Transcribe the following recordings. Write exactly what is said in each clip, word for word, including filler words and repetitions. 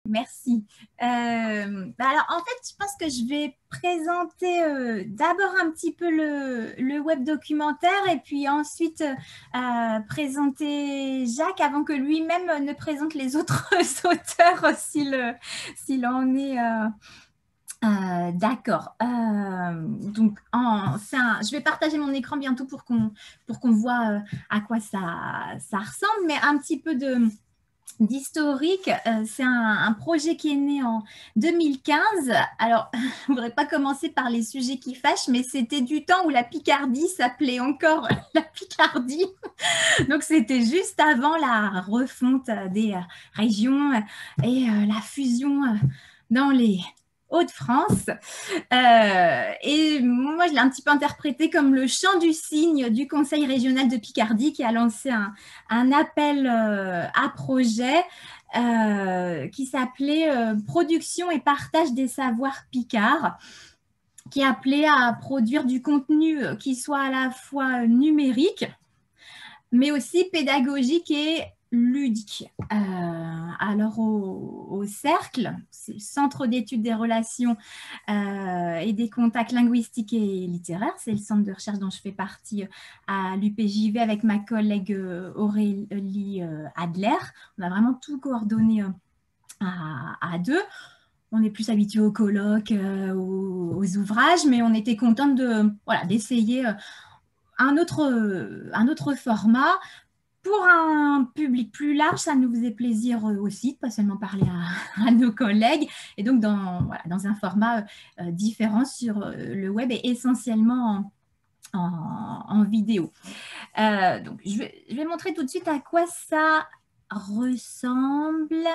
Merci. Euh, bah alors, en fait, je pense que je vais présenter euh, d'abord un petit peu le, le web documentaire et puis ensuite euh, présenter Jacques avant que lui-même ne présente les autres auteurs s'il s'il en est. Euh, euh, d'accord. Euh, donc, en, un, je vais partager mon écran bientôt pour qu'on pour qu'on voit euh, à quoi ça, ça ressemble, mais un petit peu de d'historique. Euh, c'est un, un projet qui est né en deux mille quinze. Alors, je ne voudrais pas commencer par les sujets qui fâchent, mais c'était du temps où la Picardie s'appelait encore la Picardie. Donc, c'était juste avant la refonte des euh, régions et euh, la fusion euh, dans les Hauts-de-France. Euh, et moi, je l'ai un petit peu interprété comme le chant du cygne du Conseil régional de Picardie qui a lancé un, un appel euh, à projet euh, qui s'appelait euh, Production et partage des savoirs picards, qui appelait à produire du contenu qui soit à la fois numérique, mais aussi pédagogique et ludique. Euh, alors au, au Cercle, c'est le Centre d'études des relations euh, et des contacts linguistiques et littéraires, c'est le centre de recherche dont je fais partie à l'U P J V avec ma collègue Aurélie Adler. On a vraiment tout coordonné à, à deux. On est plus habitué aux colloques, euh, aux, aux ouvrages, mais on était contente de, voilà, d'essayer un autre, un autre format. Pour un public plus large, ça nous faisait plaisir aussi de pas seulement parler à, à nos collègues, et donc dans, voilà, dans un format euh, différent sur euh, le web et essentiellement en, en, en vidéo. Euh, donc je vais, je vais montrer tout de suite à quoi ça ressemble.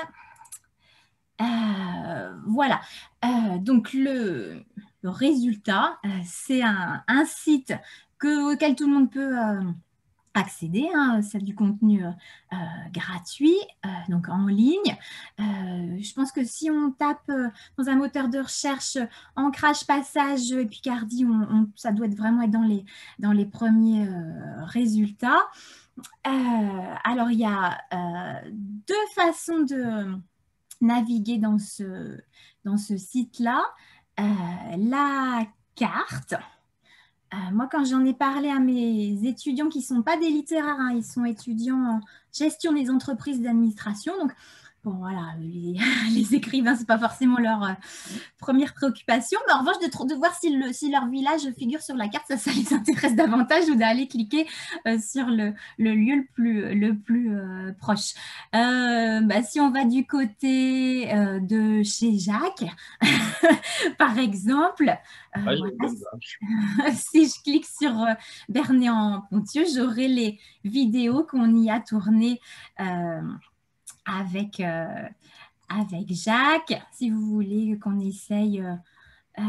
Euh, voilà, euh, donc le, le résultat, euh, c'est un, un site que, auquel tout le monde peut euh, accéder, hein, c'est du contenu euh, gratuit, euh, donc en ligne. Euh, je pense que si on tape euh, dans un moteur de recherche euh, ancrage, passage et Picardie, on, on, ça doit être vraiment être dans les, dans les premiers euh, résultats. Euh, alors, il y a euh, deux façons de naviguer dans ce, dans ce site-là. Euh, la carte. Euh, moi, quand j'en ai parlé à mes étudiants qui ne sont pas des littéraires, hein, ils sont étudiants en gestion des entreprises d'administration. Donc, bon, voilà, les, les écrivains, ce n'est pas forcément leur euh, première préoccupation. Mais en revanche, de, de voir si, le, si leur village figure sur la carte, ça, ça les intéresse davantage ou d'aller cliquer euh, sur le, le lieu le plus, le plus euh, proche. Euh, bah, si on va du côté euh, de chez Jacques, par exemple, euh, Ah, voilà, si je clique sur euh, Bernay-en-Ponthieu, j'aurai les vidéos qu'on y a tournées euh, avec, euh, avec Jacques. Si vous voulez qu'on essaye euh, euh,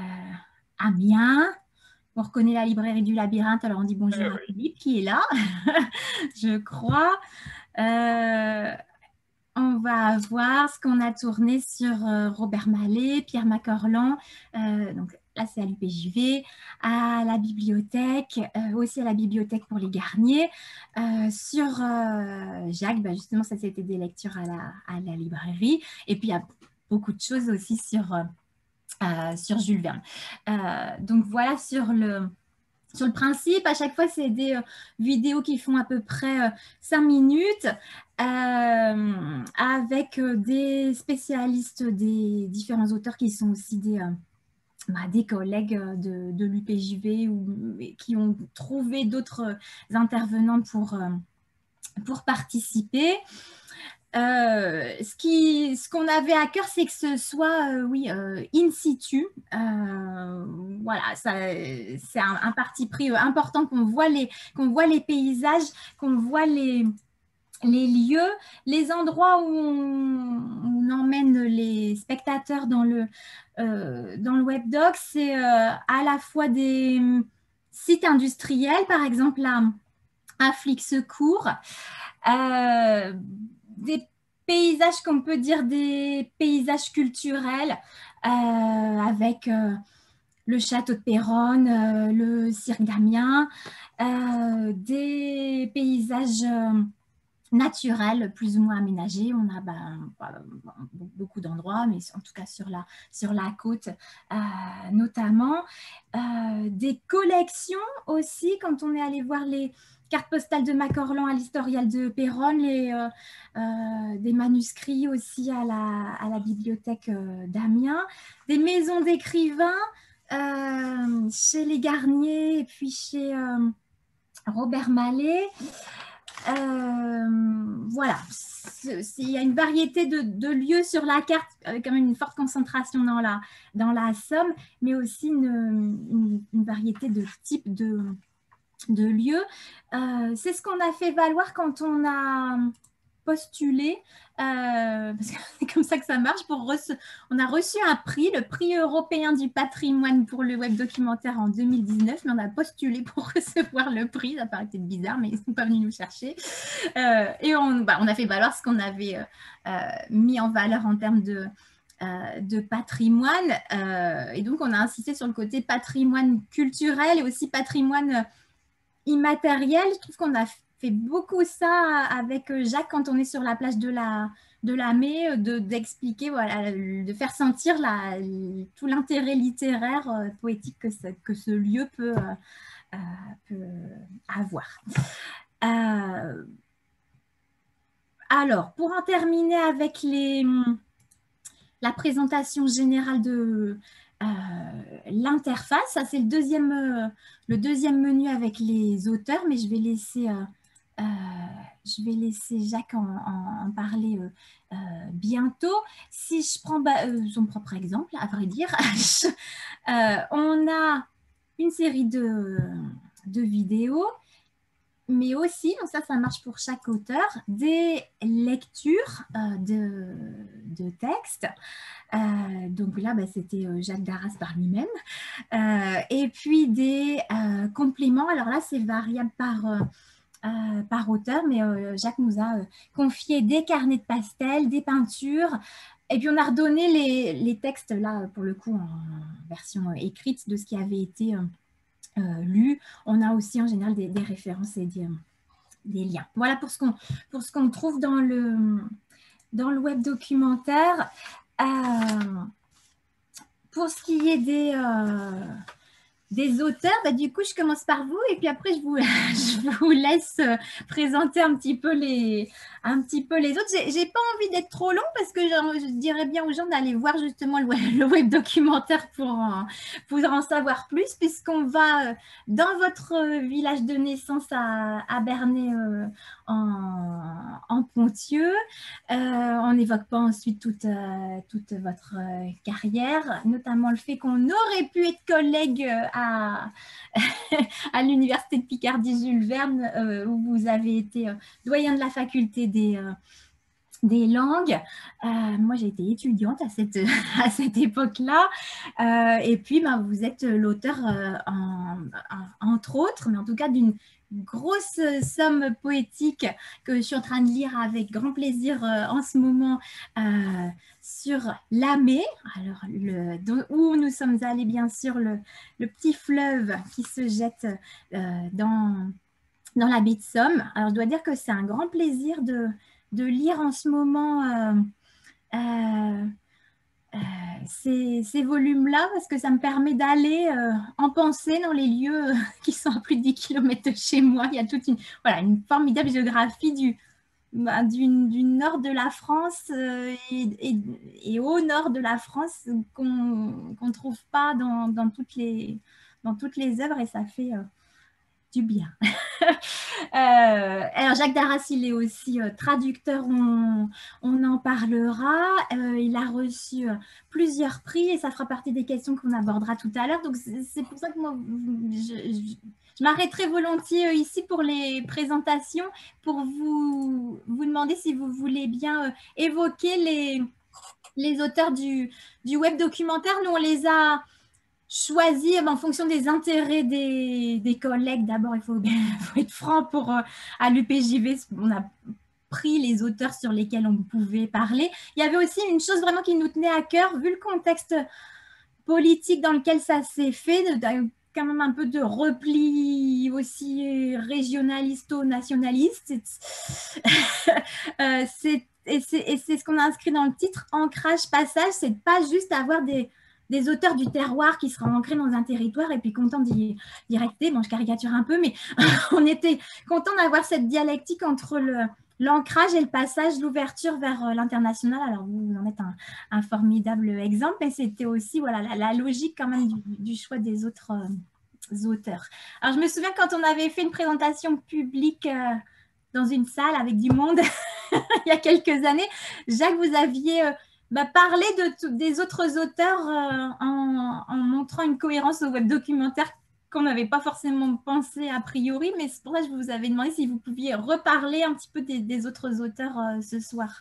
Amiens, on reconnaît la librairie du Labyrinthe, alors on dit bonjour à Philippe qui est là, je crois. Euh, on va avoir ce qu'on a tourné sur euh, Robert Mallet, Pierre Macorlan, euh, donc là c'est à l'U P J V, à la bibliothèque, euh, aussi à la bibliothèque pour les Garniers. Euh, sur euh, Jacques, bah justement ça c'était des lectures à la, à la librairie. Et puis il y a beaucoup de choses aussi sur, euh, sur Jules Verne. Euh, donc voilà sur le... Sur le principe, à chaque fois, c'est des euh, vidéos qui font à peu près euh, cinq minutes euh, avec euh, des spécialistes des différents auteurs qui sont aussi des, euh, bah, des collègues de, de l'U P J V ou qui ont trouvé d'autres intervenants pour, euh, pour participer. Euh, ce qui, ce qu'on avait à cœur, c'est que ce soit, euh, oui, euh, in situ. Euh, voilà, c'est un, un parti pris euh, important qu'on voit les, qu'on voit les paysages, qu'on voit les, les lieux, les endroits où on, on emmène les spectateurs dans le, euh, dans le webdoc. C'est euh, à la fois des sites industriels, par exemple à, à Flixecourt, euh, des paysages qu'on peut dire des paysages culturels euh, avec euh, le château de Péronne, euh, le cirque d'Amiens, euh, des paysages euh, naturels, plus ou moins aménagés. On a ben, beaucoup d'endroits, mais en tout cas sur la, sur la côte euh, notamment. Euh, des collections aussi, quand on est allé voir les cartes postales de Macorlan à l'historial de Péronne, les, euh, euh, des manuscrits aussi à la, à la bibliothèque euh, d'Amiens, des maisons d'écrivains euh, chez les Garnier et puis chez euh, Robert Mallet. Euh, voilà, il y a une variété de, de lieux sur la carte, avec quand même une forte concentration dans la, dans la Somme, mais aussi une, une, une variété de types de, de lieux. Euh, c'est ce qu'on a fait valoir quand on a postulé, euh, parce que c'est comme ça que ça marche. Pour reçu, on a reçu un prix, le prix européen du patrimoine pour le web documentaire en deux mille dix-neuf, mais on a postulé pour recevoir le prix. Ça paraît peut-être bizarre, mais ils ne sont pas venus nous chercher. Euh, et on, bah, on a fait valoir ce qu'on avait euh, mis en valeur en termes de, euh, de patrimoine. Euh, et donc, on a insisté sur le côté patrimoine culturel et aussi patrimoine immatériel. Je trouve qu'on a fait beaucoup ça avec Jacques quand on est sur la plage de la, de la Mai, de, d'expliquer, voilà, de faire sentir la, tout l'intérêt littéraire, euh, poétique que ce, que ce lieu peut, euh, peut avoir. Euh, alors, pour en terminer avec les, la présentation générale de euh, l'interface, ça c'est le deuxième, euh, le deuxième menu avec les auteurs, mais je vais laisser, euh, euh, je vais laisser Jacques en, en, en parler euh, euh, bientôt. Si je prends bah, euh, son propre exemple, à vrai dire, euh, on a une série de, de vidéos, mais aussi, donc ça, ça marche pour chaque auteur, des lectures euh, de, de textes. Euh, donc là, bah, c'était euh, Jacques Darras par lui-même. Euh, et puis des euh, compléments. Alors là, c'est variable par, euh, euh, par auteur, mais euh, Jacques nous a euh, confié des carnets de pastels, des peintures. Et puis on a redonné les, les textes, là, pour le coup, en version écrite de ce qui avait été... Euh, Euh, lu. On a aussi en général des, des références et des, des liens. Voilà pour ce qu'on pour ce qu'on trouve dans le, dans le web documentaire. Euh, pour ce qui est des, euh, des auteurs, bah, du coup, je commence par vous et puis après, je vous, je vous laisse présenter un petit peu les, un petit peu les autres. J'ai, j'ai pas envie d'être trop long parce que je, je dirais bien aux gens d'aller voir justement le web, le web documentaire pour en, pour en savoir plus, puisqu'on va dans votre village de naissance à, à Bernay euh, en, en Ponthieu. Euh, on n'évoque pas ensuite toute, euh, toute votre euh, carrière, notamment le fait qu'on aurait pu être collègues à, à l'université de Picardie Jules Verne, euh, où vous avez été euh, doyen de la faculté des, euh, des langues. Euh, moi, j'ai été étudiante à cette, à cette époque-là. Euh, et puis, ben, vous êtes l'auteur, euh, en, en, entre autres, mais en tout cas d'une grosse somme poétique que je suis en train de lire avec grand plaisir euh, en ce moment euh, sur la Mai, alors le, où nous sommes allés bien sûr, le, le petit fleuve qui se jette euh, dans, dans la baie de Somme. Alors je dois dire que c'est un grand plaisir de, de lire en ce moment euh, euh, euh, ces, ces volumes-là, parce que ça me permet d'aller euh, en pensée dans les lieux euh, qui sont à plus de dix kilomètres de chez moi. Il y a toute une, voilà, une formidable géographie du, bah, du, du nord de la France euh, et, et, et au nord de la France qu'on qu'on ne trouve pas dans, dans, toutes les, dans toutes les œuvres, et ça fait euh, du bien. Euh, alors Jacques Darras, il est aussi euh, traducteur, on, on en parlera. Euh, il a reçu euh, plusieurs prix et ça fera partie des questions qu'on abordera tout à l'heure. Donc c'est pour ça que moi, je, je, je m'arrêterai volontiers euh, ici pour les présentations, pour vous, vous demander si vous voulez bien euh, évoquer les, les auteurs du, du web documentaire. Nous, on les a choisir en fonction des intérêts des, des collègues. D'abord, il faut, faut être franc pour euh, à l'U P J V, on a pris les auteurs sur lesquels on pouvait parler. Il y avait aussi une chose vraiment qui nous tenait à cœur, vu le contexte politique dans lequel ça s'est fait, quand même un peu de repli aussi régionalisto-nationaliste. euh, c'est, et c'est ce qu'on a inscrit dans le titre, ancrage, passage, c'est de pas juste avoir des, des auteurs du terroir qui seraient ancrés dans un territoire et puis contents d'y rester. Bon, je caricature un peu, mais on était content d'avoir cette dialectique entre le l'ancrage et le passage, l'ouverture vers l'international. Alors, vous en êtes un, un formidable exemple, mais c'était aussi voilà, la, la logique quand même du, du choix des autres euh, auteurs. Alors, je me souviens quand on avait fait une présentation publique euh, dans une salle avec du monde il y a quelques années, Jacques, vous aviez euh, bah, parlé de, des autres auteurs euh, en, en montrant une cohérence au web documentaire qu'on n'avait pas forcément pensé a priori, mais c'est pour ça que je vous avais demandé si vous pouviez reparler un petit peu des, des autres auteurs euh, ce soir.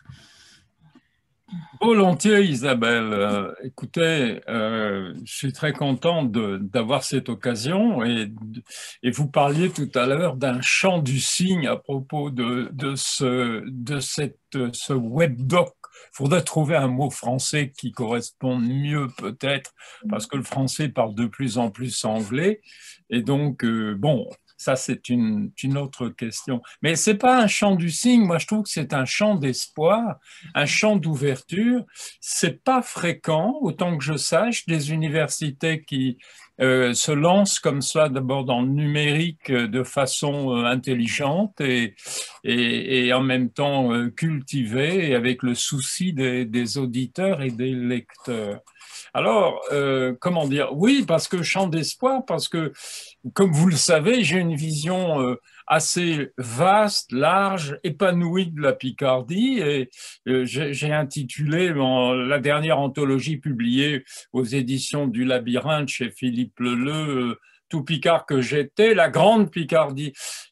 Volontiers, Isabelle. Euh, écoutez, euh, je suis très content d'avoir cette occasion et, et vous parliez tout à l'heure d'un chant du cygne à propos de, de, ce, de cette, ce webdoc. Il faudrait trouver un mot français qui corresponde mieux peut-être parce que le français parle de plus en plus anglais et donc, euh, bon, ça, c'est une, une autre question. Mais ce n'est pas un chant du cygne. Moi, je trouve que c'est un chant d'espoir, un chant d'ouverture. Ce n'est pas fréquent, autant que je sache, des universités qui euh, se lancent comme ça, d'abord dans le numérique de façon euh, intelligente et, et, et en même temps euh, cultivée et avec le souci des, des auditeurs et des lecteurs. Alors, euh, comment dire? Oui, parce que chant d'espoir, parce que, comme vous le savez, j'ai une vision euh, assez vaste, large, épanouie de la Picardie. Et euh, j'ai intitulé bon, la dernière anthologie publiée aux éditions du Labyrinthe chez Philippe Leleu, euh, Tout Picard que j'étais, la Grande Picardie.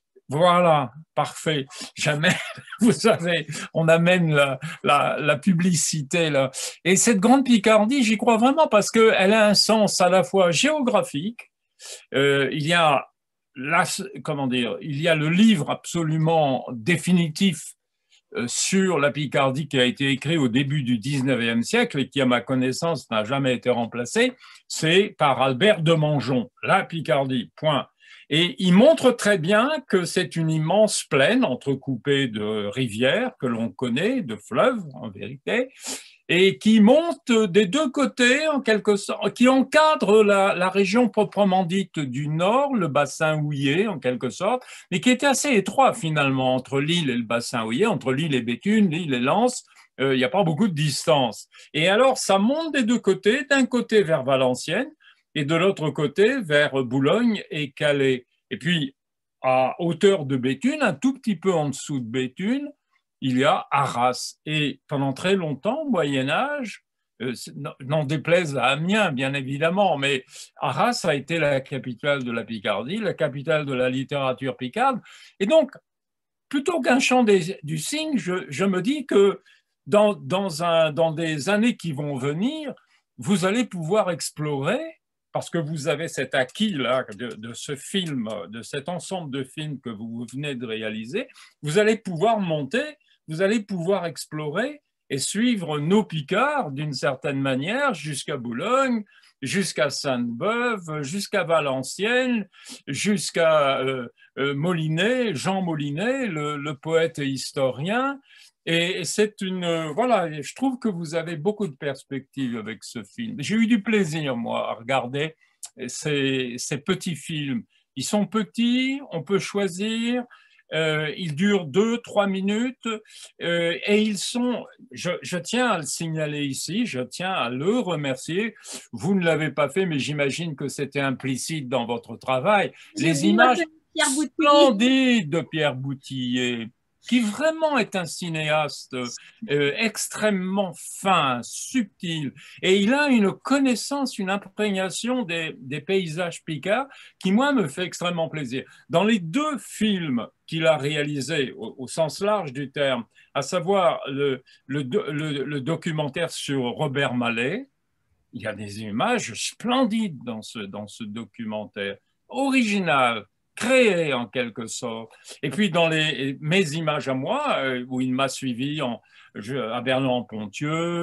Voilà, parfait. Jamais, vous savez, on amène la, la, la publicité là. Et cette Grande Picardie, j'y crois vraiment parce qu'elle a un sens à la fois géographique. Euh, il y a la, comment dire, il y a le livre absolument définitif euh, sur la Picardie qui a été écrit au début du dix-neuvième siècle et qui, à ma connaissance, n'a jamais été remplacé. C'est par Albert de Mongeon, la Picardie, point. Et il montre très bien que c'est une immense plaine entrecoupée de rivières que l'on connaît, de fleuves en vérité, et qui monte des deux côtés, en quelque sorte, qui encadre la, la région proprement dite du nord, le bassin houiller, en quelque sorte, mais qui était assez étroit finalement entre l'île et le bassin houiller, entre l'île et Béthune, l'île et Lens. Euh, il n'y a pas beaucoup de distance. Et alors, ça monte des deux côtés, d'un côté vers Valenciennes, et de l'autre côté vers Boulogne et Calais. Et puis, à hauteur de Béthune, un tout petit peu en dessous de Béthune, il y a Arras. Et pendant très longtemps, au Moyen-Âge, euh, n'en déplaise à Amiens, bien évidemment, mais Arras a été la capitale de la Picardie, la capitale de la littérature picarde. Et donc, plutôt qu'un chant des, du cygne, je, je me dis que dans, dans, un, dans des années qui vont venir, vous allez pouvoir explorer, parce que vous avez cet acquis-là de, de ce film, de cet ensemble de films que vous venez de réaliser, vous allez pouvoir monter, vous allez pouvoir explorer et suivre nos Picards d'une certaine manière jusqu'à Boulogne, jusqu'à Sainte-Beuve, jusqu'à Valenciennes, jusqu'à euh, euh, Molinet, Jean Molinet, le, le poète et historien. Et c'est une, voilà, je trouve que vous avez beaucoup de perspectives avec ce film. J'ai eu du plaisir, moi, à regarder ces, ces petits films. Ils sont petits, on peut choisir, euh, ils durent deux, trois minutes, euh, et ils sont, je, je tiens à le signaler ici, je tiens à le remercier. Vous ne l'avez pas fait, mais j'imagine que c'était implicite dans votre travail. Les images splendides de Pierre Boutillier, qui vraiment est un cinéaste euh, extrêmement fin, subtil, et il a une connaissance, une imprégnation des, des paysages picards qui, moi, me fait extrêmement plaisir. Dans les deux films qu'il a réalisés, au, au sens large du terme, à savoir le, le, le, le documentaire sur Robert Mallet, il y a des images splendides dans ce, dans ce documentaire, original, créé en quelque sorte. Et puis dans les, mes images à moi, où il m'a suivi en, je, à Berlin-en-Ponthieu,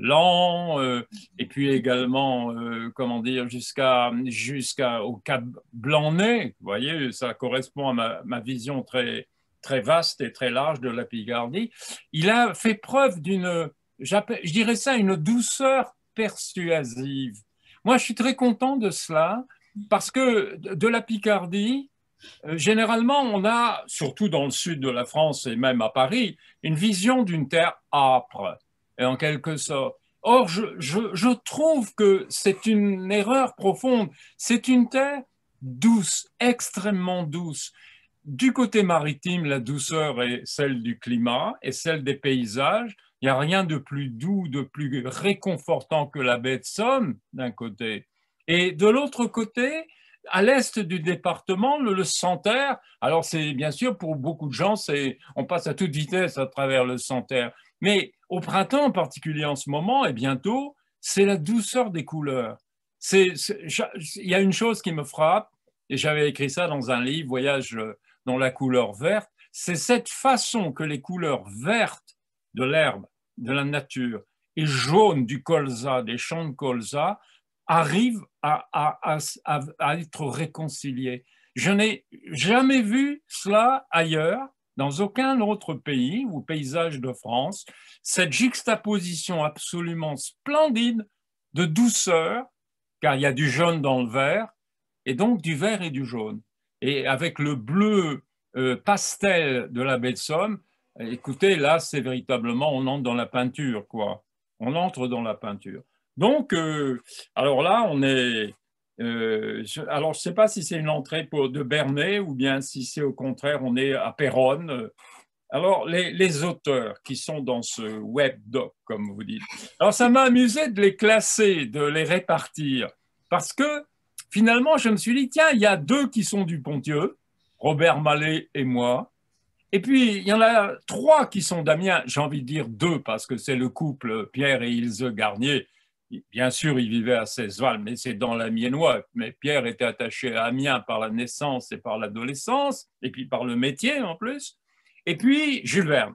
lent, euh, et puis également, euh, comment dire, jusqu'à jusqu'au Cap Blanc-Nez. Vous voyez, ça correspond à ma, ma vision très, très vaste et très large de la Picardie. Il a fait preuve d'une, je dirais ça, une douceur persuasive. Moi, je suis très content de cela parce que de la Picardie, euh, généralement, on a, surtout dans le sud de la France et même à Paris, une vision d'une terre âpre, et en quelque sorte. Or, je, je, je trouve que c'est une erreur profonde. C'est une terre douce, extrêmement douce. Du côté maritime, la douceur est celle du climat et celle des paysages. Il n'y a rien de plus doux, de plus réconfortant que la baie de Somme, d'un côté. Et de l'autre côté, à l'est du département, le, le Santerre, alors c'est bien sûr pour beaucoup de gens, c'est, on passe à toute vitesse à travers le Santerre, mais au printemps en particulier en ce moment et bientôt, c'est la douceur des couleurs. C'est, c'est, il y a une chose qui me frappe, et j'avais écrit ça dans un livre, Voyage dans la couleur verte, c'est cette façon que les couleurs vertes de l'herbe, de la nature, et jaunes du colza, des champs de colza, arrivent à, à, à, à être réconciliés. Je n'ai jamais vu cela ailleurs, dans aucun autre pays ou paysage de France, cette juxtaposition absolument splendide de douceur, car il y a du jaune dans le vert, et donc du vert et du jaune. Et avec le bleu euh, pastel de la baie de Somme, écoutez, là, c'est véritablement, on entre dans la peinture, quoi. On entre dans la peinture. Donc, euh, alors là, on est... Euh, je, alors, je ne sais pas si c'est une entrée pour, de Bernay ou bien si c'est au contraire, on est à Péronne. Alors, les, les auteurs qui sont dans ce webdoc, comme vous dites, alors ça m'a amusé de les classer, de les répartir, parce que finalement, je me suis dit, tiens, il y a deux qui sont du Pontieux, Robert Mallet et moi, et puis il y en a trois qui sont d'Amiens, j'ai envie de dire deux, parce que c'est le couple Pierre et Ilse Garnier. Bien sûr, ils vivaient à Cesval, mais c'est dans l'Amiénois. Mais Pierre était attaché à Amiens par la naissance et par l'adolescence, et puis par le métier en plus. Et puis Jules Verne.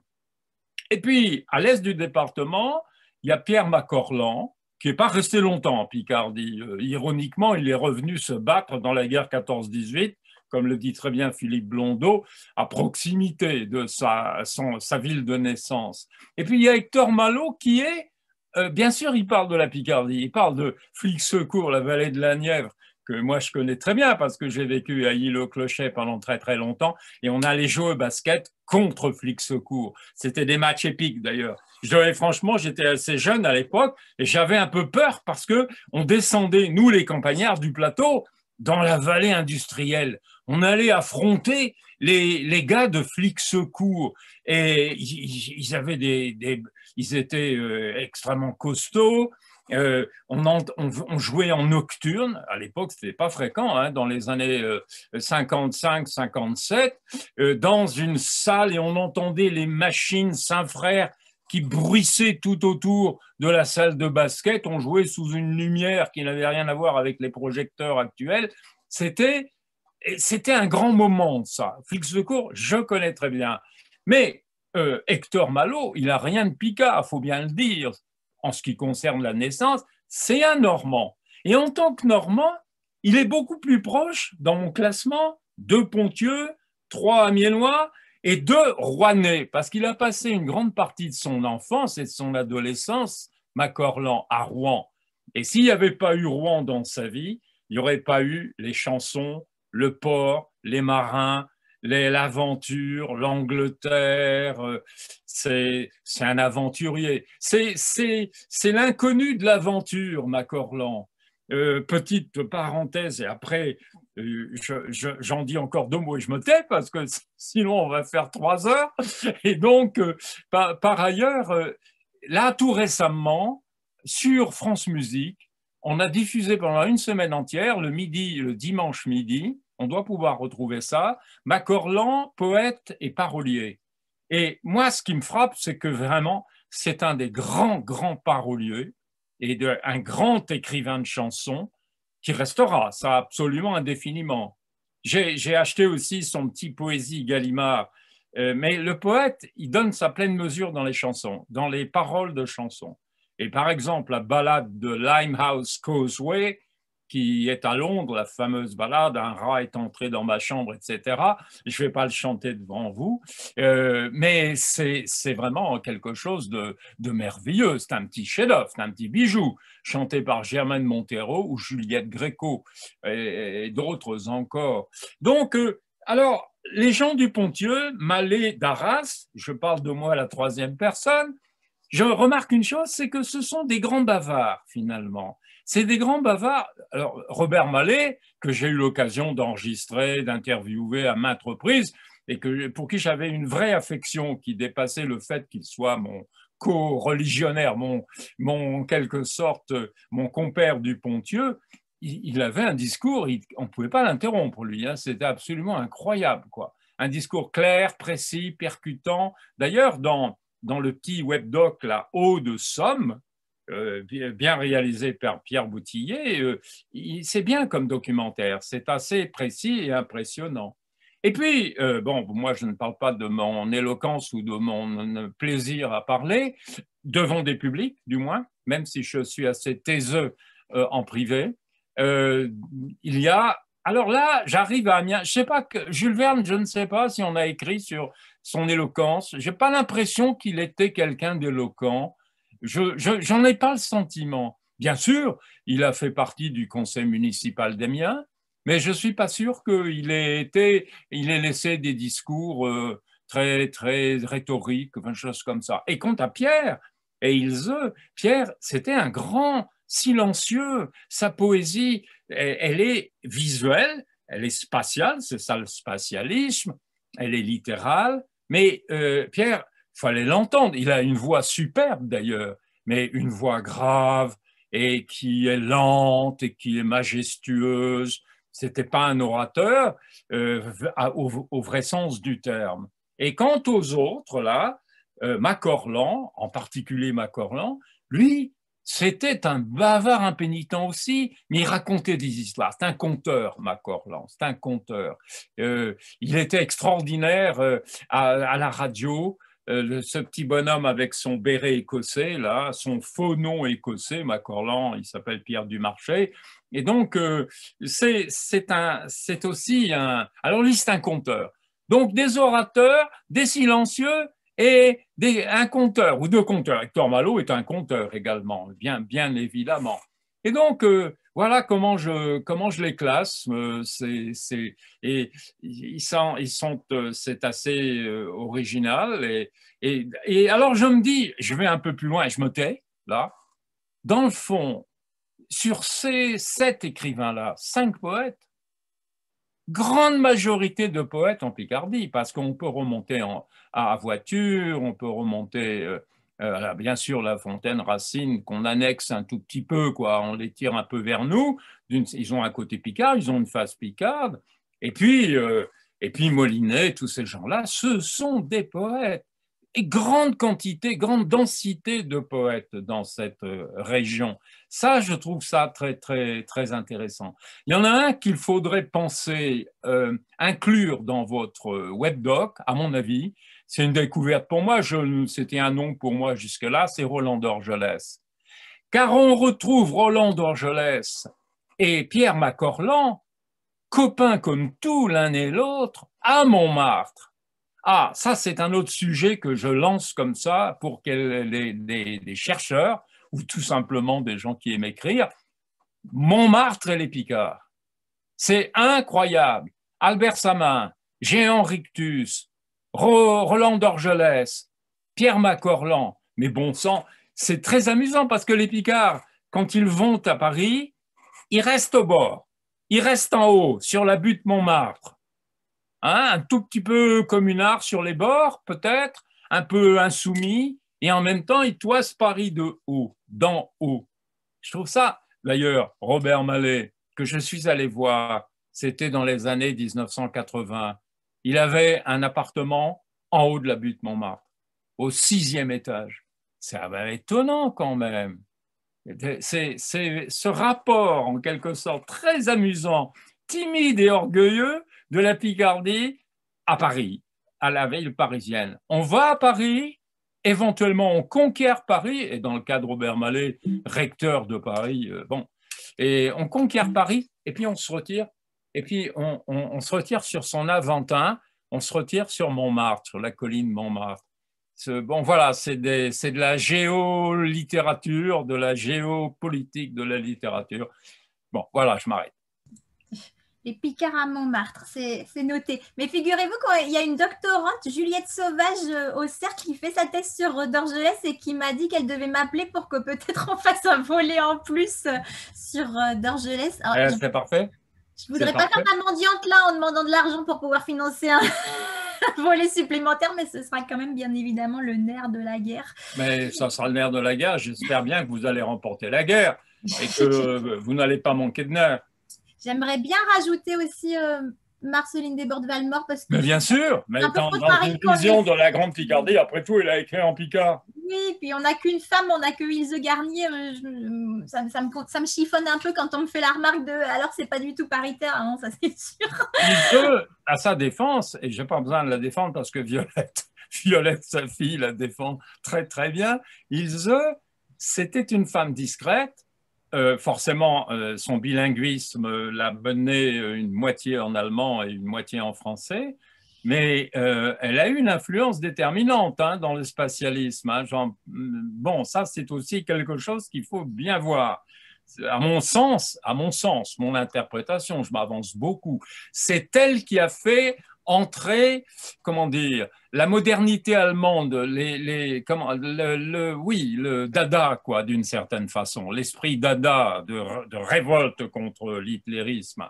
Et puis, à l'est du département, il y a Pierre Macorlan, qui n'est pas resté longtemps en Picardie. Euh, ironiquement, il est revenu se battre dans la guerre quatorze dix-huit, comme le dit très bien Philippe Blondeau, à proximité de sa, son, sa ville de naissance. Et puis, il y a Hector Malot qui est, euh, bien sûr, il parle de la Picardie, il parle de Flix-Secours, la vallée de la Nièvre, que moi je connais très bien parce que j'ai vécu à Île-au-Clocher pendant très très longtemps et on allait jouer au basket contre Flix-Secours. C'était des matchs épiques d'ailleurs. Je, franchement, j'étais assez jeune à l'époque et j'avais un peu peur parce que on descendait, nous les campagnards du plateau, dans la vallée industrielle. On allait affronter les, les gars de Flix-Secours et ils, ils avaient des, des ils étaient euh, extrêmement costauds. Euh, on, en, on, on jouait en nocturne, à l'époque c'était pas fréquent, hein, dans les années euh, cinquante-cinq cinquante-sept, euh, dans une salle et on entendait les machines Saint-Frère qui bruissaient tout autour de la salle de basket. On jouait sous une lumière qui n'avait rien à voir avec les projecteurs actuels. C'était, c'était un grand moment, ça. Flix-Secours, je connais très bien. Mais euh, Hector Malot, il n'a rien de Picard, il faut bien le dire. En ce qui concerne la naissance, c'est un Normand. Et en tant que Normand, il est beaucoup plus proche, dans mon classement, de Pontieux, trois Amiénois et deux Rouennais, parce qu'il a passé une grande partie de son enfance et de son adolescence, Macorlan, à Rouen. Et s'il n'y avait pas eu Rouen dans sa vie, il n'y aurait pas eu les chansons, le port, les marins, l'aventure, l'Angleterre, c'est un aventurier. C'est l'inconnu de l'aventure, Macorlan. Euh, petite parenthèse, et après, euh, j'en je, je, dis encore deux mots et je me tais, parce que sinon on va faire trois heures. Et donc, euh, par, par ailleurs, euh, là, tout récemment, sur France Musique, on a diffusé pendant une semaine entière, le midi, le dimanche midi, on doit pouvoir retrouver ça, Macorlan, poète et parolier. Et moi, ce qui me frappe, c'est que vraiment, c'est un des grands, grands paroliers et de, un grand écrivain de chansons qui restera, ça absolument indéfiniment. J'ai acheté aussi son petit poésie Gallimard, euh, mais le poète, il donne sa pleine mesure dans les chansons, dans les paroles de chansons. Et par exemple, la balade de Limehouse Causeway, qui est à Londres, la fameuse balade, un rat est entré dans ma chambre, et cetera. Je ne vais pas le chanter devant vous, euh, mais c'est vraiment quelque chose de, de merveilleux. C'est un petit chef-d'œuvre, c'est un petit bijou, chanté par Germaine Montero ou Juliette Gréco et, et d'autres encore. Donc, euh, alors, les gens du Ponthieu, Mallet d'Arras, je parle de moi à la troisième personne, je remarque une chose, c'est que ce sont des grands bavards, finalement. C'est des grands bavards. Alors, Robert Mallet, que j'ai eu l'occasion d'enregistrer, d'interviewer à maintes reprises, et que, pour qui j'avais une vraie affection qui dépassait le fait qu'il soit mon co-religionnaire, mon, mon, en quelque sorte, mon compère du Ponthieu, il, il avait un discours, il, on ne pouvait pas l'interrompre, lui, hein, c'était absolument incroyable, quoi. Un discours clair, précis, percutant. D'ailleurs, dans dans le petit webdoc là, Haut de Somme, euh, bien réalisé par Pierre Boutillier, euh, c'est bien comme documentaire, c'est assez précis et impressionnant. Et puis, euh, bon, moi je ne parle pas de mon éloquence ou de mon plaisir à parler, devant des publics du moins, même si je suis assez taiseux euh, en privé. Euh, il y a alors là, j'arrive à Amiens. Je sais pas que Jules Verne, je ne sais pas si on a écrit sur son éloquence. J'ai pas l'impression qu'il était quelqu'un d'éloquent. Je, je, j'en ai pas le sentiment. Bien sûr, il a fait partie du conseil municipal d'Amiens, mais je suis pas sûr qu'il ait été, il ait laissé des discours euh, très, très rhétoriques, enfin, choses comme ça. Et quant à Pierre et Ilse, Pierre, c'était un grand silencieux. Sa poésie, elle est visuelle, elle est spatiale, c'est ça le spatialisme, elle est littérale, mais euh, Pierre, il fallait l'entendre, il a une voix superbe d'ailleurs, mais une voix grave et qui est lente et qui est majestueuse. C'était pas un orateur euh, au, au vrai sens du terme. Et quant aux autres, là, euh, Macorlan, en particulier Macorlan, lui, c'était un bavard impénitent aussi, mais il racontait des histoires. C'est un conteur, Macorlan, c'est un conteur. Euh, il était extraordinaire euh, à, à la radio. Euh, ce petit bonhomme avec son béret écossais, là, son faux nom écossais, Macorlan, il s'appelle Pierre Dumarché. Et donc, euh, c'est aussi un... Alors lui, c'est un conteur. Donc, des orateurs, des silencieux, et des, un conteur ou deux conteurs. Hector Malot est un conteur également, bien, bien évidemment. Et donc, euh, voilà comment je, comment je les classe. Euh, c'est, c'est, et ils sont, ils sont, euh, c'est assez euh, original. Et, et, et alors, je me dis, je vais un peu plus loin et je me tais, là. Dans le fond, sur ces sept écrivains-là, cinq poètes, grande majorité de poètes en Picardie, parce qu'on peut remonter en, à Voiture, on peut remonter, euh, euh, bien sûr, La Fontaine, Racine, qu'on annexe un tout petit peu, quoi, on les tire un peu vers nous. Ils ont un côté picard, ils ont une face picarde. Et puis, euh, et puis Molinet, tous ces gens-là, ce sont des poètes. Et grande quantité, grande densité de poètes dans cette région. Ça, je trouve ça très, très, très intéressant. Il y en a un qu'il faudrait penser euh, inclure dans votre webdoc, à mon avis. C'est une découverte pour moi, c'était un nom pour moi jusque-là, c'est Roland d'Orgelès. Car on retrouve Roland d'Orgelès et Pierre Macorlan, copains comme tout l'un et l'autre, à Montmartre. Ah, ça, c'est un autre sujet que je lance comme ça pour que les, les, les chercheurs ou tout simplement des gens qui aiment écrire. Montmartre et les Picards. C'est incroyable. Albert Samin, Jehan Rictus, Roland d'Orgelès, Pierre Macorlan. Mais bon sang, c'est très amusant parce que les Picards, quand ils vont à Paris, ils restent au bord. Ils restent en haut, sur la butte Montmartre. Hein, un tout petit peu communard sur les bords, peut-être, un peu insoumis, et en même temps, il toise Paris de haut, d'en haut. Je trouve ça, d'ailleurs, Robert Mallet, que je suis allé voir, c'était dans les années mille neuf cent quatre-vingts. Il avait un appartement en haut de la butte Montmartre, au sixième étage. C'est étonnant quand même. C'est ce rapport, en quelque sorte, très amusant, timide et orgueilleux de la Picardie à Paris, à la ville parisienne. On va à Paris éventuellement on conquiert Paris, et dans le cas de Robert Mallet, recteur de Paris, euh, bon, et on conquiert Paris, et puis on se retire, et puis on, on, on se retire sur son Aventin, on se retire sur Montmartre, sur la colline Montmartre. Bon, voilà, c'est de la géolittérature, de la géopolitique de la littérature. Bon, voilà, je m'arrête. Les Picards à Montmartre, c'est noté. Mais figurez-vous qu'il y a une doctorante, Juliette Sauvage, au Cercle, qui fait sa thèse sur Dorgelès et qui m'a dit qu'elle devait m'appeler pour que peut-être on fasse un volet en plus sur Dorgelès. Eh, c'est parfait. Je ne voudrais pas faire la mendiante là en demandant de l'argent pour pouvoir financer un volet supplémentaire, mais ce sera quand même bien évidemment le nerf de la guerre. Mais ça sera le nerf de la guerre. J'espère bien que vous allez remporter la guerre et que vous n'allez pas manquer de nerfs. J'aimerais bien rajouter aussi euh, Marceline Desbordes-Valmore parce que… Mais bien sûr, mais dans, dans une vision de la Grande Picardie, après tout, elle a écrit en picard. Oui, puis on n'a qu'une femme, on n'a que Ilse Garnier. Je, ça, ça, me, ça me chiffonne un peu quand on me fait la remarque de « alors c'est pas du tout paritaire hein, », ça c'est sûr. Ilse, à sa défense, et je n'ai pas besoin de la défendre parce que Violette, Violette, sa fille, la défend très très bien, Ilse, c'était une femme discrète. Euh, forcément, euh, son bilinguisme l'a menée une moitié en allemand et une moitié en français, mais euh, elle a eu une influence déterminante hein, dans le spatialisme. Hein, genre, bon, ça, c'est aussi quelque chose qu'il faut bien voir. À mon sens, à mon sens, mon interprétation, je m'avance beaucoup, c'est elle qui a fait entrer, comment dire, la modernité allemande, les, les, comment, le, le, oui, le dada, quoi, d'une certaine façon, l'esprit dada de, de révolte contre l'hitlérisme,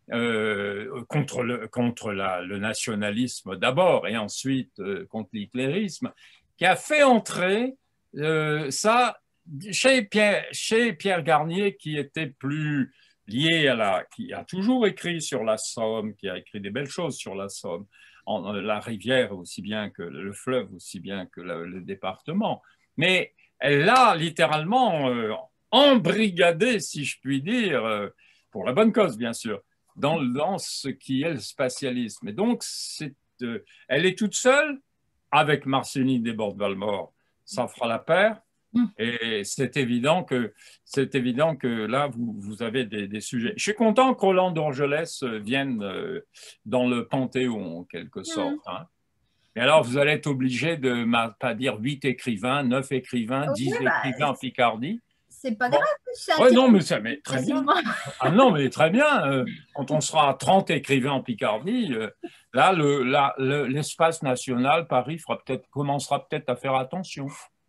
euh, contre, le, contre la, le nationalisme d'abord et ensuite euh, contre l'hitlérisme, qui a fait entrer euh, ça chez Pierre, chez Pierre Garnier, qui était plus lié à la, qui a toujours écrit sur la Somme, qui a écrit des belles choses sur la Somme, en, la rivière aussi bien que le fleuve, aussi bien que le, le département. Mais elle l'a littéralement euh, embrigadé, si je puis dire, euh, pour la bonne cause, bien sûr, dans, dans ce qui est le spatialisme. Et donc, c'est, euh, elle est toute seule, avec Marceline Desbordes-Valmore, ça fera la paire. Et c'est évident que c'est évident que là vous, vous avez des, des sujets. Je suis content que Roland Dorgelès vienne dans le Panthéon en quelque sorte. Hein. Et alors vous allez être obligé de pas dire huit écrivains, neuf écrivains, okay, dix bah, écrivains en Picardie. C'est pas grave. Bon. Ouais, non, mais ça, mais très bien. Ah non, mais très bien. Euh, quand on sera à trente écrivains en Picardie, euh, là, le, la, le, l'espace national, Paris, fera peut-être, commencera peut-être à faire attention.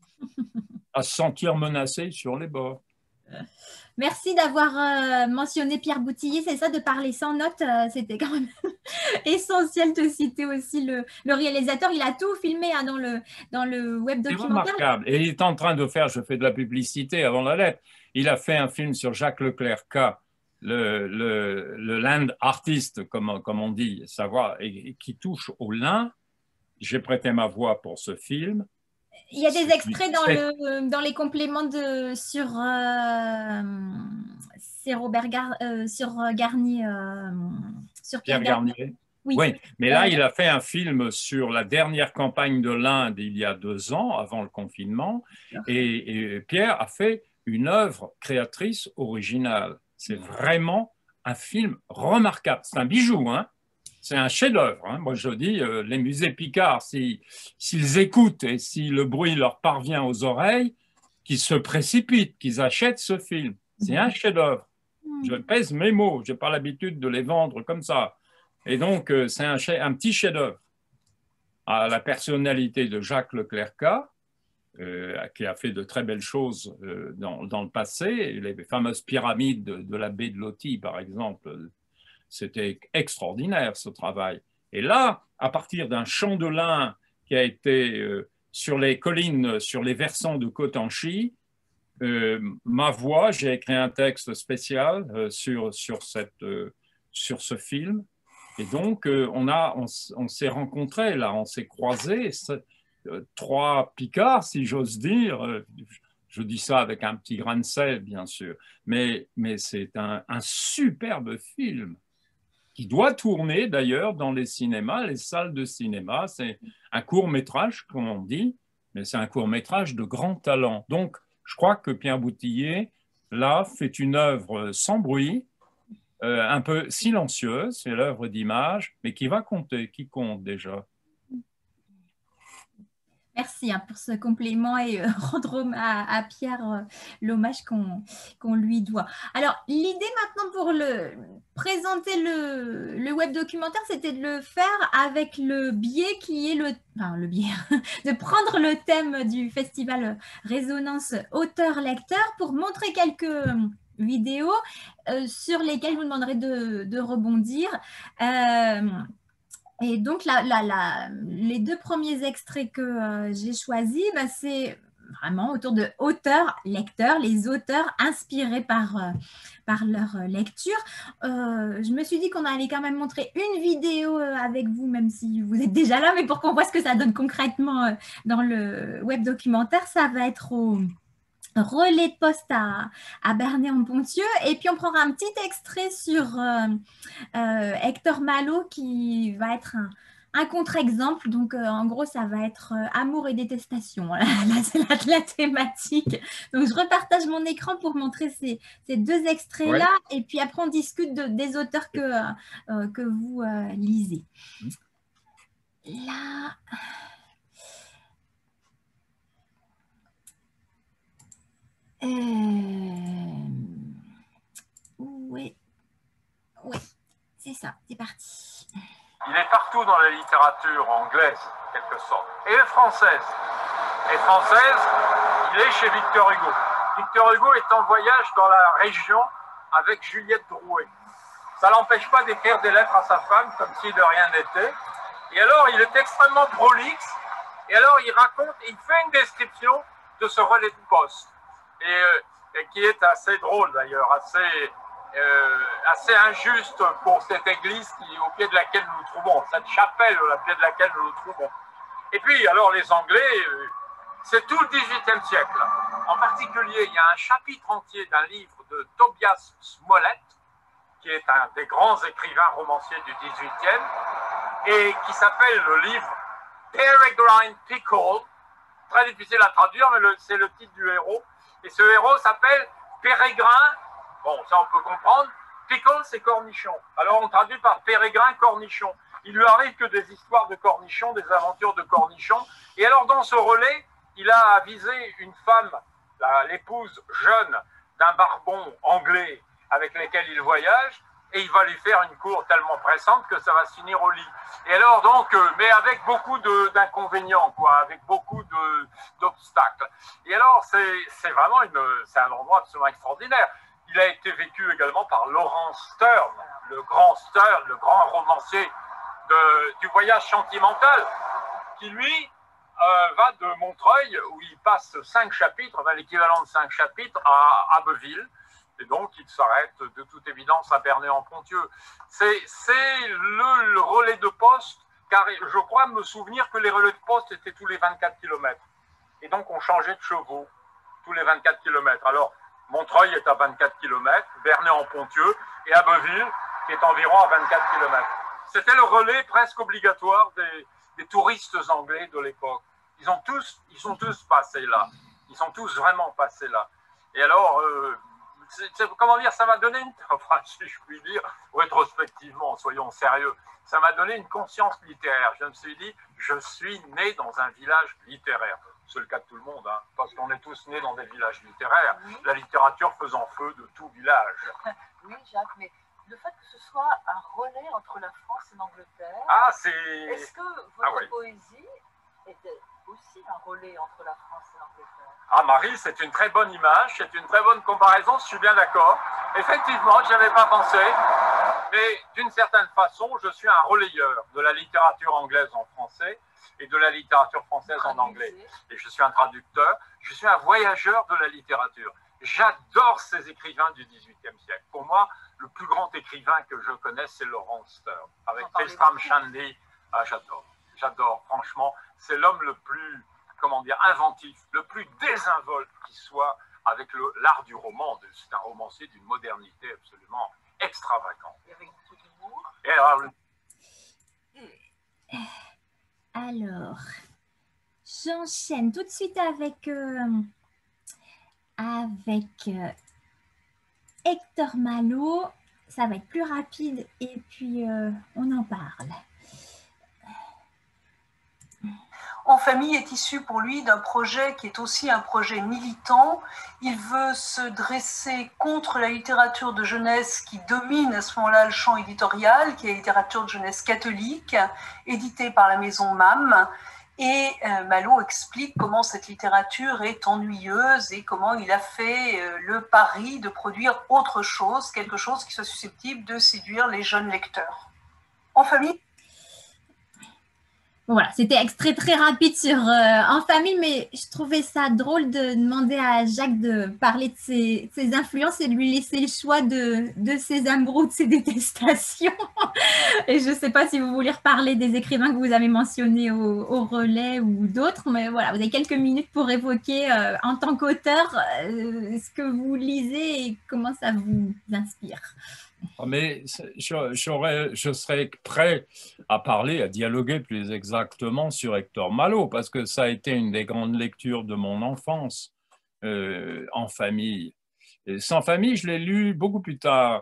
À se sentir menacé sur les bords. Merci d'avoir euh, mentionné Pierre Boutillier, c'est ça, de parler sans notes, euh, c'était quand même essentiel de citer aussi le, le réalisateur. Il a tout filmé hein, dans, le, dans le web documentaire. C'est remarquable. Et il est en train de faire, je fais de la publicité avant la lettre, il a fait un film sur Jacques Leclerc, le, le, le land artist, comme, comme on dit, savoir, et, et qui touche au lin. J'ai prêté ma voix pour ce film. Il y a des extraits dans, le, dans les compléments de, sur, euh, sur Robert Gar, euh, sur Garnier. Euh, sur Pierre, Pierre Garnier. Garnier. Oui. oui, mais là, euh, il a fait un film sur la dernière campagne de l'Inde il y a deux ans, avant le confinement. Et, et Pierre a fait une œuvre créatrice originale. C'est vraiment un film remarquable. C'est un bijou, hein. C'est un chef-d'œuvre. Hein. Moi, je dis, euh, les musées Picard, s'ils si, écoutent et si le bruit leur parvient aux oreilles, qu'ils se précipitent, qu'ils achètent ce film. C'est un chef-d'œuvre. Je pèse mes mots. Je n'ai pas l'habitude de les vendre comme ça. Et donc, euh, c'est un, un petit chef-d'œuvre. À la personnalité de Jacques Leclerc, euh, qui a fait de très belles choses euh, dans, dans le passé, les fameuses pyramides de, de la baie de Loti, par exemple. C'était extraordinaire, ce travail. Et là, à partir d'un champ de lin qui a été euh, sur les collines, sur les versants de Cotanchy, euh, ma voix, j'ai écrit un texte spécial euh, sur, sur, cette, euh, sur ce film. Et donc, euh, on, a, on, on s'est rencontrés, là, on s'est croisés, euh, trois Picards, si j'ose dire. Euh, je dis ça avec un petit grain de sel, bien sûr. Mais, mais c'est un, un superbe film qui doit tourner d'ailleurs dans les cinémas, les salles de cinéma. C'est un court-métrage, comme on dit, mais c'est un court-métrage de grand talent. Donc, je crois que Pierre Boutillier, là, fait une œuvre sans bruit, euh, un peu silencieuse, c'est l'œuvre d'image, mais qui va compter, qui compte déjà. Merci hein, pour ce complément et euh, rendre à, à Pierre euh, l'hommage qu'on qu'on lui doit. Alors, l'idée maintenant pour le, présenter le, le web documentaire, c'était de le faire avec le biais qui est le, enfin, le biais, de prendre le thème du festival Résonance auteur-lecteur pour montrer quelques vidéos euh, sur lesquelles je vous demanderai de, de rebondir. Euh, Et donc, la, la, la, les deux premiers extraits que euh, j'ai choisis, bah, c'est vraiment autour de auteurs, lecteurs, les auteurs inspirés par, euh, par leur lecture. Euh, je me suis dit qu'on allait quand même montrer une vidéo euh, avec vous, même si vous êtes déjà là, mais pour qu'on voit ce que ça donne concrètement euh, dans le web documentaire, ça va être au relais de poste à, à Bernay-en-Ponthieu. Et puis, on prendra un petit extrait sur... Euh, euh, Hector Malo qui va être un, un contre-exemple. Donc, euh, en gros, ça va être euh, amour et détestation. Là, c'est la, la, thématique. Donc, je repartage mon écran pour montrer ces, ces deux extraits-là. Ouais. Et puis après, on discute de, des auteurs que, euh, que vous euh, lisez. Là... Euh... Oui. Oui, c'est ça. C'est parti. Il est partout dans la littérature anglaise, en quelque sorte, et française. Et française, il est chez Victor Hugo. Victor Hugo est en voyage dans la région avec Juliette Drouet. Ça ne l'empêche pas d'écrire des lettres à sa femme, comme si de rien n'était. Et alors, il est extrêmement prolixe. Et alors, il raconte, il fait une description de ce relais de poste. Et, euh, et qui est assez drôle, d'ailleurs, assez... Euh, assez injuste pour cette église qui, au pied de laquelle nous nous trouvons, cette chapelle au pied de laquelle nous nous trouvons. Et puis, alors, les Anglais, euh, c'est tout le dix-huitième siècle. En particulier, il y a un chapitre entier d'un livre de Tobias Smollett, qui est un des grands écrivains romanciers du dix-huitième, et qui s'appelle le livre Peregrine Pickle, très difficile à traduire, mais c'est le titre du héros. Et ce héros s'appelle Pérégrin. Bon, ça on peut comprendre. Pickle, c'est cornichon. Alors on traduit par Pérégrin cornichon. Il lui arrive que des histoires de cornichons, des aventures de cornichons. Et alors dans ce relais, il a avisé une femme, l'épouse jeune d'un barbon anglais avec lequel il voyage, et il va lui faire une cour tellement pressante que ça va se finir au lit. Et alors donc, euh, mais avec beaucoup d'inconvénients, quoi, avec beaucoup d'obstacles. Et alors c'est vraiment une, c'est un endroit absolument extraordinaire. Il a été vécu également par Laurence Sterne, le grand Sterne, le grand romancier de, du voyage sentimental, qui lui euh, va de Montreuil, où il passe cinq chapitres, enfin, l'équivalent de cinq chapitres, à Abbeville, et donc il s'arrête de toute évidence à Bernay-en-Ponthieu. C'est le, le relais de poste, car je crois me souvenir que les relais de poste étaient tous les vingt-quatre kilomètres, et donc on changeait de chevaux tous les vingt-quatre kilomètres. Alors, Montreuil est à vingt-quatre kilomètres, Bernay-en-Ponthieu et Abbeville qui est environ à vingt-quatre kilomètres. C'était le relais presque obligatoire des, des touristes anglais de l'époque. Ils ont tous, ils sont tous passés là. Ils sont tous vraiment passés là. Et alors, euh, c'est, c'est, comment dire, ça m'a donné une, enfin, si je puis dire, rétrospectivement, soyons sérieux, ça m'a donné une conscience littéraire. Je me suis dit, je suis né dans un village littéraire. C'est le cas de tout le monde, hein, parce qu'on est tous nés dans des villages littéraires, oui. La littérature faisant feu de tout village. Oui, Jacques, mais le fait que ce soit un relais entre la France et l'Angleterre, ah, c'est... est-ce que votre ah, oui. poésie était aussi un relais entre la France et l'Angleterre? Ah, Marie, c'est une très bonne image, c'est une très bonne comparaison, je suis bien d'accord. Effectivement, je n'y avais pas pensé, mais d'une certaine façon, je suis un relayeur de la littérature anglaise en français, et de la littérature française en anglais. Et je suis un traducteur, je suis un voyageur de la littérature. J'adore ces écrivains du dix-huitième siècle. Pour moi, le plus grand écrivain que je connaisse, c'est Laurence Sterne. Avec Tristram Shandy, ah, j'adore. J'adore, franchement. C'est l'homme le plus, comment dire, inventif, le plus désinvolte qui soit avec l'art du roman. C'est un romancier d'une modernité absolument extravagante. Et avec beaucoup d'humour. Et alors, Alors, j'enchaîne tout de suite avec, euh, avec euh, Hector Malot. Ça va être plus rapide et puis euh, on en parle. En famille est issu pour lui d'un projet qui est aussi un projet militant. Il veut se dresser contre la littérature de jeunesse qui domine à ce moment-là le champ éditorial, qui est la littérature de jeunesse catholique, éditée par la maison M A M. Et euh, Malot explique comment cette littérature est ennuyeuse et comment il a fait euh, le pari de produire autre chose, quelque chose qui soit susceptible de séduire les jeunes lecteurs. En famille, Voilà, c'était extrait très rapide sur euh, En famille, mais je trouvais ça drôle de demander à Jacques de parler de ses, ses influences et de lui laisser le choix de, de ses amours, de ses détestations. Et je ne sais pas si vous voulez reparler des écrivains que vous avez mentionnés au, au relais ou d'autres, mais voilà, vous avez quelques minutes pour évoquer euh, en tant qu'auteur euh, ce que vous lisez et comment ça vous inspire. Mais je, je serais prêt à parler, à dialoguer plus exactement sur Hector Malot, parce que ça a été une des grandes lectures de mon enfance euh, en famille. Et Sans famille, je l'ai lu beaucoup plus tard,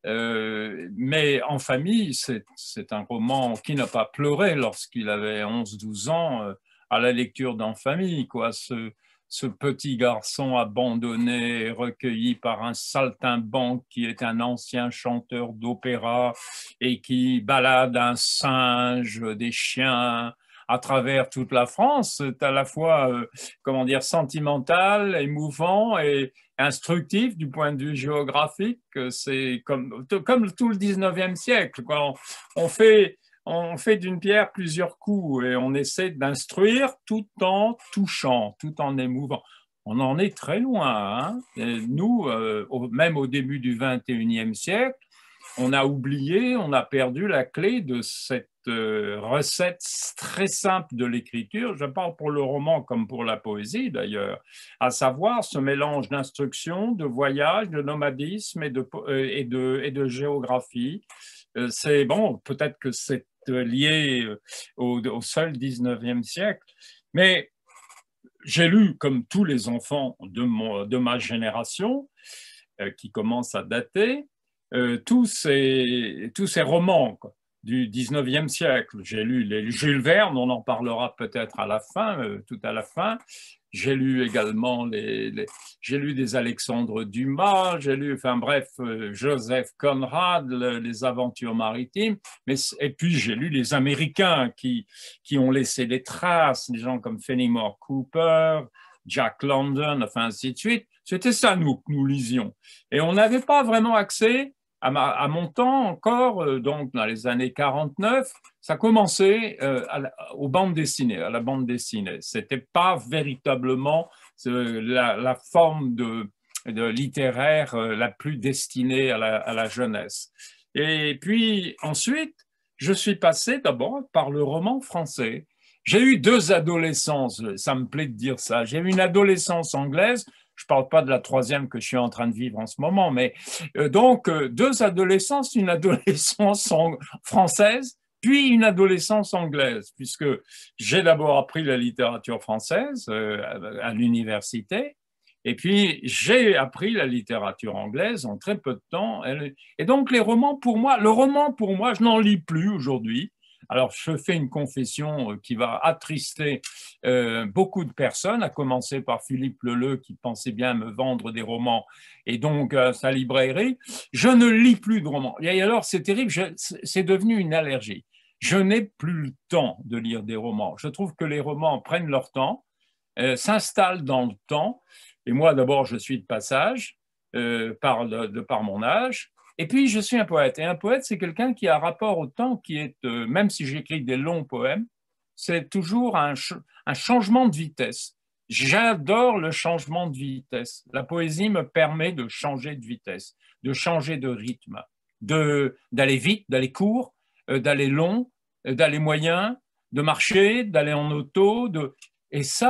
euh, mais En famille, c'est un roman qui n'a pas pleuré lorsqu'il avait onze douze ans euh, à la lecture d'En famille, quoi. Ce, ce petit garçon abandonné, recueilli par un saltimbanque qui est un ancien chanteur d'opéra et qui balade un singe, des chiens à travers toute la France. C'est à la fois, euh, comment dire, sentimental, émouvant et instructif du point de vue géographique. C'est comme, comme tout le dix-neuvième siècle, quoi. On, on fait... On fait d'une pierre plusieurs coups et on essaie d'instruire tout en touchant, tout en émouvant. On en est très loin, hein. Et nous, euh, au, même au début du vingt et unième siècle, on a oublié, on a perdu la clé de cette euh, recette très simple de l'écriture. Je parle pour le roman comme pour la poésie d'ailleurs, à savoir ce mélange d'instruction, de voyage, de nomadisme et de, euh, et de, et de géographie. Euh, c'est bon, peut-être que c'est lié au, au seul dix-neuvième siècle, mais j'ai lu, comme tous les enfants de, mon, de ma génération, euh, qui commence à dater, euh, tous, ces, tous ces romans quoi, du dix-neuvième siècle. J'ai lu les Jules Verne, on en parlera peut-être à la fin, euh, tout à la fin. J'ai lu également les, les j'ai lu des Alexandre Dumas, j'ai lu, enfin bref, euh, Joseph Conrad, le, les aventures maritimes, mais, et puis j'ai lu les Américains qui, qui ont laissé des traces, des gens comme Fenimore Cooper, Jack London, enfin ainsi de suite. C'était ça, nous, que nous lisions. Et on n'avait pas vraiment accès, à, ma, à mon temps encore, euh, donc dans les années quarante-neuf, ça commençait euh, à la, aux bandes dessinées, à la bande dessinée. C'était pas véritablement euh, la, la forme de, de littéraire euh, la plus destinée à la, à la jeunesse. Et puis ensuite, je suis passé d'abord par le roman français. J'ai eu deux adolescences, ça me plaît de dire ça. J'ai eu une adolescence anglaise. Je ne parle pas de la troisième que je suis en train de vivre en ce moment, mais euh, donc euh, deux adolescences, une adolescence française, puis une adolescence anglaise, puisque j'ai d'abord appris la littérature française euh, à l'université, et puis j'ai appris la littérature anglaise en très peu de temps. Et donc les romans, pour moi, le roman pour moi, je n'en lis plus aujourd'hui. Alors, je fais une confession qui va attrister euh, beaucoup de personnes, à commencer par Philippe Leleu, qui pensait bien me vendre des romans, et donc euh, sa librairie. Je ne lis plus de romans. Et alors, c'est terrible, c'est devenu une allergie. Je n'ai plus le temps de lire des romans. Je trouve que les romans prennent leur temps, euh, s'installent dans le temps. Et moi, d'abord, je suis de passage, euh, par, de, de par mon âge. Et puis, je suis un poète. Et un poète, c'est quelqu'un qui a un rapport au temps qui est, euh, même si j'écris des longs poèmes, c'est toujours un, ch un changement de vitesse. J'adore le changement de vitesse. La poésie me permet de changer de vitesse, de changer de rythme, d'aller vite, d'aller court, euh, d'aller long, euh, d'aller moyen, de marcher, d'aller en auto. De... Et ça,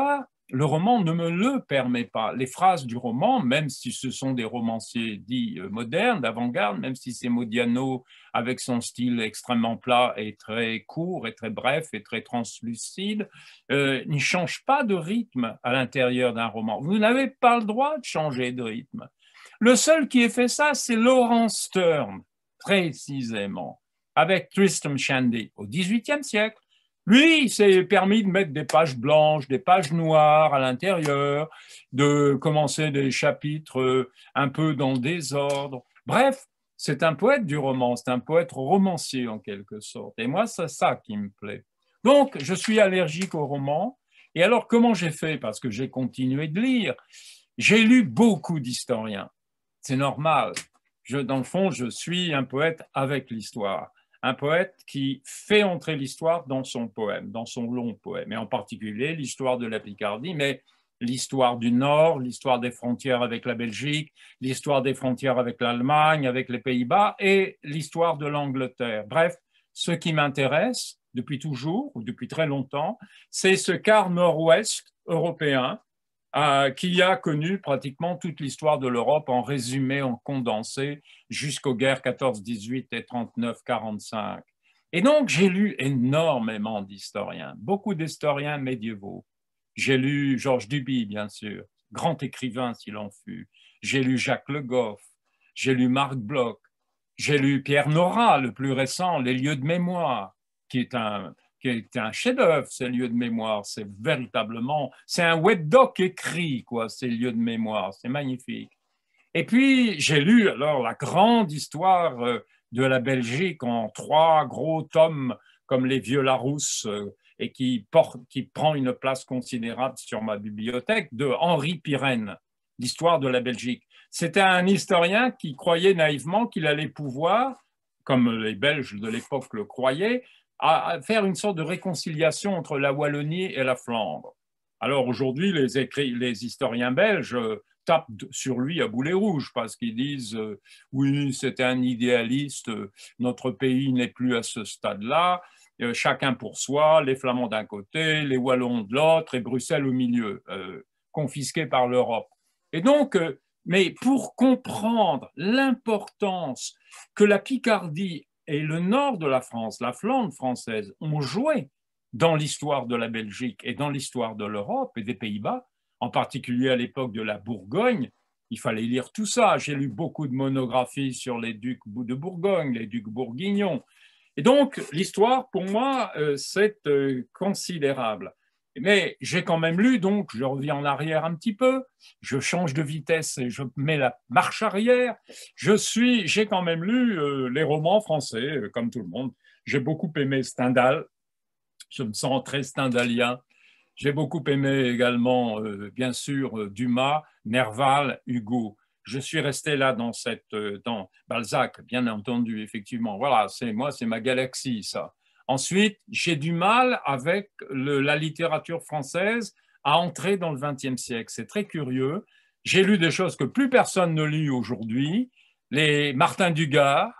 le roman ne me le permet pas. Les phrases du roman, même si ce sont des romanciers dits modernes, d'avant-garde, même si c'est Modiano avec son style extrêmement plat et très court et très bref et très translucide, euh, n'y changent pas de rythme à l'intérieur d'un roman. Vous n'avez pas le droit de changer de rythme. Le seul qui ait fait ça, c'est Laurence Sterne, précisément, avec Tristram Shandy au dix-huitième siècle. Lui, il s'est permis de mettre des pages blanches, des pages noires à l'intérieur, de commencer des chapitres un peu dans le désordre. Bref, c'est un poète du roman, c'est un poète romancier en quelque sorte. Et moi, c'est ça qui me plaît. Donc, je suis allergique au roman. Et alors, comment j'ai fait? Parce que j'ai continué de lire. J'ai lu beaucoup d'historiens. C'est normal. Je, dans le fond, je suis un poète avec l'histoire. Un poète qui fait entrer l'histoire dans son poème, dans son long poème, et en particulier l'histoire de la Picardie, mais l'histoire du Nord, l'histoire des frontières avec la Belgique, l'histoire des frontières avec l'Allemagne, avec les Pays-Bas, et l'histoire de l'Angleterre. Bref, ce qui m'intéresse depuis toujours, ou depuis très longtemps, c'est ce quart nord-ouest européen, Euh, qui a connu pratiquement toute l'histoire de l'Europe en résumé, en condensé, jusqu'aux guerres quatorze dix-huit et trente-neuf quarante-cinq. Et donc, j'ai lu énormément d'historiens, beaucoup d'historiens médiévaux. J'ai lu Georges Duby, bien sûr, grand écrivain s'il en fut. J'ai lu Jacques Le Goff, j'ai lu Marc Bloch, j'ai lu Pierre Nora, le plus récent, Les lieux de mémoire, qui est un... qui est un chef-d'œuvre, ces lieux de mémoire. C'est véritablement, c'est un webdoc écrit, quoi, ces lieux de mémoire. C'est magnifique. Et puis, j'ai lu alors la grande histoire de la Belgique en trois gros tomes, comme Les Vieux Larousse, et qui, porte, qui prend une place considérable sur ma bibliothèque, de Henri Pirenne, l'histoire de la Belgique. C'était un historien qui croyait naïvement qu'il allait pouvoir, comme les Belges de l'époque le croyaient, à faire une sorte de réconciliation entre la Wallonie et la Flandre. Alors aujourd'hui, les, écrits, les historiens belges tapent sur lui à boulet rouge parce qu'ils disent euh, « oui, c'était un idéaliste, notre pays n'est plus à ce stade-là, euh, chacun pour soi, les Flamands d'un côté, les Wallons de l'autre et Bruxelles au milieu, euh, confisqués par l'Europe. » Et donc, euh, mais pour comprendre l'importance que la Picardie et le nord de la France, la Flandre française, ont joué dans l'histoire de la Belgique et dans l'histoire de l'Europe et des Pays-Bas, en particulier à l'époque de la Bourgogne. Il fallait lire tout ça. J'ai lu beaucoup de monographies sur les ducs de Bourgogne, les ducs bourguignons. Et donc, l'histoire, pour moi, c'est considérable. Mais j'ai quand même lu, donc je reviens en arrière un petit peu, je change de vitesse et je mets la marche arrière. Je suis, j'ai quand même lu euh, les romans français, euh, comme tout le monde. J'ai beaucoup aimé Stendhal, je me sens très stendhalien. J'ai beaucoup aimé également, euh, bien sûr, Dumas, Nerval, Hugo. Je suis resté là dans cette, euh, dans Balzac, bien entendu, effectivement. Voilà, c'est moi, c'est ma galaxie, ça. Ensuite, j'ai du mal avec le, la littérature française à entrer dans le vingtième siècle. C'est très curieux. J'ai lu des choses que plus personne ne lit aujourd'hui. Les Martin Dugard,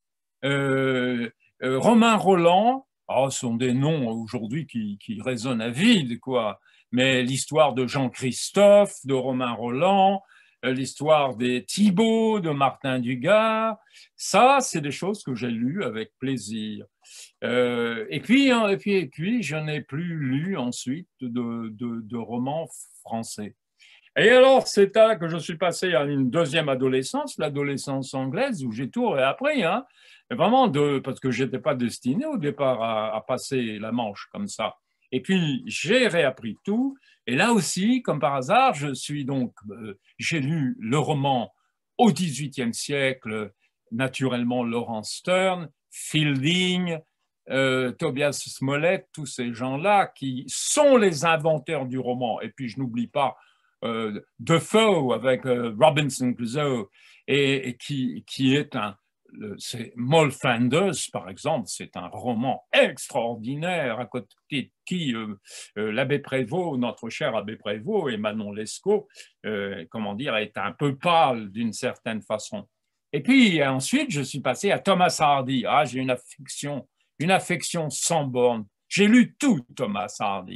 euh, euh, Romain Rolland, oh, sont des noms aujourd'hui qui, qui résonnent à vide, quoi. Mais l'histoire de Jean-Christophe, de Romain Rolland, l'histoire des Thibaut, de Martin Dugard, ça, c'est des choses que j'ai lues avec plaisir. Euh, et, puis, et, puis, et puis, je n'ai plus lu ensuite de, de, de romans français. Et alors, c'est là que je suis passé à une deuxième adolescence, l'adolescence anglaise, où j'ai tout réappris, hein, vraiment, de, parce que je n'étais pas destiné au départ à, à passer la Manche comme ça. Et puis, j'ai réappris tout. Et là aussi, comme par hasard, je suis donc, euh, j'ai lu le roman au dix-huitième siècle, naturellement Laurence Sterne, Fielding, euh, Tobias Smollett, tous ces gens-là qui sont les inventeurs du roman. Et puis, je n'oublie pas euh, Defoe avec euh, Robinson Crusoe, et, et qui, qui est un... C'est Moll Flanders, par exemple, c'est un roman extraordinaire à côté de qui euh, euh, l'abbé Prévost, notre cher abbé Prévost et Manon Lescaut, euh, comment dire, est un peu pâle d'une certaine façon. Et puis ensuite, je suis passé à Thomas Hardy. Ah, j'ai une affection, une affection sans borne. J'ai lu tout Thomas Hardy.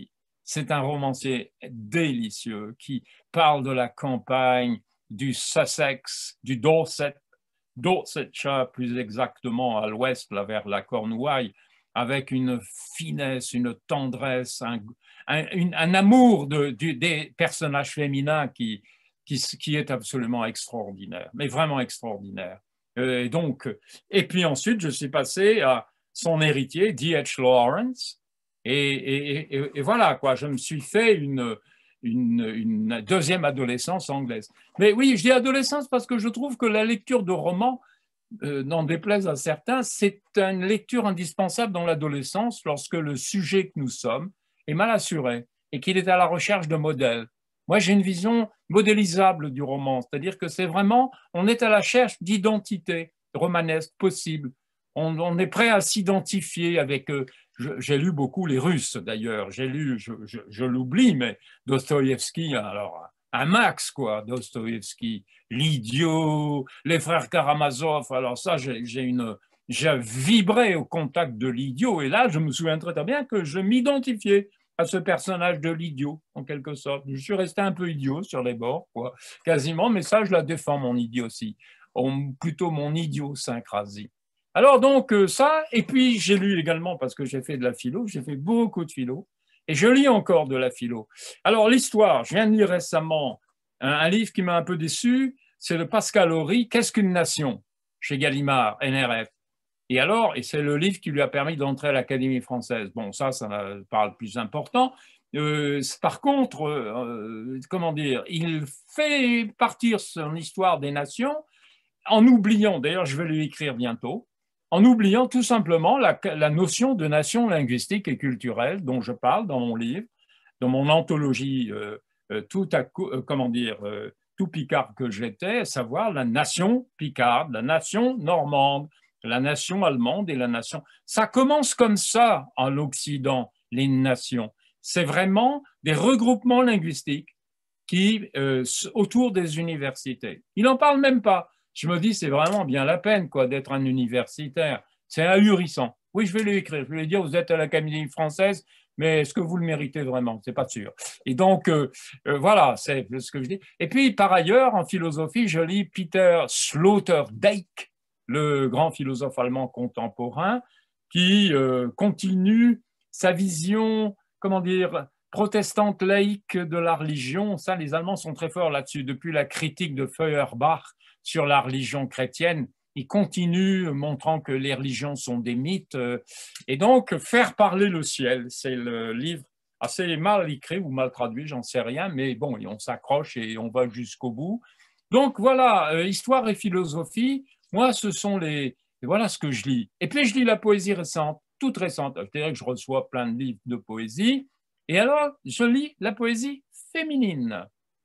c'est un romancier délicieux qui parle de la campagne, du Sussex, du Dorset, Dorsetshire plus exactement à l'ouest, là vers la Cornouaille, avec une finesse, une tendresse, un, un, une, un amour de, du, des personnages féminins qui, qui, qui est absolument extraordinaire, mais vraiment extraordinaire. Et, donc, et puis ensuite, je suis passé à son héritier, D H Lawrence, et, et, et, et voilà, quoi, je me suis fait une, une, une deuxième adolescence anglaise. Mais oui, je dis adolescence parce que je trouve que la lecture de romans, Euh, n'en déplaise à certains, c'est une lecture indispensable dans l'adolescence lorsque le sujet que nous sommes est mal assuré et qu'il est à la recherche de modèles. Moi, j'ai une vision modélisable du roman, c'est-à-dire que c'est vraiment, on est à la recherche d'identité romanesque possible. On, on est prêt à s'identifier avec, euh, j'ai lu beaucoup les Russes d'ailleurs, j'ai lu, je, je, je l'oublie, mais Dostoïevski, alors un max, quoi, Dostoïevski, l'idiot, les frères Karamazov. Alors ça, j'ai une, j'ai vibré au contact de l'idiot. Et là, je me souviens très, très bien que je m'identifiais à ce personnage de l'idiot, en quelque sorte. Je suis resté un peu idiot sur les bords, quoi, quasiment, mais ça, je la défends, mon idiotie, ou plutôt mon idiosyncrasie. Alors donc, ça, et puis j'ai lu également, parce que j'ai fait de la philo, j'ai fait beaucoup de philo, et je lis encore de la philo. Alors, l'histoire, je viens de lire récemment un, un livre qui m'a un peu déçu, c'est de Pascal Horry, Qu'est-ce qu'une nation, chez Gallimard, N R F. Et alors, et c'est le livre qui lui a permis d'entrer à l'Académie française. Bon, ça, ça parle plus important. Euh, par contre, euh, comment dire, il fait partir son histoire des nations en oubliant, d'ailleurs, je vais lui écrire bientôt, en oubliant tout simplement la, la notion de nation linguistique et culturelle dont je parle dans mon livre, dans mon anthologie euh, euh, tout, à, euh, comment dire, euh, tout picard que j'étais, à savoir la nation picarde, la nation normande, la nation allemande et la nation. Ça commence comme ça en Occident, les nations. C'est vraiment des regroupements linguistiques qui, euh, autour des universités. Il n'en parle même pas. Je me dis, c'est vraiment bien la peine quoi, d'être un universitaire. C'est ahurissant. Oui, je vais lui écrire. Je vais lui dire, vous êtes à l'Académie française, mais est-ce que vous le méritez vraiment? C'est pas sûr. Et donc, euh, euh, voilà, c'est ce que je dis. Et puis, par ailleurs, en philosophie, je lis Peter Sloterdijk, le grand philosophe allemand contemporain, qui euh, continue sa vision, comment dire, protestante laïque de la religion. Ça, les Allemands sont très forts là-dessus. Depuis la critique de Feuerbach sur la religion chrétienne, ils continuent montrant que les religions sont des mythes. Et donc, Faire parler le ciel, c'est le livre assez mal écrit ou mal traduit, j'en sais rien, mais bon, on s'accroche et on va jusqu'au bout. Donc voilà, euh, histoire et philosophie, moi, ce sont les... Voilà ce que je lis. Et puis, je lis la poésie récente, toute récente. C'est-à-dire que je reçois plein de livres de poésie. Et alors, je lis la poésie féminine,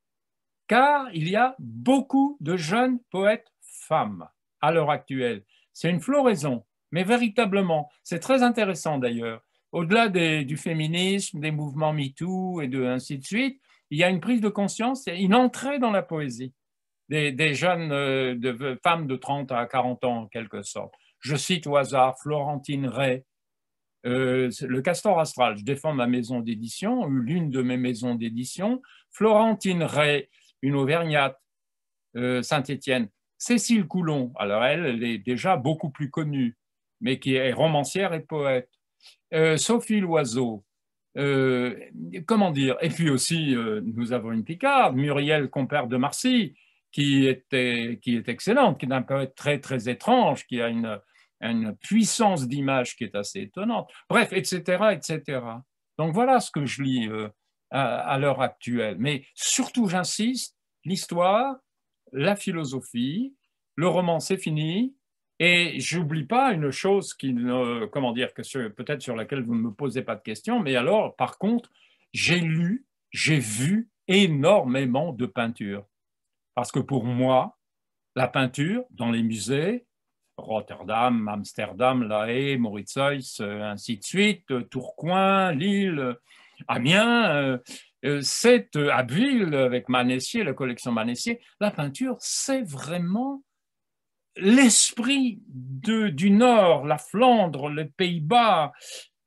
car il y a beaucoup de jeunes poètes femmes à l'heure actuelle. C'est une floraison, mais véritablement, c'est très intéressant d'ailleurs. Au-delà du féminisme, des mouvements MeToo et de ainsi de suite, il y a une prise de conscience et une entrée dans la poésie des, des jeunes euh, de, femmes de trente à quarante ans en quelque sorte. Je cite au hasard Florentine Ray, Euh, le Castor Astral, je défends ma maison d'édition, l'une de mes maisons d'édition, Florentine Ray, une Auvergnate, euh, Saint-Étienne, Cécile Coulon, alors elle, elle est déjà beaucoup plus connue, mais qui est romancière et poète, euh, Sophie Loiseau, euh, comment dire, et puis aussi, euh, nous avons une Picarde, Muriel Compère de Marcy, qui, était, qui est excellente, qui est un poète très, très étrange, qui a une... une puissance d'image qui est assez étonnante. Bref, et cetera, et cetera. Donc voilà ce que je lis euh, à, à l'heure actuelle. Mais surtout, j'insiste, l'histoire, la philosophie, le roman, c'est fini. Et j'oublie pas une chose qui, ne, comment dire, que peut-être sur laquelle vous ne me posez pas de questions, mais alors, par contre, j'ai lu, j'ai vu énormément de peinture. Parce que pour moi, la peinture, dans les musées, Rotterdam, Amsterdam, La Haye, Mauritshuis, ainsi de suite, Tourcoing, Lille, Amiens, c'est Abbeville avec Manessier, la collection Manessier. La peinture, c'est vraiment l'esprit du Nord, la Flandre, les Pays-Bas,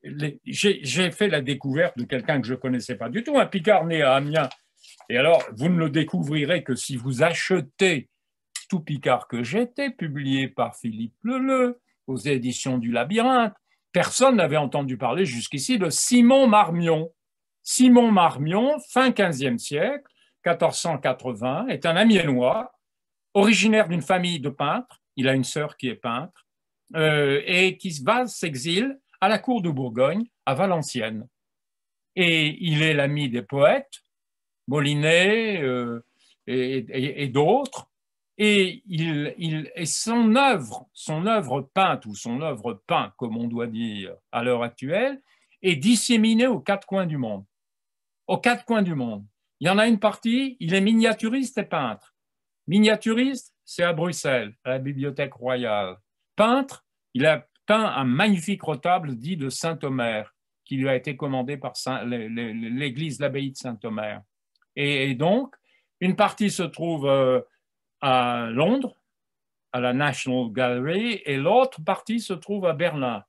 j'ai fait la découverte de quelqu'un que je ne connaissais pas du tout, un Picard né à Amiens. Et alors, vous ne le découvrirez que si vous achetez Tout Picard que j'étais, publié par Philippe Leleu, aux éditions du Labyrinthe. Personne n'avait entendu parler jusqu'ici de Simon Marmion. Simon Marmion, fin quinzième siècle, quatorze cent quatre-vingts, est un Amiénois, originaire d'une famille de peintres. Il a une sœur qui est peintre, euh, et qui va s'exile à la cour de Bourgogne, à Valenciennes. Et il est l'ami des poètes, Molinet euh, et, et, et d'autres. Et, il, il, et son œuvre, son œuvre peinte, ou son œuvre peinte, comme on doit dire à l'heure actuelle, est disséminée aux quatre coins du monde. Aux quatre coins du monde. Il y en a une partie, il est miniaturiste et peintre. Miniaturiste, c'est à Bruxelles, à la Bibliothèque royale. Peintre, il a peint un magnifique retable dit de Saint-Omer, qui lui a été commandé par l'église, l'abbaye de Saint-Omer. Et, et donc, une partie se trouve euh, à Londres, à la National Gallery, et l'autre partie se trouve à Berlin.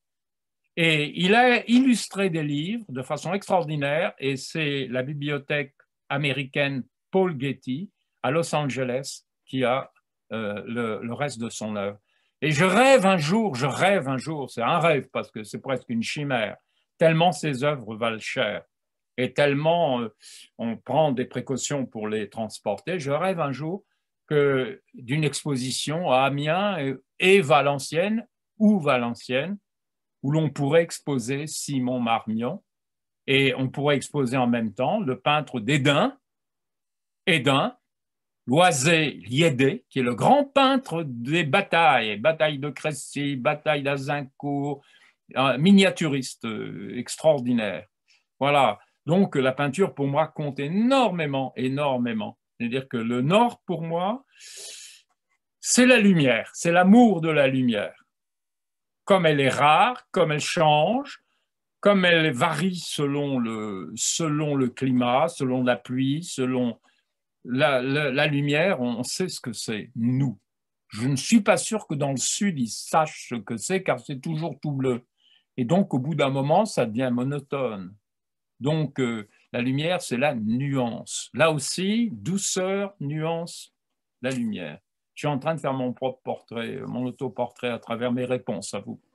Et il a illustré des livres de façon extraordinaire, et c'est la bibliothèque américaine Paul Getty à Los Angeles qui a euh, le, le reste de son œuvre. Et je rêve un jour, je rêve un jour, c'est un rêve parce que c'est presque une chimère, tellement ces œuvres valent cher et tellement euh, on prend des précautions pour les transporter. Je rêve un jour que d'une exposition à Amiens et, et Valenciennes ou Valenciennes, où l'on pourrait exposer Simon Marmion, et on pourrait exposer en même temps le peintre d'Édin, Édin, Loizé-Liédé, qui est le grand peintre des batailles, bataille de Crécy, bataille d'Azincourt, un miniaturiste extraordinaire. Voilà, donc la peinture pour moi compte énormément, énormément. C'est-à-dire que le Nord pour moi, c'est la lumière, c'est l'amour de la lumière. Comme elle est rare, comme elle change, comme elle varie selon le, selon le climat, selon la pluie, selon la, la, la lumière, on sait ce que c'est, nous. Je ne suis pas sûr que dans le Sud, ils sachent ce que c'est, car c'est toujours tout bleu. Et donc, au bout d'un moment, ça devient monotone. Donc, euh, la lumière, c'est la nuance. Là aussi, douceur, nuance, la lumière. Je suis en train de faire mon propre portrait, mon autoportrait à travers mes réponses à vous.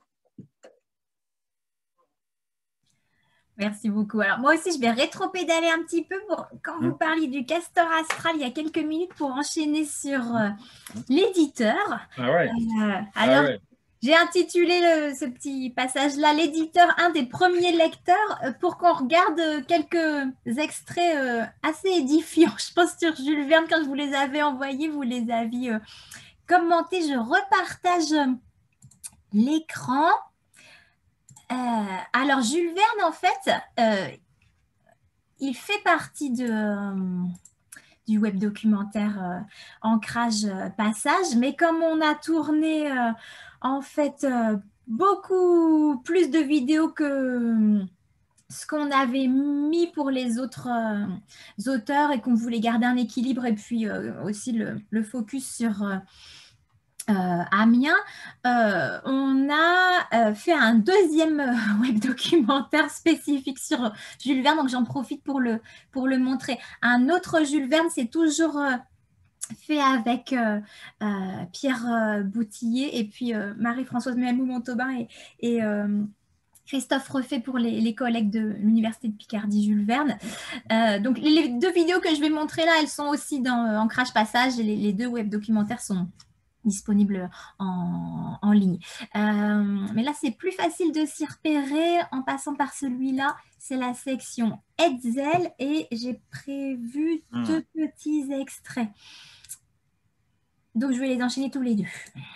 Merci beaucoup. Alors, moi aussi, je vais rétro-pédaler un petit peu pour, quand vous parliez du castor astral il y a quelques minutes pour enchaîner sur euh, l'éditeur. Ah ouais. Euh, alors, ah ouais. J'ai intitulé le, ce petit passage-là, l'éditeur, un des premiers lecteurs, pour qu'on regarde quelques extraits euh, assez édifiants. Je pense sur Jules Verne, quand je vous les avais envoyés, vous les aviez euh, commentés. Je repartage l'écran. Euh, alors, Jules Verne, en fait, euh, il fait partie de, euh, du web documentaire euh, Ancrage euh, Passage, mais comme on a tourné, euh, en fait, euh, beaucoup plus de vidéos que ce qu'on avait mis pour les autres euh, auteurs et qu'on voulait garder un équilibre et puis euh, aussi le, le focus sur... Euh, Euh, Amiens, euh, on a euh, fait un deuxième euh, web documentaire spécifique sur Jules Verne, donc j'en profite pour le, pour le montrer. Un autre Jules Verne, c'est toujours euh, fait avec euh, euh, Pierre euh, Boutillier et puis euh, Marie-Françoise Melmou-Montauban et, et euh, Christophe Refait pour les, les collègues de l'Université de Picardie Jules Verne. Euh, donc les deux vidéos que je vais montrer là, elles sont aussi dans euh, Ancrage Passage et les, les deux web documentaires sont disponible en, en ligne. Euh, mais là, c'est plus facile de s'y repérer en passant par celui-là. C'est la section Hetzel et j'ai prévu mmh. deux petits extraits. Donc, je vais les enchaîner tous les deux.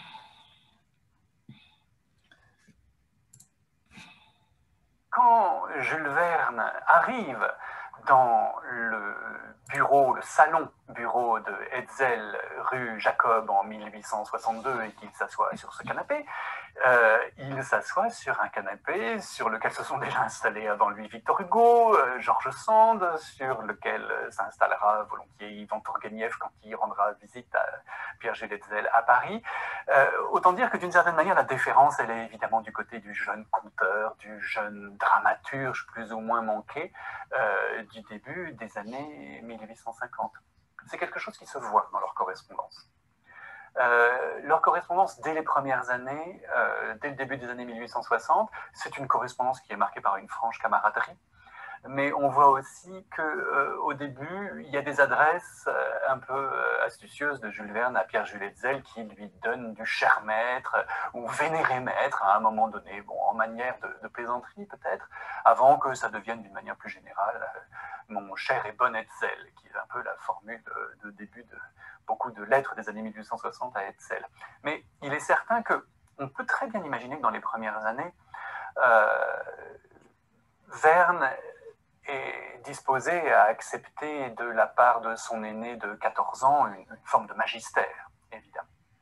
Quand Jules Verne arrive dans le bureau, le salon bureau de Hetzel, rue Jacob en mille huit cent soixante-deux, et qu'il s'assoit sur ce canapé, Euh, il s'assoit sur un canapé sur lequel se sont déjà installés avant lui Victor Hugo, euh, George Sand, sur lequel euh, s'installera volontiers Ivan Tourguenieff quand il rendra visite à Pierre-Gilles Hetzel à Paris. Euh, autant dire que d'une certaine manière, la déférence, elle est évidemment du côté du jeune conteur, du jeune dramaturge plus ou moins manqué euh, du début des années mille huit cent cinquante. C'est quelque chose qui se voit dans leur correspondance. Euh, leur correspondance dès les premières années, euh, dès le début des années mille huit cent soixante, c'est une correspondance qui est marquée par une franche camaraderie. Mais on voit aussi qu'au euh, début, il y a des adresses euh, un peu euh, astucieuses de Jules Verne à Pierre-Jules Hetzel qui lui donnent du cher maître euh, ou vénéré maître à un moment donné, bon, en manière de, de plaisanterie peut-être, avant que ça devienne d'une manière plus générale euh, mon cher et bon Hetzel, qui est un peu la formule de, de début de beaucoup de lettres des années mille huit cent soixante à Hetzel. Mais il est certain qu'on peut très bien imaginer que dans les premières années, euh, Verne est disposé à accepter de la part de son aîné de quatorze ans une, une forme de magistère, évidemment.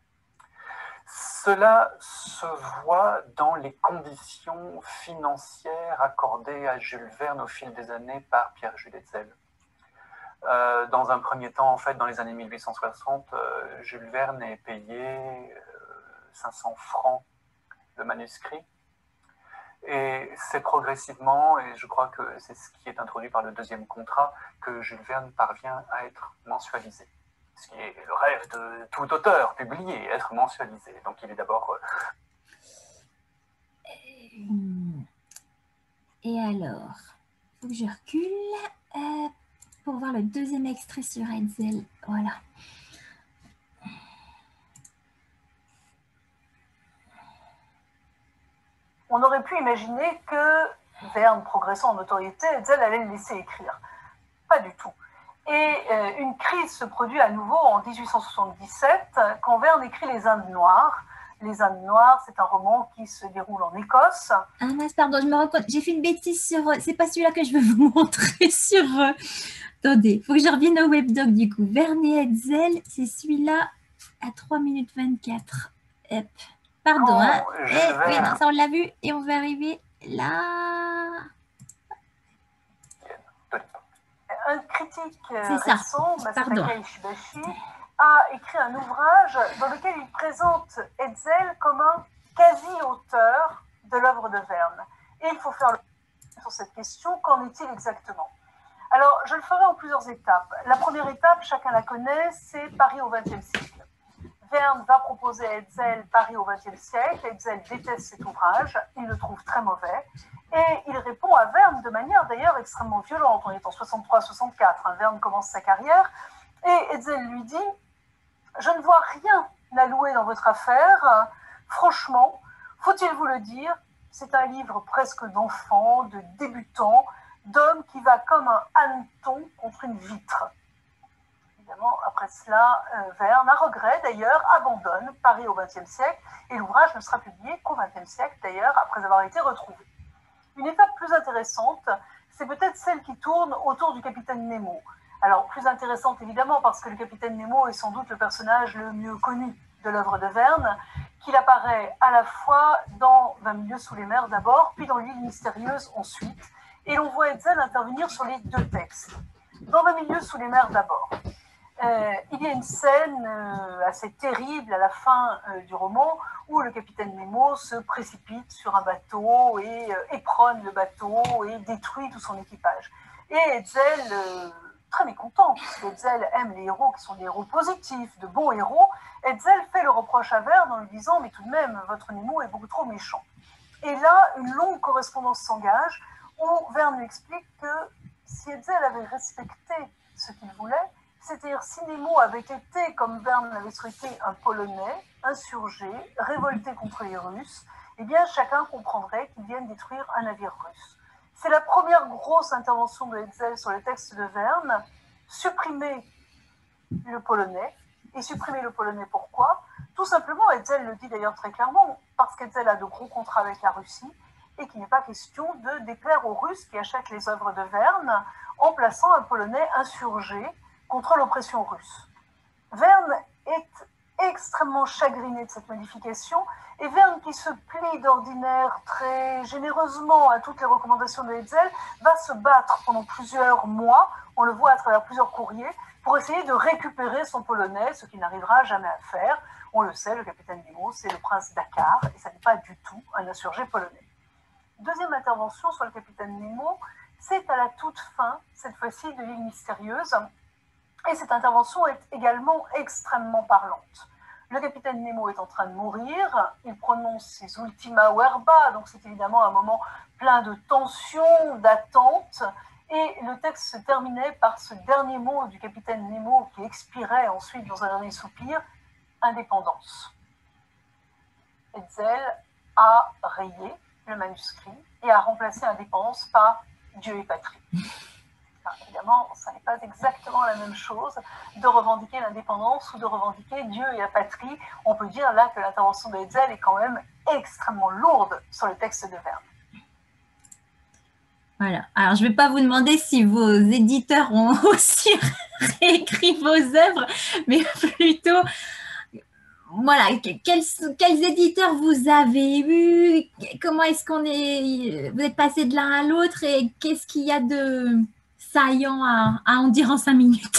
Cela se voit dans les conditions financières accordées à Jules Verne au fil des années par Pierre-Jules Hetzel. Euh, dans un premier temps, en fait, dans les années mille huit cent soixante, euh, Jules Verne est payé euh, cinq cents francs le manuscrit. Et c'est progressivement, et je crois que c'est ce qui est introduit par le deuxième contrat, que Jules Verne parvient à être mensualisé. Ce qui est le rêve de tout auteur publié, être mensualisé. Donc il est d'abord... Euh... Et alors, il faut que je recule euh, pour voir le deuxième extrait sur Hetzel. Voilà. On aurait pu imaginer que Verne, progressant en notoriété, Hetzel allait le laisser écrire. Pas du tout. Et euh, une crise se produit à nouveau en mille huit cent soixante-dix-sept, quand Verne écrit Les Indes Noires. Les Indes Noires, c'est un roman qui se déroule en Écosse. Ah mince, pardon, je me rends compte, j'ai fait une bêtise sur... C'est pas celui-là que je veux vous montrer sur... Euh... Attendez, il faut que je revienne au webdoc du coup. Verne et Hetzel, c'est celui-là à trois minutes vingt-quatre. Hop. Pardon, oh, hein. Eh, vais... oui, non, ça on l'a vu. Et on va arriver là. Un critique récent, Masataka Ishibashi, a écrit un ouvrage dans lequel il présente Hetzel comme un quasi-auteur de l'œuvre de Verne. Et il faut faire le point sur cette question, qu'en est-il exactement? Alors, je le ferai en plusieurs étapes. La première étape, chacun la connaît, c'est Paris au vingtième siècle. Verne va proposer à Hetzel Paris au vingtième siècle. Hetzel déteste cet ouvrage, il le trouve très mauvais. Et il répond à Verne de manière d'ailleurs extrêmement violente. On est en soixante-trois soixante-quatre, hein, Verne commence sa carrière. Et Hetzel lui dit « Je ne vois rien à louer dans votre affaire. Franchement, faut-il vous le dire, c'est un livre presque d'enfant, de débutant, d'homme qui va comme un hanneton contre une vitre. » Évidemment, après cela, euh, Verne, à regret d'ailleurs, abandonne Paris au vingtième siècle et l'ouvrage ne sera publié qu'au vingtième siècle d'ailleurs, après avoir été retrouvé. Une étape plus intéressante, c'est peut-être celle qui tourne autour du capitaine Nemo. Alors, plus intéressante évidemment parce que le capitaine Nemo est sans doute le personnage le mieux connu de l'œuvre de Verne, qu'il apparaît à la fois dans vingt milieux sous les mers d'abord, puis dans l'île mystérieuse ensuite, et l'on voit Hetzel intervenir sur les deux textes. Dans vingt milieux sous les mers d'abord, Euh, il y a une scène euh, assez terrible à la fin euh, du roman où le capitaine Nemo se précipite sur un bateau et euh, éperonne le bateau et détruit tout son équipage. Et Hetzel, euh, très mécontent, puisque Hetzel aime les héros qui sont des héros positifs, de bons héros, Hetzel fait le reproche à Verne en lui disant « Mais tout de même, votre Nemo est beaucoup trop méchant ». Et là, une longue correspondance s'engage où Verne lui explique que si Hetzel avait respecté ce qu'il voulait, c'est-à-dire si Nemo avait été, comme Verne l'avait souhaité, un Polonais, insurgé, révolté contre les Russes, eh bien chacun comprendrait qu'ils viennent détruire un navire russe. C'est la première grosse intervention de Hetzel sur le texte de Verne, supprimer le Polonais. Et supprimer le Polonais, pourquoi? Tout simplement, Hetzel le dit d'ailleurs très clairement, parce qu'Hetzel a de gros contrats avec la Russie, et qu'il n'est pas question de déplaire aux Russes qui achètent les œuvres de Verne en plaçant un Polonais insurgé contre l'oppression russe. Verne est extrêmement chagriné de cette modification, et Verne, qui se plie d'ordinaire très généreusement à toutes les recommandations de Hetzel, va se battre pendant plusieurs mois, on le voit à travers plusieurs courriers, pour essayer de récupérer son polonais, ce qu'il n'arrivera jamais à faire. On le sait, le capitaine Nemo, c'est le prince Dakkar, et ça n'est pas du tout un insurgé polonais. Deuxième intervention sur le capitaine Nemo, c'est à la toute fin, cette fois-ci, de l'île mystérieuse, et cette intervention est également extrêmement parlante. Le capitaine Nemo est en train de mourir, il prononce ses ultima verba, donc c'est évidemment un moment plein de tension, d'attente, et le texte se terminait par ce dernier mot du capitaine Nemo qui expirait ensuite dans un dernier soupir, indépendance. Hetzel a rayé le manuscrit et a remplacé indépendance par Dieu et patrie. Enfin, évidemment, ça n'est pas exactement la même chose de revendiquer l'indépendance ou de revendiquer Dieu et la patrie. On peut dire là que l'intervention de Hetzel est quand même extrêmement lourde sur le texte de Verne. Voilà. Alors, je ne vais pas vous demander si vos éditeurs ont aussi réécrit vos œuvres, mais plutôt, voilà, quels, quels éditeurs vous avez eus, comment est-ce qu'on est, vous êtes passé de l'un à l'autre et qu'est-ce qu'il y a de saillant à, à en dire en cinq minutes?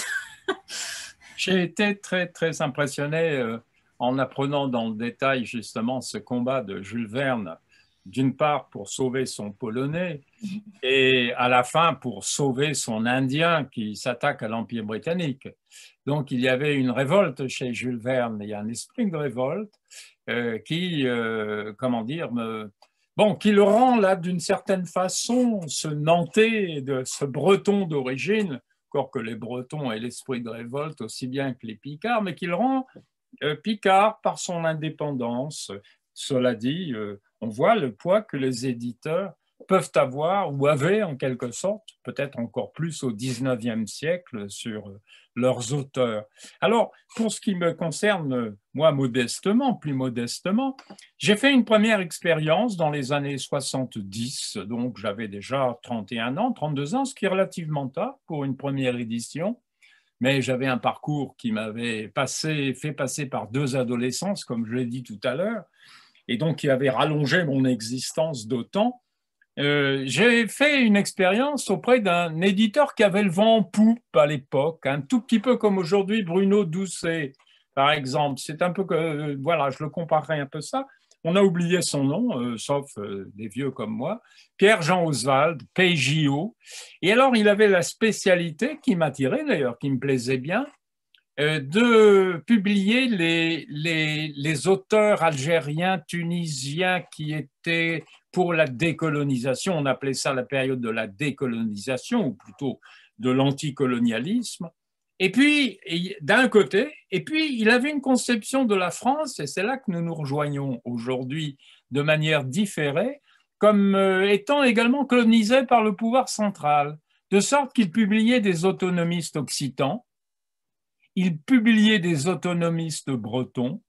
J'ai été très, très impressionné euh, en apprenant dans le détail justement ce combat de Jules Verne, d'une part pour sauver son Polonais et à la fin pour sauver son Indien qui s'attaque à l'Empire britannique. Donc il y avait une révolte chez Jules Verne, il y a un esprit de révolte euh, qui, euh, comment dire, me... bon, qui le rend là d'une certaine façon ce Nantais, de, ce Breton d'origine, encore que les Bretons aient l'esprit de révolte aussi bien que les Picards, mais qui le rend euh, Picard par son indépendance. Cela dit, euh, on voit le poids que les éditeurs peuvent avoir ou avaient en quelque sorte, peut-être encore plus au dix-neuvième siècle, sur leurs auteurs. Alors, pour ce qui me concerne, moi, modestement, plus modestement, j'ai fait une première expérience dans les années soixante-dix, donc j'avais déjà trente et un ans, trente-deux ans, ce qui est relativement tard pour une première édition, mais j'avais un parcours qui m'avait passé, fait passer par deux adolescences, comme je l'ai dit tout à l'heure, et donc qui avait rallongé mon existence d'autant. Euh, j'ai fait une expérience auprès d'un éditeur qui avait le vent en poupe à l'époque, un tout petit peu comme aujourd'hui Bruno Doucet, par exemple. C'est un peu que, euh, voilà, je le comparerais un peu ça. On a oublié son nom, euh, sauf euh, des vieux comme moi, Pierre-Jean Oswald, P J O. Et alors, il avait la spécialité qui m'attirait d'ailleurs, qui me plaisait bien, euh, de publier les, les, les auteurs algériens, tunisiens qui étaient pour la décolonisation, on appelait ça la période de la décolonisation, ou plutôt de l'anticolonialisme. Et puis, d'un côté, et puis il avait une conception de la France, et c'est là que nous nous rejoignons aujourd'hui de manière différée, comme étant également colonisée par le pouvoir central, de sorte qu'il publiait des autonomistes occitans, il publiait des autonomistes bretons,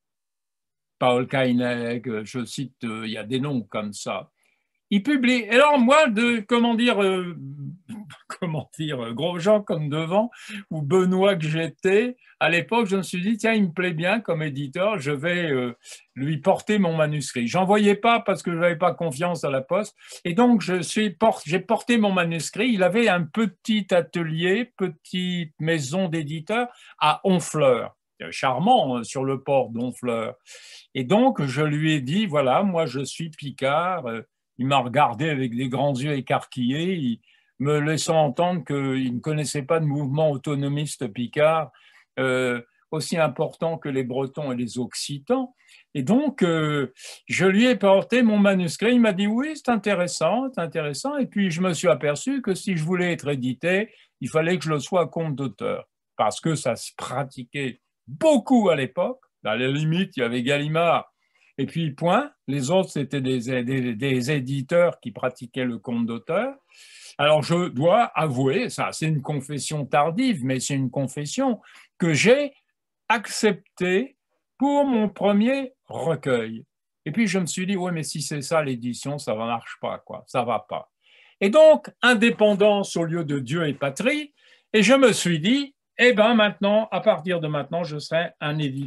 Paul Keineg, je cite, il y a des noms comme ça. Il publie. Et alors moi, de comment dire, euh, comment dire, gros gens comme devant ou Benoît que j'étais, à l'époque, je me suis dit tiens, il me plaît bien comme éditeur, je vais euh, lui porter mon manuscrit. J'en voyais pas parce que je n'avais pas confiance à la Poste, et donc je suis porte, j'ai porté mon manuscrit. Il avait un petit atelier, petite maison d'éditeur à Honfleur. Charmant sur le port d'Honfleur. Et donc, je lui ai dit, voilà, moi, je suis Picard. Il m'a regardé avec des grands yeux écarquillés, il, me laissant entendre qu'il ne connaissait pas de mouvement autonomiste Picard euh, aussi important que les Bretons et les Occitans. Et donc, euh, je lui ai porté mon manuscrit. Il m'a dit, oui, c'est intéressant, c'est intéressant. Et puis, je me suis aperçu que si je voulais être édité, il fallait que je le sois à compte d'auteur, parce que ça se pratiquait beaucoup à l'époque. À la limite, il y avait Gallimard, et puis point. Les autres, c'était des, des, des éditeurs qui pratiquaient le compte d'auteur. Alors, je dois avouer, ça, c'est une confession tardive, mais c'est une confession que j'ai acceptée pour mon premier recueil. Et puis, je me suis dit, oui, mais si c'est ça l'édition, ça ne marche pas, quoi. Ça ne va pas. Et donc, indépendance au lieu de Dieu et patrie. Et je me suis dit, eh bien, maintenant, à partir de maintenant, je serai un éditeur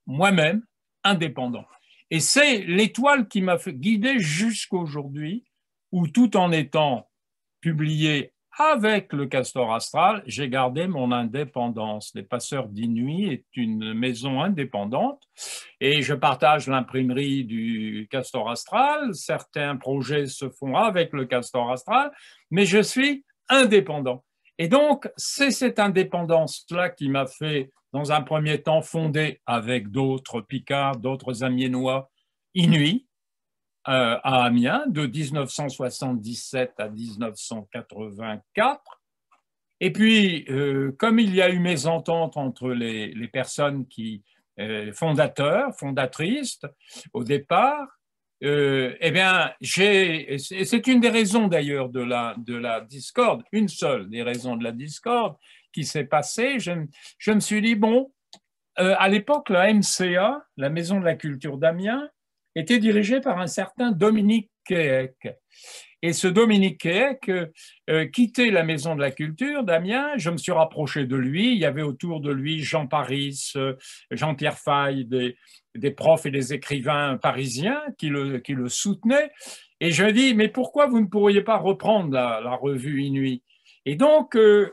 moi-même, indépendant. Et c'est l'étoile qui m'a fait guider jusqu'aujourd'hui, où tout en étant publié avec le Castor Astral, j'ai gardé mon indépendance. Les Passeurs d'Inuit est une maison indépendante et je partage l'imprimerie du Castor Astral. Certains projets se font avec le Castor Astral, mais je suis indépendant. Et donc, c'est cette indépendance-là qui m'a fait, dans un premier temps, fonder avec d'autres Picards, d'autres Amiénois, Inuits, Euh, à Amiens de mille neuf cent soixante-dix-sept à mille neuf cent quatre-vingt-quatre. Et puis, euh, comme il y a eu mésentente entre les, les personnes qui, euh, fondateurs, fondatrices, au départ, euh, eh bien, j'ai, et c'est une des raisons d'ailleurs de la, de la discorde, une seule des raisons de la discorde qui s'est passée, je, je me suis dit, bon, euh, à l'époque, la M C A, la Maison de la Culture d'Amiens, était dirigé par un certain Dominique Quéhec. Et ce Dominique Quéhec euh, quittait la Maison de la Culture d'Amiens. Je me suis rapproché de lui. Il y avait autour de lui Jean Paris, euh, Jean-Pierre Faye, des, des profs et des écrivains parisiens qui le, qui le soutenaient. Et je lui ai dit, mais pourquoi vous ne pourriez pas reprendre la, la revue Inuit? Et donc, euh,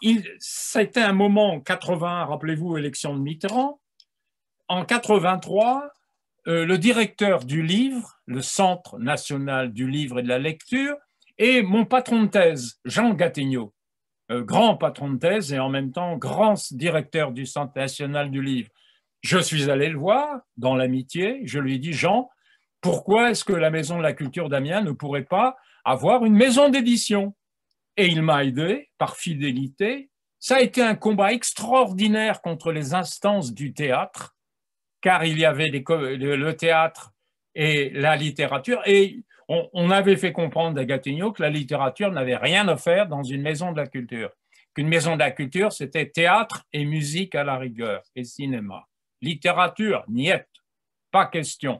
c'était un moment en quatre-vingts, rappelez-vous, élection de Mitterrand. En quatre-vingt-trois, Euh, le directeur du livre, le Centre national du livre et de la lecture, et mon patron de thèse, Jean Gattegnaud, euh, grand patron de thèse et en même temps grand directeur du Centre national du livre. Je suis allé le voir dans l'amitié, je lui ai dit, Jean, pourquoi est-ce que la Maison de la Culture d'Amiens ne pourrait pas avoir une maison d'édition? Et il m'a aidé par fidélité. Ça a été un combat extraordinaire contre les instances du théâtre, car il y avait des, le théâtre et la littérature, et on, on avait fait comprendre à Gattegnaud que la littérature n'avait rien à faire dans une maison de la culture, qu'une maison de la culture, c'était théâtre et musique à la rigueur, et cinéma. Littérature, niet, pas question.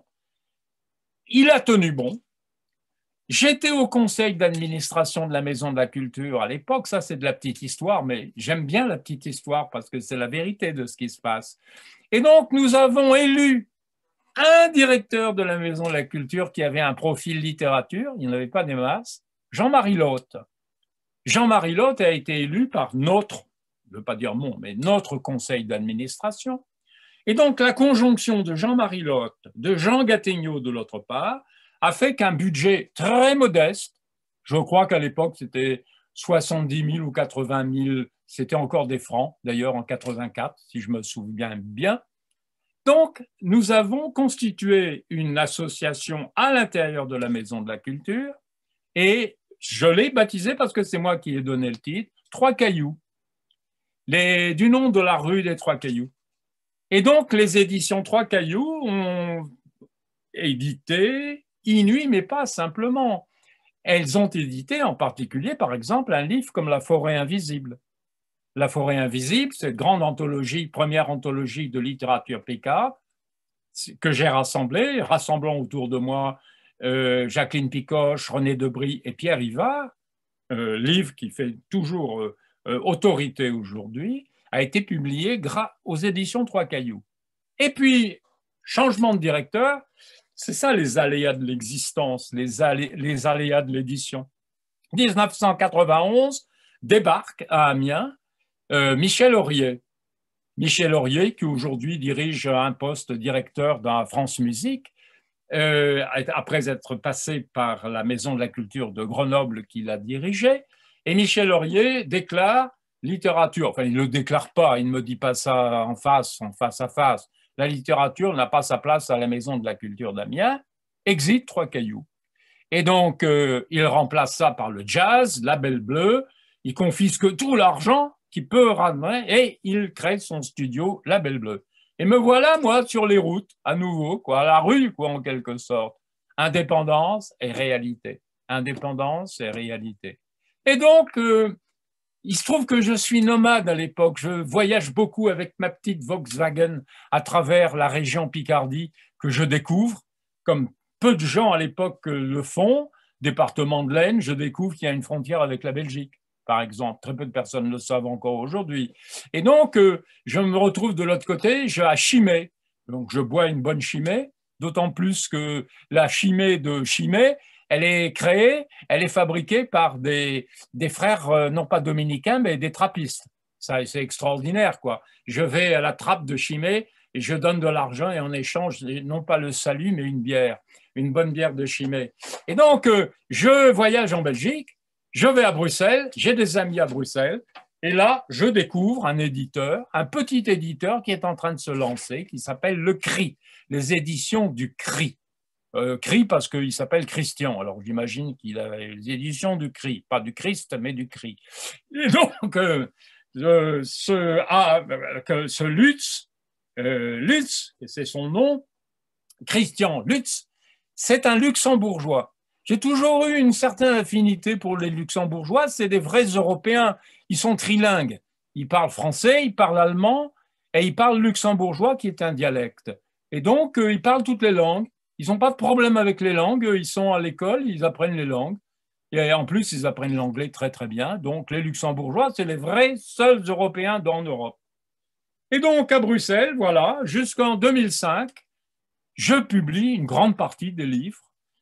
Il a tenu bon. J'étais au conseil d'administration de la Maison de la Culture à l'époque, ça c'est de la petite histoire, mais j'aime bien la petite histoire parce que c'est la vérité de ce qui se passe. Et donc nous avons élu un directeur de la Maison de la Culture qui avait un profil littérature, il n'y en avait pas des masses, Jean-Marie Lotte. Jean-Marie Lotte a été élu par notre, je ne veux pas dire mon, mais notre conseil d'administration. Et donc la conjonction de Jean-Marie Lotte, de Jean Gattegnaud de l'autre part, a fait qu'un budget très modeste, je crois qu'à l'époque c'était soixante-dix mille ou quatre-vingt mille, c'était encore des francs d'ailleurs en quatre-vingt-quatre, si je me souviens bien. Donc nous avons constitué une association à l'intérieur de la Maison de la Culture et je l'ai baptisée parce que c'est moi qui ai donné le titre, Trois Cailloux, les, du nom de la rue des Trois Cailloux. Et donc les éditions Trois Cailloux ont édité Inuit, mais pas simplement. Elles ont édité en particulier, par exemple, un livre comme La Forêt Invisible. La Forêt Invisible, cette grande anthologie, première anthologie de littérature picarde, que j'ai rassemblée, rassemblant autour de moi euh, Jacqueline Picoche, René Debris et Pierre Ivard, euh, livre qui fait toujours euh, euh, autorité aujourd'hui, a été publié grâce aux éditions Trois Cailloux. Et puis, changement de directeur, c'est ça les aléas de l'existence, les, alé les aléas de l'édition. mille neuf cent quatre-vingt-onze, débarque à Amiens euh, Michel Aurier. Michel Aurier, qui aujourd'hui dirige un poste directeur dans France Musique, euh, après être passé par la Maison de la Culture de Grenoble qu'il a dirigée. Et Michel Aurier déclare littérature, enfin il ne le déclare pas, il ne me dit pas ça en face, en face à face, la littérature n'a pas sa place à la Maison de la Culture d'Amiens, exit Trois Cailloux. Et donc, euh, il remplace ça par le jazz, Label Bleu, il confisque tout l'argent qu'il peut ramener et il crée son studio Label Bleu. Et me voilà, moi, sur les routes, à nouveau, quoi, à la rue, quoi, en quelque sorte. Indépendance et réalité. Indépendance et réalité. Et donc, euh, il se trouve que je suis nomade à l'époque. Je voyage beaucoup avec ma petite Volkswagen à travers la région Picardie que je découvre, comme peu de gens à l'époque le font. Département de l'Aisne, je découvre qu'il y a une frontière avec la Belgique, par exemple. Très peu de personnes le savent encore aujourd'hui. Et donc, euh, je me retrouve de l'autre côté, je, à Chimay. Donc, je bois une bonne Chimay, d'autant plus que la Chimay de Chimay, elle est créée, elle est fabriquée par des, des frères, euh, non pas dominicains, mais des trappistes. Ça, c'est extraordinaire, quoi. Je vais à la trappe de Chimay et je donne de l'argent et en échange, non pas le salut, mais une bière, une bonne bière de Chimay. Et donc, euh, je voyage en Belgique, je vais à Bruxelles, j'ai des amis à Bruxelles, et là, je découvre un éditeur, un petit éditeur qui est en train de se lancer, qui s'appelle Le Cri, les éditions du Cri. Euh, Cri parce qu'il s'appelle Christian. Alors j'imagine qu'il a les éditions du Cri, pas du Christ, mais du Cri. Et donc, euh, euh, ce, ah, euh, ce Lutz, euh, Lutz, c'est son nom, Christian Lutz, c'est un luxembourgeois. J'ai toujours eu une certaine affinité pour les luxembourgeois, c'est des vrais Européens. Ils sont trilingues. Ils parlent français, ils parlent allemand et ils parlent luxembourgeois qui est un dialecte. Et donc, euh, ils parlent toutes les langues. Ils n'ont pas de problème avec les langues. Ils sont à l'école, ils apprennent les langues. Et en plus, ils apprennent l'anglais très, très bien. Donc, les luxembourgeois, c'est les vrais seuls Européens dans l'Europe. Et donc, à Bruxelles, voilà, jusqu'en deux mille cinq, je publie une grande partie des livres.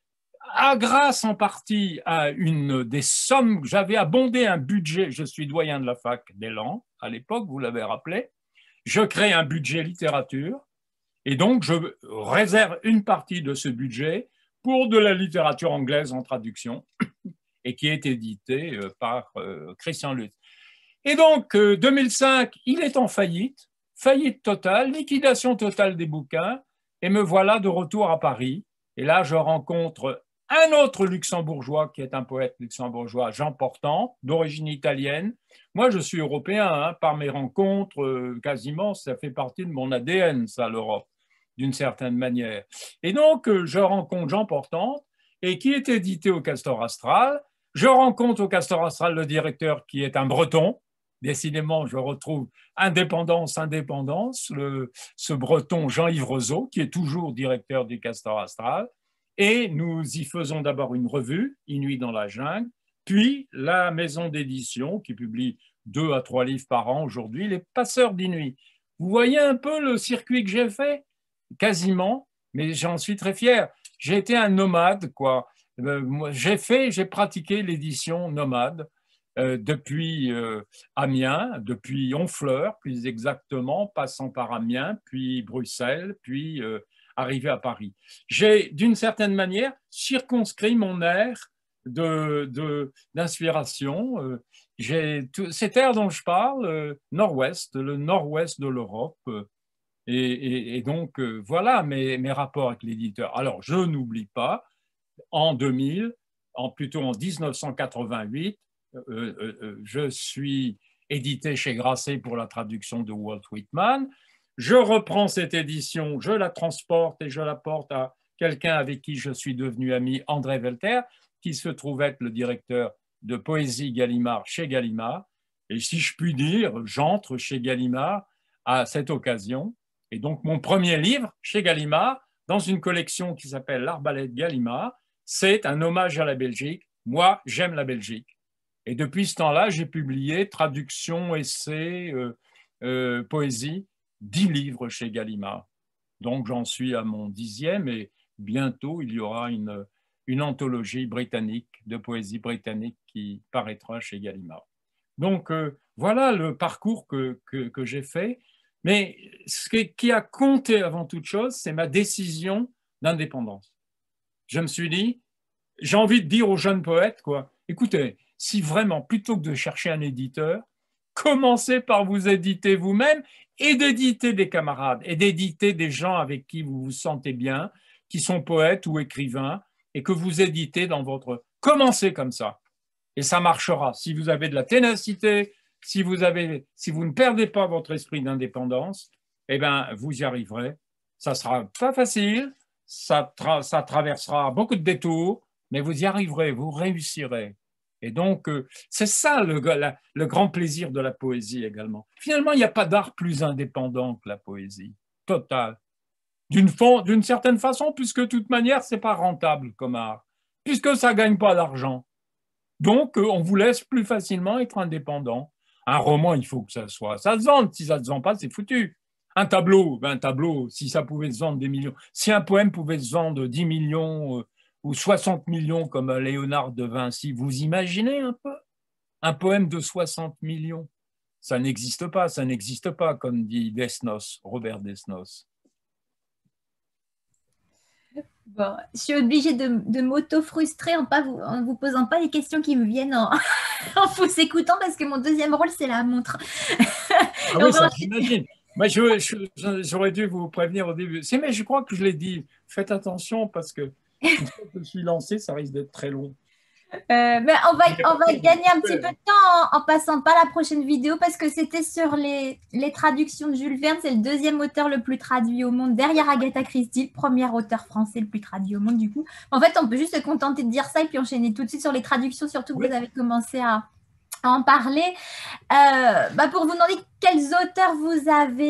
À, grâce en partie à une des sommes, j'avais abondé un budget, je suis doyen de la fac d'Élan, à l'époque, vous l'avez rappelé, je crée un budget littérature et donc je réserve une partie de ce budget pour de la littérature anglaise en traduction et qui est éditée par Christian Lutz. Et donc, deux mille cinq, il est en faillite, faillite totale, liquidation totale des bouquins et me voilà de retour à Paris. Et là, je rencontre un autre luxembourgeois qui est un poète luxembourgeois, Jean Portant, d'origine italienne. Moi, je suis européen, hein, par mes rencontres, euh, quasiment, ça fait partie de mon A D N, ça, l'Europe, d'une certaine manière. Et donc, euh, je rencontre Jean Portant, et qui est édité au Castor Astral. Je rencontre au Castor Astral le directeur qui est un Breton. Décidément, je retrouve indépendance, indépendance, le, ce Breton Jean-Yves Rezeau, qui est toujours directeur du Castor Astral. Et nous y faisons d'abord une revue, Inuit dans la jungle, puis la maison d'édition qui publie deux à trois livres par an aujourd'hui, Les Passeurs d'Inuit. Vous voyez un peu le circuit que j'ai fait? Quasiment, mais j'en suis très fier. J'ai été un nomade, quoi. Euh, j'ai fait, j'ai pratiqué l'édition nomade euh, depuis euh, Amiens, depuis Honfleur, plus exactement, passant par Amiens, puis Bruxelles, puis euh, arrivé à Paris. J'ai, d'une certaine manière, circonscrit mon aire de, de, d'inspiration. Euh, j'ai tout, cette aire dont je parle, euh, nord-ouest, le nord-ouest de l'Europe. Euh, et, et, et donc, euh, voilà mes, mes rapports avec l'éditeur. Alors, je n'oublie pas, en deux mille, en, plutôt en mille neuf cent quatre-vingt-huit, euh, euh, euh, je suis édité chez Grasset pour la traduction de Walt Whitman. Je reprends cette édition, je la transporte et je la porte à quelqu'un avec qui je suis devenu ami, André Velter, qui se trouve être le directeur de Poésie Gallimard chez Gallimard. Et si je puis dire, j'entre chez Gallimard à cette occasion. Et donc, mon premier livre chez Gallimard, dans une collection qui s'appelle L'Arbalète Gallimard, c'est un hommage à la Belgique. Moi, j'aime la Belgique. Et depuis ce temps-là, j'ai publié traduction, essai, euh, euh, poésie, dix livres chez Gallimard. Donc, j'en suis à mon dixième et bientôt, il y aura une, une anthologie britannique, de poésie britannique qui paraîtra chez Gallimard. Donc, euh, voilà le parcours que, que, que j'ai fait. Mais ce qui a compté avant toute chose, c'est ma décision d'indépendance. Je me suis dit, j'ai envie de dire aux jeunes poètes, quoi, écoutez, si vraiment, plutôt que de chercher un éditeur, commencez par vous éditer vous-même et d'éditer des camarades et d'éditer des gens avec qui vous vous sentez bien, qui sont poètes ou écrivains et que vous éditez dans votre... Commencez comme ça et ça marchera. Si vous avez de la ténacité, si vous, avez, si vous ne perdez pas votre esprit d'indépendance, eh bien, vous y arriverez. Ça sera pas facile, ça, tra ça traversera beaucoup de détours, mais vous y arriverez, vous réussirez. Et donc, euh, c'est ça le, la, le grand plaisir de la poésie également. Finalement, il n'y a pas d'art plus indépendant que la poésie, total. D'une certaine façon, puisque de toute manière, ce n'est pas rentable comme art, puisque ça ne gagne pas d'argent. Donc, euh, on vous laisse plus facilement être indépendant. Un roman, il faut que ça soit. Ça se vende, si ça ne se vend pas, c'est foutu. Un tableau, ben, un tableau, si ça pouvait se vendre des millions, si un poème pouvait se vendre dix millions euh, ou soixante millions comme Léonard de Vinci, vous imaginez un peu? Un poème de soixante millions, ça n'existe pas, ça n'existe pas, comme dit Desnos, Robert Desnos. Bon, je suis obligée de, de m'auto-frustrer en ne vous, en vous posant pas les questions qui me viennent en, en vous écoutant parce que mon deuxième rôle, c'est la montre. Ah oui, ça, j'imagine. Moi, j'aurais je, dû vous prévenir au début. Mais je crois que je l'ai dit. Faites attention parce que une fois que je suis lancé, ça risque d'être très long. Euh, mais on va, on va gagner un petit peu de temps en, en passant pas la prochaine vidéo parce que c'était sur les, les traductions de Jules Verne. C'est le deuxième auteur le plus traduit au monde, derrière Agatha Christie, le premier auteur français le plus traduit au monde du coup. En fait, on peut juste se contenter de dire ça et puis enchaîner tout de suite sur les traductions, surtout que oui. Vous avez commencé à, à en parler. Euh, bah pour vous demander quels auteurs vous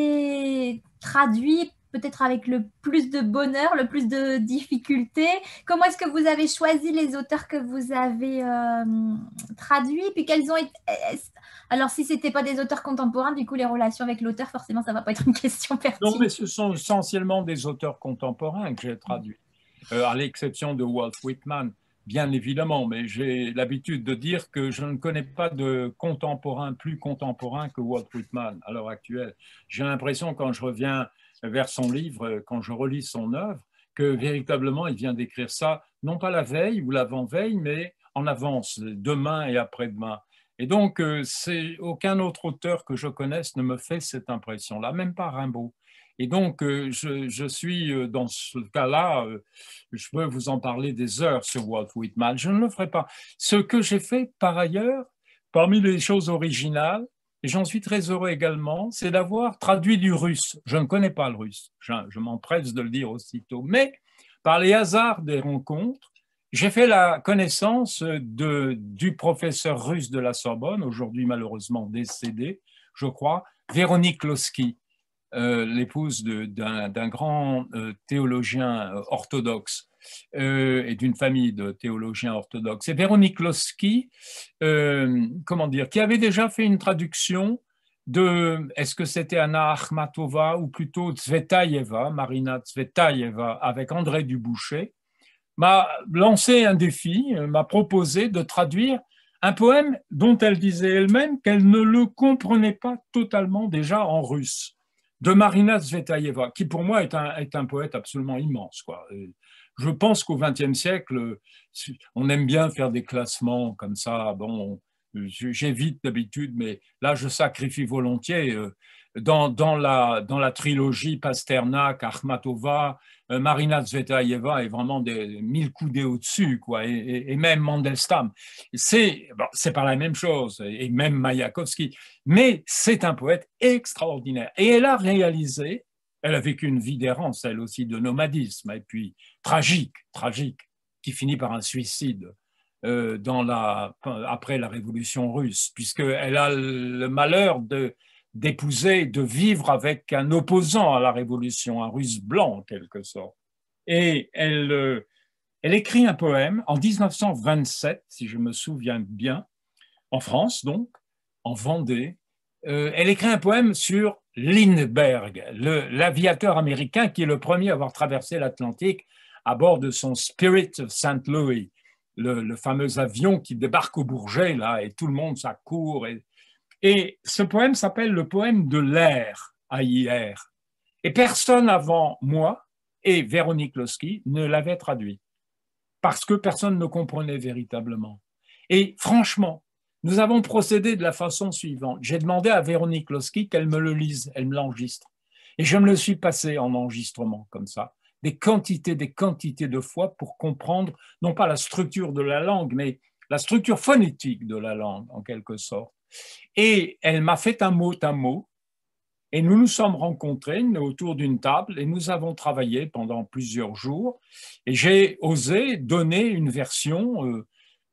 avez traduits, peut-être avec le plus de bonheur, le plus de difficultés. Comment est-ce que vous avez choisi les auteurs que vous avez euh, traduits? Puis quels ont été... Alors, si ce n'était pas des auteurs contemporains, du coup, les relations avec l'auteur, forcément, ça ne va pas être une question pertinente. Non, mais ce sont essentiellement des auteurs contemporains que j'ai traduits, euh, à l'exception de Walt Whitman, bien évidemment. Mais j'ai l'habitude de dire que je ne connais pas de contemporain plus contemporain que Walt Whitman à l'heure actuelle. J'ai l'impression, quand je reviens vers son livre, quand je relis son œuvre, que véritablement il vient d'écrire ça, non pas la veille ou l'avant-veille, mais en avance, demain et après-demain. Et donc, c'est, aucun autre auteur que je connaisse ne me fait cette impression-là, même pas Rimbaud. Et donc, je, je suis dans ce cas-là, je peux vous en parler des heures sur Walt Whitman, je ne le ferai pas. Ce que j'ai fait par ailleurs, parmi les choses originales, et j'en suis très heureux également, c'est d'avoir traduit du russe. Je ne connais pas le russe, je, je m'empresse de le dire aussitôt, mais par les hasards des rencontres, j'ai fait la connaissance de, du professeur russe de la Sorbonne, aujourd'hui malheureusement décédé, je crois, Véronique Lossky, euh, l'épouse d'un d'un grand euh, théologien orthodoxe. Euh, et d'une famille de théologiens orthodoxes. Et Véronique Lossky, euh, comment dire, qui avait déjà fait une traduction de, est-ce que c'était Anna Akhmatova ou plutôt Tsvetaeva, Marina Tsvetaeva, avec André Dubouché, m'a lancé un défi, m'a proposé de traduire un poème dont elle disait elle-même qu'elle ne le comprenait pas totalement déjà en russe, de Marina Tsvetaeva, qui pour moi est un, est un poète absolument immense, quoi. Je pense qu'au vingtième siècle, on aime bien faire des classements comme ça. Bon, j'évite d'habitude, mais là, je sacrifie volontiers. Dans, dans, la, dans la trilogie Pasternak, Akhmatova, Marina Tsvetaeva est vraiment des mille coudées au-dessus, quoi, et, et même Mandelstam. C'est bon, c'est pas la même chose, et même Mayakovsky, mais c'est un poète extraordinaire. Et elle a réalisé, elle a vécu une vie d'errance, elle aussi, de nomadisme, et puis tragique, tragique, qui finit par un suicide euh, dans la, après la Révolution russe, puisqu'elle a le malheur de d'épouser, de vivre avec un opposant à la Révolution, un russe blanc en quelque sorte. Et elle, euh, elle écrit un poème en mille neuf cent vingt-sept, si je me souviens bien, en France donc, en Vendée. Euh, elle écrit un poème sur Lindbergh, l'aviateur américain qui est le premier à avoir traversé l'Atlantique à bord de son Spirit of Saint Louis, le, le fameux avion qui débarque au Bourget, là, et tout le monde s'accourt. Et, et ce poème s'appelle le poème de l'air, A I R. Et personne avant moi et Véronique Lossky ne l'avait traduit, parce que personne ne comprenait véritablement. Et franchement, nous avons procédé de la façon suivante. J'ai demandé à Véronique Lossky qu'elle me le lise, elle me l'enregistre. Et je me le suis passé en enregistrement, comme ça, des quantités, des quantités de fois pour comprendre, non pas la structure de la langue, mais la structure phonétique de la langue, en quelque sorte. Et elle m'a fait un mot à mot, et nous nous sommes rencontrés autour d'une table, et nous avons travaillé pendant plusieurs jours, et j'ai osé donner une version euh,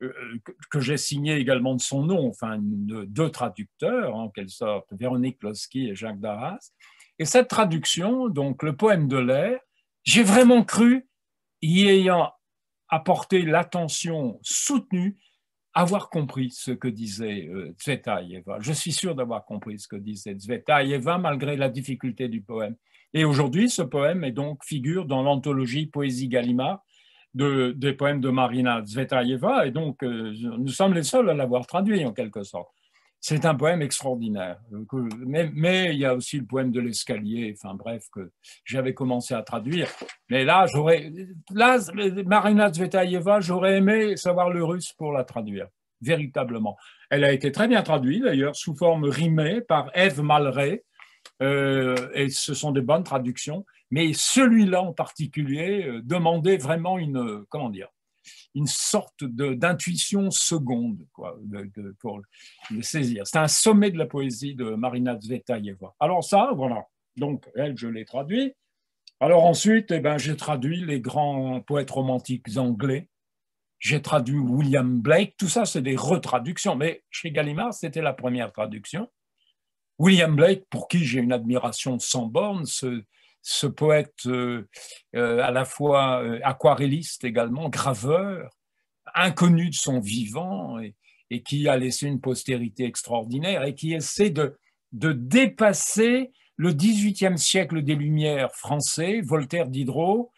que j'ai signée également de son nom, enfin de deux traducteurs, en quelque sorte, Véronique Lossky et Jacques Darras. Et cette traduction, donc le poème de l'air, j'ai vraiment cru, y ayant apporté l'attention soutenue, avoir compris ce que disait euh, Tsvetaïeva. Je suis sûr d'avoir compris ce que disait Tsvetaïeva malgré la difficulté du poème. Et aujourd'hui, ce poème est donc figure dans l'anthologie Poésie Gallimard de, des poèmes de Marina Tsvetaïeva, et donc euh, nous sommes les seuls à l'avoir traduit en quelque sorte. C'est un poème extraordinaire, mais, mais il y a aussi le poème de l'escalier, enfin bref, que j'avais commencé à traduire. Mais là, j'aurais, là, Marina Tsvetaïeva, j'aurais aimé savoir le russe pour la traduire, véritablement. Elle a été très bien traduite d'ailleurs, sous forme rimée par Ève Malraux, euh, et ce sont des bonnes traductions, mais celui-là en particulier euh, demandait vraiment une, comment dire, une sorte d'intuition seconde quoi, de, de, pour le saisir. C'est un sommet de la poésie de Marina Tsvetaïeva. Alors ça, voilà, donc elle, je l'ai traduit. Alors ensuite, eh ben, j'ai traduit les grands poètes romantiques anglais. J'ai traduit William Blake. Tout ça, c'est des retraductions, mais chez Gallimard, c'était la première traduction. William Blake, pour qui j'ai une admiration sans borne, ce, ce poète euh, euh, à la fois euh, aquarelliste également, graveur, inconnu de son vivant et, et qui a laissé une postérité extraordinaire et qui essaie de, de dépasser le dix-huitième siècle des Lumières français, Voltaire, Diderot,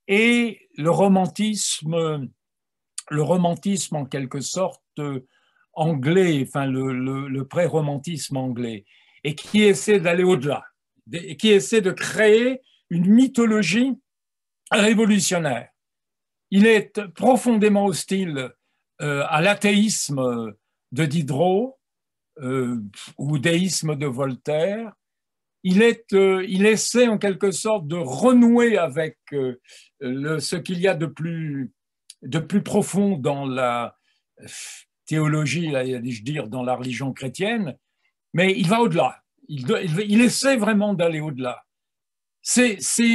et le romantisme, le romantisme en quelque sorte euh, anglais, enfin le, le, le pré-romantisme anglais, et qui essaie d'aller au-delà, et qui essaie de créer une mythologie révolutionnaire. Il est profondément hostile euh, à l'athéisme de Diderot euh, ou au déisme de Voltaire. Il, est, euh, il essaie en quelque sorte de renouer avec euh, le, ce qu'il y a de plus, de plus profond dans la théologie, là, je dire, dans la religion chrétienne, mais il va au-delà. Il, il essaie vraiment d'aller au-delà. C'est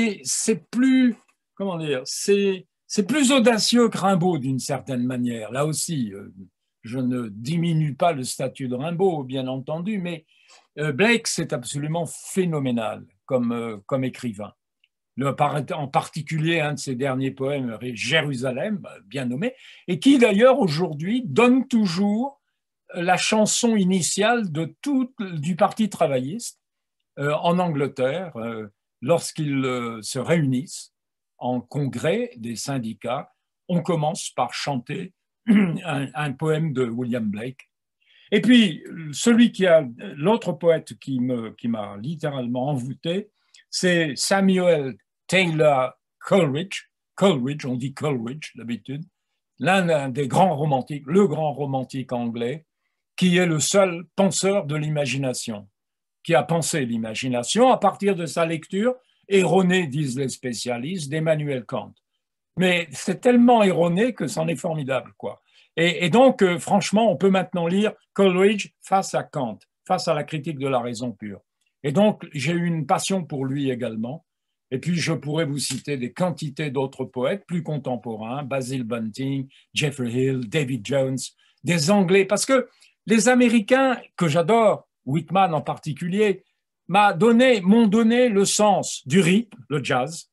plus, comment dire, c'est plus audacieux que Rimbaud d'une certaine manière. Là aussi, je ne diminue pas le statut de Rimbaud, bien entendu, mais Blake, c'est absolument phénoménal comme, comme écrivain. Le, en particulier, un de ses derniers poèmes, Jérusalem, bien nommé, et qui d'ailleurs aujourd'hui donne toujours la chanson initiale de tout, du Parti travailliste euh, en Angleterre euh, lorsqu'ils euh, se réunissent en congrès des syndicats. On commence par chanter un, un poème de William Blake. Et puis, celui qui a l'autre poète qui me, qui m'a littéralement envoûté, c'est Samuel Taylor Coleridge. Coleridge, on dit Coleridge d'habitude, l'un des grands romantiques, le grand romantique anglais, qui est le seul penseur de l'imagination, qui a pensé l'imagination à partir de sa lecture erronée, disent les spécialistes, d'Emmanuel Kant. Mais c'est tellement erroné que c'en est formidable, quoi. Et, et donc, euh, franchement, on peut maintenant lire Coleridge face à Kant, face à la critique de la raison pure. Et donc, j'ai eu une passion pour lui également. Et puis, je pourrais vous citer des quantités d'autres poètes plus contemporains, Basil Bunting, Jeffrey Hill, David Jones, des Anglais, parce que les Américains, que j'adore, Whitman en particulier, m'ont donné, m'ont donné le sens du rythme, le jazz.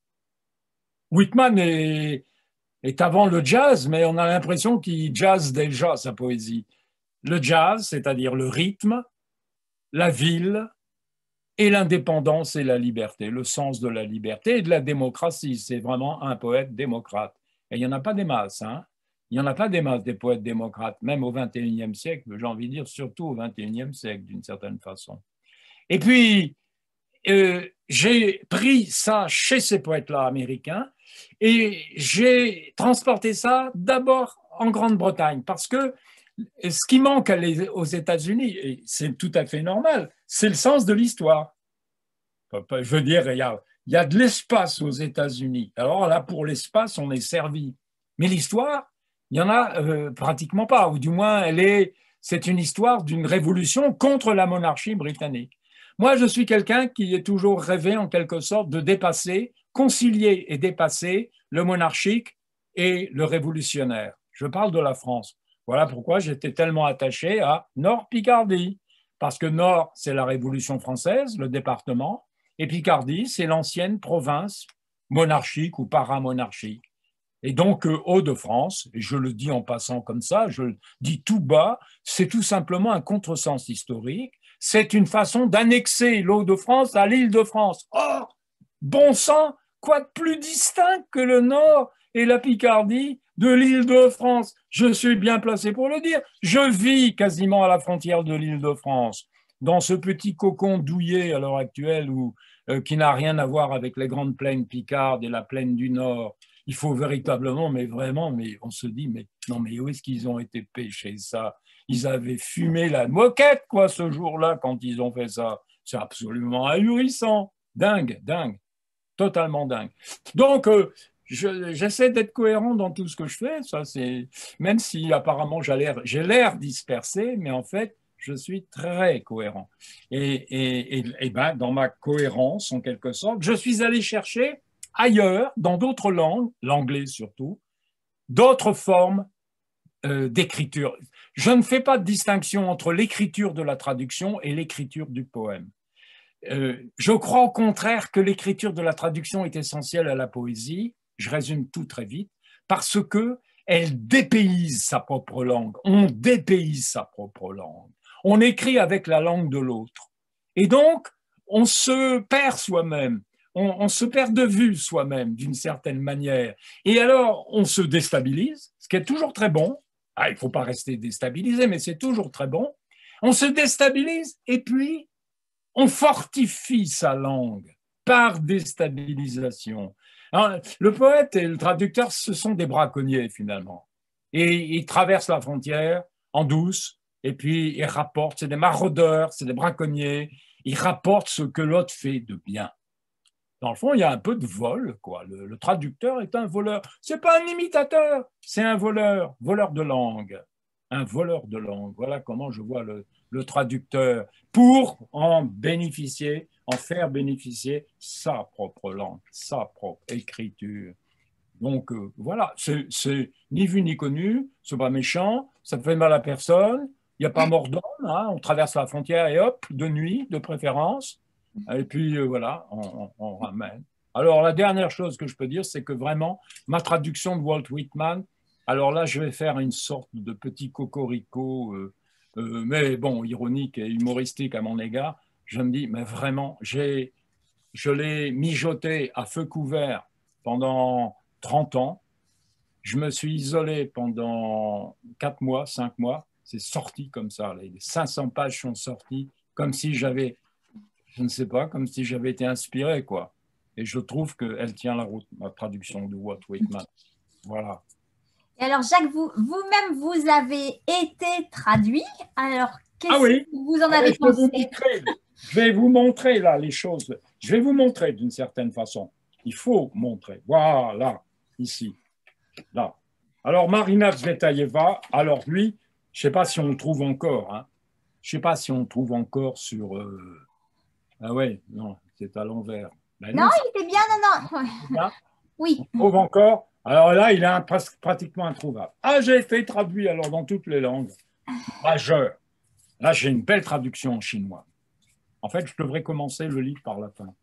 Whitman est, est avant le jazz, mais on a l'impression qu'il jazz déjà sa poésie. Le jazz, c'est-à-dire le rythme, la ville et l'indépendance et la liberté, le sens de la liberté et de la démocratie. C'est vraiment un poète démocrate. Et il n'y en a pas des masses, hein. Il n'y en a pas des masses des poètes démocrates, même au vingt et unième siècle, j'ai envie de dire surtout au vingt et unième siècle, d'une certaine façon. Et puis, euh, j'ai pris ça chez ces poètes-là américains et j'ai transporté ça d'abord en Grande-Bretagne, parce que ce qui manque aux États-Unis, et c'est tout à fait normal, c'est le sens de l'histoire. Je veux dire, il y a, il y a de l'espace aux États-Unis. Alors là, pour l'espace, on est servi. Mais l'histoire, il n'y en a euh, pratiquement pas, ou du moins, elle est, c'est une histoire d'une révolution contre la monarchie britannique. Moi, je suis quelqu'un qui est toujours rêvé, en quelque sorte, de dépasser, concilier et dépasser le monarchique et le révolutionnaire. Je parle de la France. Voilà pourquoi j'étais tellement attaché à Nord-Picardie, parce que Nord, c'est la Révolution française, le département, et Picardie, c'est l'ancienne province monarchique ou paramonarchique. Et donc, euh, Hauts-de-France, et je le dis en passant comme ça, je le dis tout bas, c'est tout simplement un contresens historique. C'est une façon d'annexer l'Hauts-de-France à l'Île-de-France. Or, bon sang, quoi de plus distinct que le Nord et la Picardie de l'Île-de-France? Je suis bien placé pour le dire. Je vis quasiment à la frontière de l'Île-de-France, dans ce petit cocon douillet à l'heure actuelle où, euh, qui n'a rien à voir avec les grandes plaines picardes et la plaine du Nord. Il faut véritablement, mais vraiment, mais on se dit, mais non, mais où est-ce qu'ils ont été pêchés ça? Ils avaient fumé la moquette, quoi, ce jour-là, quand ils ont fait ça. C'est absolument ahurissant. Dingue, dingue. Totalement dingue. Donc, euh, je, j'essaie d'être cohérent dans tout ce que je fais. Ça, c'est, même si apparemment j'ai l'air, j'ai l'air dispersé, mais en fait, je suis très cohérent. Et, et, et, et ben, dans ma cohérence, en quelque sorte, je suis allé chercher ailleurs, dans d'autres langues, l'anglais surtout, d'autres formes euh, d'écriture. Je ne fais pas de distinction entre l'écriture de la traduction et l'écriture du poème. Euh, je crois au contraire que l'écriture de la traduction est essentielle à la poésie, je résume tout très vite, parce qu'elle dépayse sa propre langue, on dépayse sa propre langue, on écrit avec la langue de l'autre. Et donc, on se perd soi-même. On, on se perd de vue soi-même d'une certaine manière. Et alors, on se déstabilise, ce qui est toujours très bon. Ah, il ne faut pas rester déstabilisé, mais c'est toujours très bon. On se déstabilise et puis on fortifie sa langue par déstabilisation. Alors, le poète et le traducteur, ce sont des braconniers finalement. Et ils traversent la frontière en douce et puis ils rapportent, c'est des maraudeurs, c'est des braconniers, ils rapportent ce que l'autre fait de bien. Dans le fond, il y a un peu de vol, quoi. Le, le traducteur est un voleur. C'est pas un imitateur, c'est un voleur, voleur de langue. Un voleur de langue. Voilà comment je vois le, le traducteur pour en bénéficier, en faire bénéficier sa propre langue, sa propre écriture. Donc, euh, voilà, c'est, c'est ni vu ni connu, c'est pas méchant, ça ne fait mal à personne, il n'y a pas mort d'homme, hein, on traverse la frontière et hop, de nuit, de préférence. Et puis euh, voilà, on, on, on ramène. Alors la dernière chose que je peux dire, c'est que vraiment, ma traduction de Walt Whitman, alors là, je vais faire une sorte de petit cocorico, euh, euh, mais bon, ironique et humoristique à mon égard. Je me dis, mais vraiment, j'ai, je l'ai mijoté à feu couvert pendant trente ans. Je me suis isolé pendant quatre mois, cinq mois. C'est sorti comme ça. Les cinq cents pages sont sorties comme si j'avais... je ne sais pas, comme si j'avais été inspiré, quoi. Et je trouve qu'elle tient la route, ma traduction de Walt Whitman. Voilà. Et alors, Jacques, vous, vous-même, vous avez été traduit. Alors, qu'est-ce ah oui. que vous en Allez, avez je vais pensé? vous montrer, je vais vous montrer, là, les choses. Je vais vous montrer d'une certaine façon. Il faut montrer. Voilà, ici. Là. Alors, Marina Tsvetaeva, alors lui, je ne sais pas si on le trouve encore. Hein. Je ne sais pas si on le trouve encore sur... Euh, ah ouais, non, c'est à l'envers. Ben non, non il était bien, non, non. Bien. Oui. On trouve encore. Alors là, il est un, pratiquement introuvable. Ah, j'ai été traduit alors dans toutes les langues. Majeur. Là, j'ai une belle traduction en chinois. En fait, je devrais commencer le livre par la fin.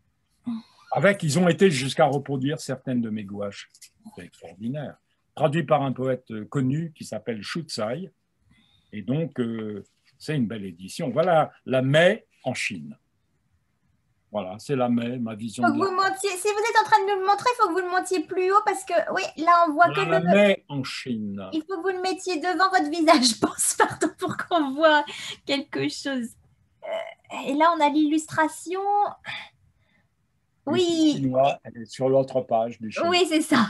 Avec, ils ont été jusqu'à reproduire certaines de mes gouaches. C'est extraordinaire. Traduit par un poète connu qui s'appelle Shu Tsai. Et donc, euh, c'est une belle édition. Voilà la Mai en Chine. Voilà, c'est la Mai, ma vision. Faut que de vous montiez, si vous êtes en train de nous le montrer, il faut que vous le montiez plus haut parce que, oui, là, on voit voilà que la le... Mai en Chine. Il faut que vous le mettiez devant votre visage, je pense, pardon, pour qu'on voit quelque chose. Euh, et là, on a l'illustration. Oui. Chinois, elle est sur l'autre page du chinois. Oui, c'est ça.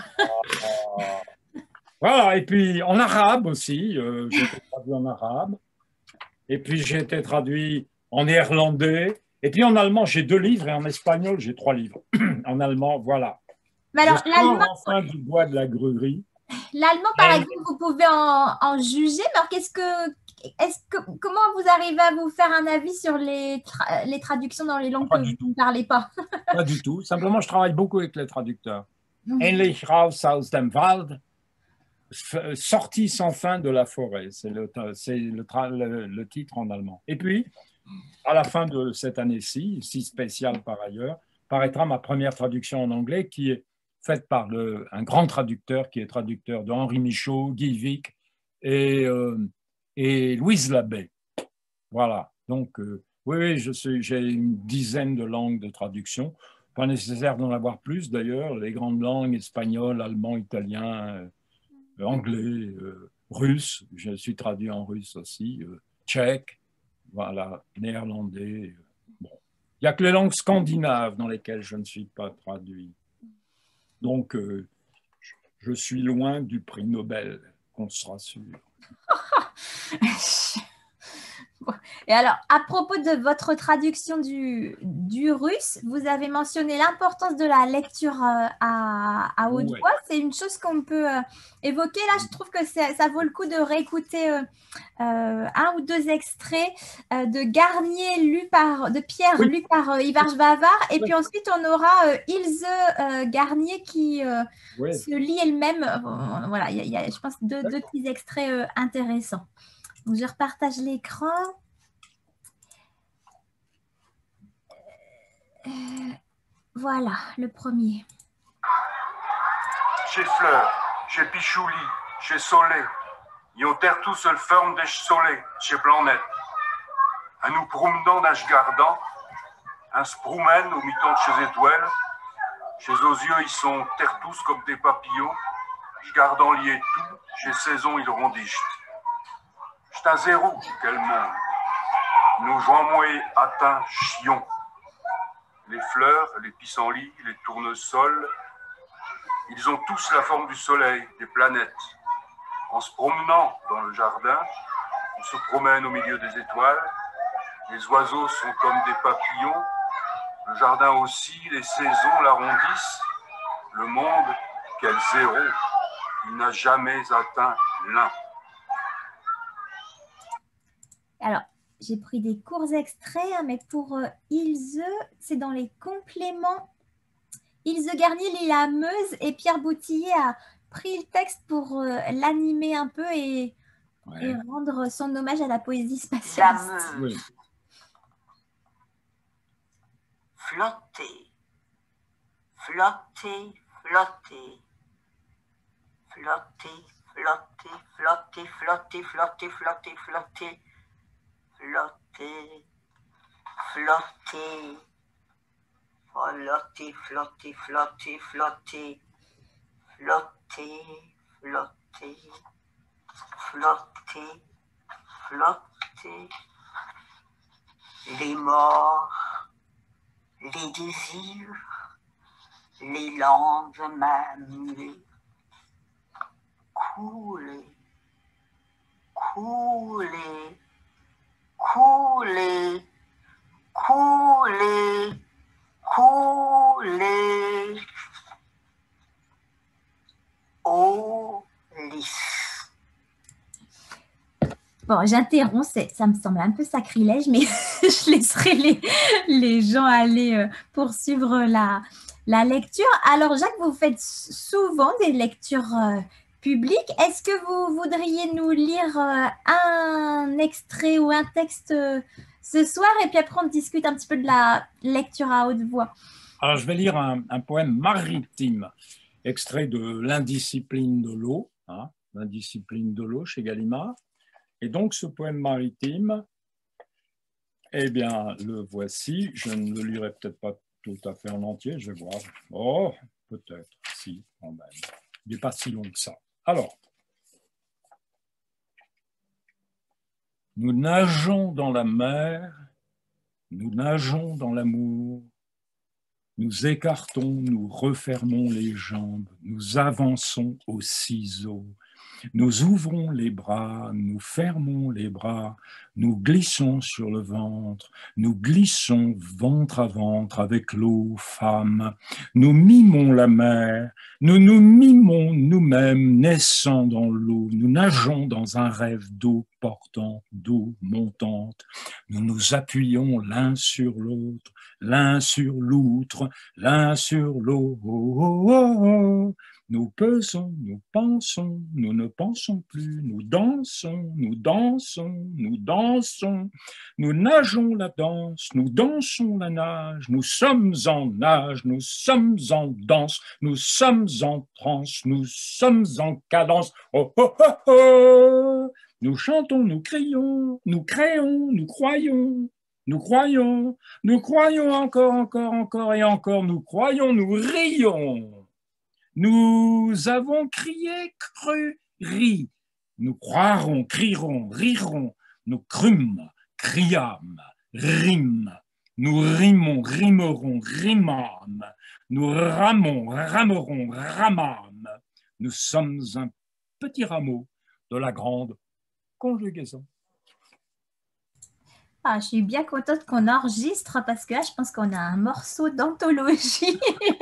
Voilà, et puis en arabe aussi, euh, j'ai été traduit en arabe. Et puis j'ai été traduit en néerlandais. Et puis en allemand, j'ai deux livres. Et en espagnol, j'ai trois livres. En allemand, voilà. Mais alors, l'allemand, enfin du bois de la gruerie. L'allemand, par exemple, vous pouvez en, en juger. Mais alors, qu'est-ce que, est-ce que, comment vous arrivez à vous faire un avis sur les, tra les traductions dans les langues pas que vous ne parlez pas? Pas du tout. Simplement, je travaille beaucoup avec les traducteurs. Ähnlich raus aus dem Wald, sortie sans fin de la forêt. C'est le, le, le, le titre en allemand. Et puis, à la fin de cette année-ci, si spéciale par ailleurs, paraîtra ma première traduction en anglais qui est faite par le, un grand traducteur qui est traducteur de Henri Michaud, Guy Vic et, euh, et Louise Labbé. Voilà, donc euh, oui, oui, je sais, j'ai une dizaine de langues de traduction. Pas nécessaire d'en avoir plus d'ailleurs, les grandes langues, espagnol, allemand, italien, euh, anglais, euh, russe, je suis traduit en russe aussi, euh, tchèque, voilà, néerlandais. Euh, bon. Il n'y a que les langues scandinaves dans lesquelles je ne suis pas traduit. Donc, euh, je suis loin du prix Nobel, qu'on se rassure. Et alors, à propos de votre traduction du, du russe, vous avez mentionné l'importance de la lecture euh, à, à haute Ouais. voix. C'est une chose qu'on peut euh, évoquer. Là, je trouve que ça vaut le coup de réécouter euh, euh, un ou deux extraits euh, de Garnier lu par, de Pierre Oui. lu par euh, Ivarge Bavard. Et oui. Puis ensuite, on aura euh, Ilse euh, Garnier qui euh, oui. se lit elle-même. Euh, voilà, il y, y a, je pense, deux, deux petits extraits euh, intéressants. Donc, je repartage l'écran. Euh, voilà, le premier. Chez Fleur, chez Pichouli, chez Soleil, ils ont terre tout seul ferme des soleils, chez Blanc-Net. À nous promenant d'un gardant, un se promène au mi-temps de chez Étoile. Chez aux yeux, ils sont terre tous comme des papillons. Je gardant lié tout, chez Saison, ils rondissent. J't'ai un zéro, quel monde. Nous jouons atteint chion. Les fleurs, les pissenlits, les tournesols, ils ont tous la forme du soleil, des planètes. En se promenant dans le jardin, on se promène au milieu des étoiles. Les oiseaux sont comme des papillons. Le jardin aussi, les saisons l'arrondissent. Le monde, quel zéro, il n'a jamais atteint l'un. Alors, j'ai pris des courts extraits, hein, mais pour euh, Ilse, c'est dans les compléments. Ilse Garnier lit La Meuse et Pierre Boutillier a pris le texte pour euh, l'animer un peu et, ouais. et rendre son hommage à la poésie spatialiste. La Meuse. Oui. Flotter, flotter, flotter, flotter, flotter, flotter, flotter, flotter, flotter, flotter. Flotter, flotter, flotter, flotter, flotter, flotter, flotter, flotter, flotter, flotter, les morts, les désirs, les lendemains muets, couler, couler, couler, couler, couler, au lys. Bon, j'interromps, ça me semble un peu sacrilège, mais je laisserai les, les gens aller euh, poursuivre la, la lecture. Alors, Jacques, vous faites souvent des lectures euh, publiques. Est-ce que vous voudriez nous lire euh, un extrait ou un texte euh, ce soir? Et puis après, on discute un petit peu de la lecture à haute voix. Alors, je vais lire un, un poème maritime, extrait de L'Indiscipline de l'eau, hein, L'Indiscipline de l'eau chez Gallimard. Et donc, ce poème maritime, eh bien, le voici. Je ne le lirai peut-être pas tout à fait en entier, je vais voir. Oh, peut-être, si, quand même. Il n'est pas si long que ça. Alors, nous nageons dans la mer, nous nageons dans l'amour, nous écartons, nous refermons les jambes, nous avançons au ciseau. Nous ouvrons les bras, nous fermons les bras, nous glissons sur le ventre, nous glissons ventre à ventre avec l'eau, femme. Nous mimons la mer, nous nous mimons nous-mêmes naissant dans l'eau. Nous nageons dans un rêve d'eau portante, d'eau montante. Nous nous appuyons l'un sur l'autre, l'un sur l'outre, l'un sur l'eau. Oh, oh, oh, oh. Nous pesons, nous pensons, nous ne pensons plus, nous dansons, nous dansons, nous dansons, nous nageons la danse, nous dansons la nage, nous sommes en nage, nous sommes en danse, nous sommes en transe, nous sommes en cadence. Oh, oh, oh, oh. Nous chantons, nous crions, nous créons, nous croyons. Nous croyons, nous croyons encore, encore, encore et encore, nous croyons, nous rions. Nous avons crié, cru, ri. Nous croirons, crierons, rirons. Nous crûmes, criâmes, rîmes. Nous rimons, rimerons, rimâmes. Nous ramons, ramerons, ramâmes. Nous sommes un petit rameau de la grande conjugaison. Ah, je suis bien contente qu'on enregistre parce que là, je pense qu'on a un morceau d'anthologie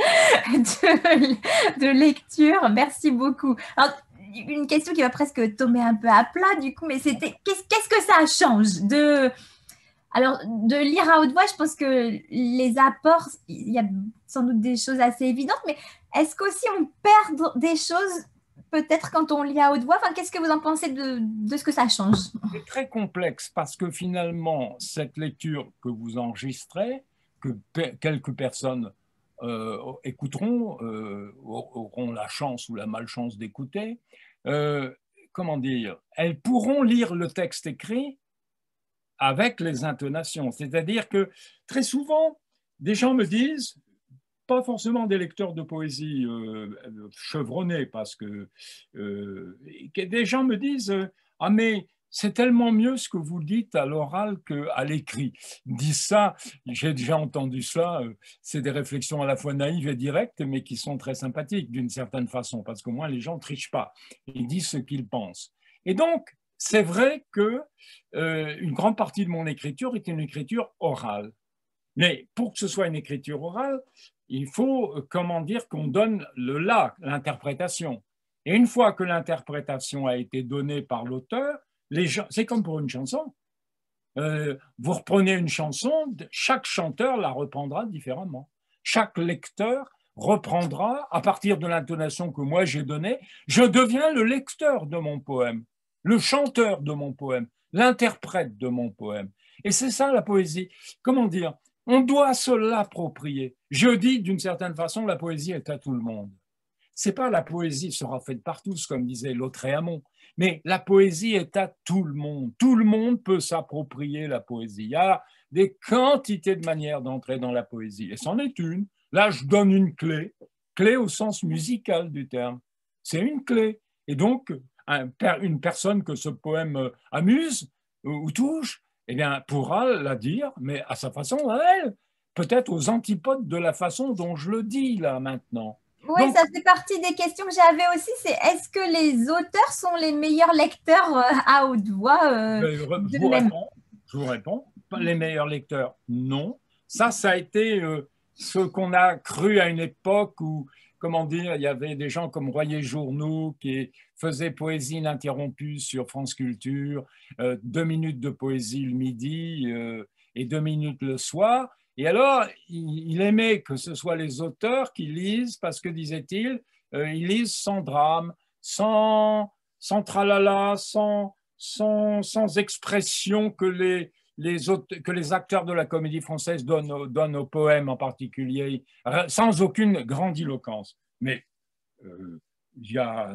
de, de lecture. Merci beaucoup. Alors, une question qui va presque tomber un peu à plat du coup, mais c'était qu'est-ce, qu'est-ce que ça change de, alors, de lire à haute voix? Je pense que les apports, il y a sans doute des choses assez évidentes, mais est-ce qu'aussi on perd des choses peut-être quand on lit à haute voix? Enfin, qu'est-ce que vous en pensez de, de ce que ça change? C'est très complexe parce que finalement, cette lecture que vous enregistrez, que pe- quelques personnes euh, écouteront, euh, auront la chance ou la malchance d'écouter, euh, comment dire, elles pourront lire le texte écrit avec les intonations. C'est-à-dire que très souvent, des gens me disent, pas forcément des lecteurs de poésie euh, chevronnés, parce que euh, des gens me disent « Ah, mais c'est tellement mieux ce que vous dites à l'oral qu'à l'écrit. » Ils disent ça, j'ai déjà entendu cela, euh, c'est des réflexions à la fois naïves et directes, mais qui sont très sympathiques d'une certaine façon, parce qu'au moins les gens ne trichent pas, ils disent ce qu'ils pensent. Et donc, c'est vrai qu'une euh, grande partie de mon écriture est une écriture orale. Mais pour que ce soit une écriture orale, il faut, comment dire, qu'on donne le là, l'interprétation. Et une fois que l'interprétation a été donnée par l'auteur, les gens, c'est comme pour une chanson. Euh, vous reprenez une chanson, chaque chanteur la reprendra différemment. Chaque lecteur reprendra, à partir de l'intonation que moi j'ai donnée, je deviens le lecteur de mon poème, le chanteur de mon poème, l'interprète de mon poème. Et c'est ça la poésie. Comment dire ? On doit se l'approprier. Je dis d'une certaine façon, la poésie est à tout le monde. C'est pas la poésie sera faite par tous, comme disait Lautréamont, mais la poésie est à tout le monde. Tout le monde peut s'approprier la poésie. Il y a des quantités de manières d'entrer dans la poésie, et c'en est une. Là, je donne une clé, clé au sens musical du terme. C'est une clé. Et donc, un, une personne que ce poème amuse ou touche, eh bien, pourra la dire, mais à sa façon, à elle, peut-être aux antipodes de la façon dont je le dis là maintenant. Oui, donc, ça fait partie des questions que j'avais aussi, c'est est-ce que les auteurs sont les meilleurs lecteurs à haute voix euh, je, vous réponds, je vous réponds, les meilleurs lecteurs, non. Ça, ça a été euh, ce qu'on a cru à une époque où, comment dire, il y avait des gens comme Royer Journoux qui faisaient poésie ininterrompue sur France Culture, euh, deux minutes de poésie le midi euh, et deux minutes le soir. Et alors, il, il aimait que ce soit les auteurs qui lisent parce que, disait-il, euh, ils lisent sans drame, sans, sans tralala, sans, sans, sans expression que les... Les autres, que les acteurs de la comédie française donnent, donnent aux poèmes en particulier, sans aucune grandiloquence. Mais euh, il y a...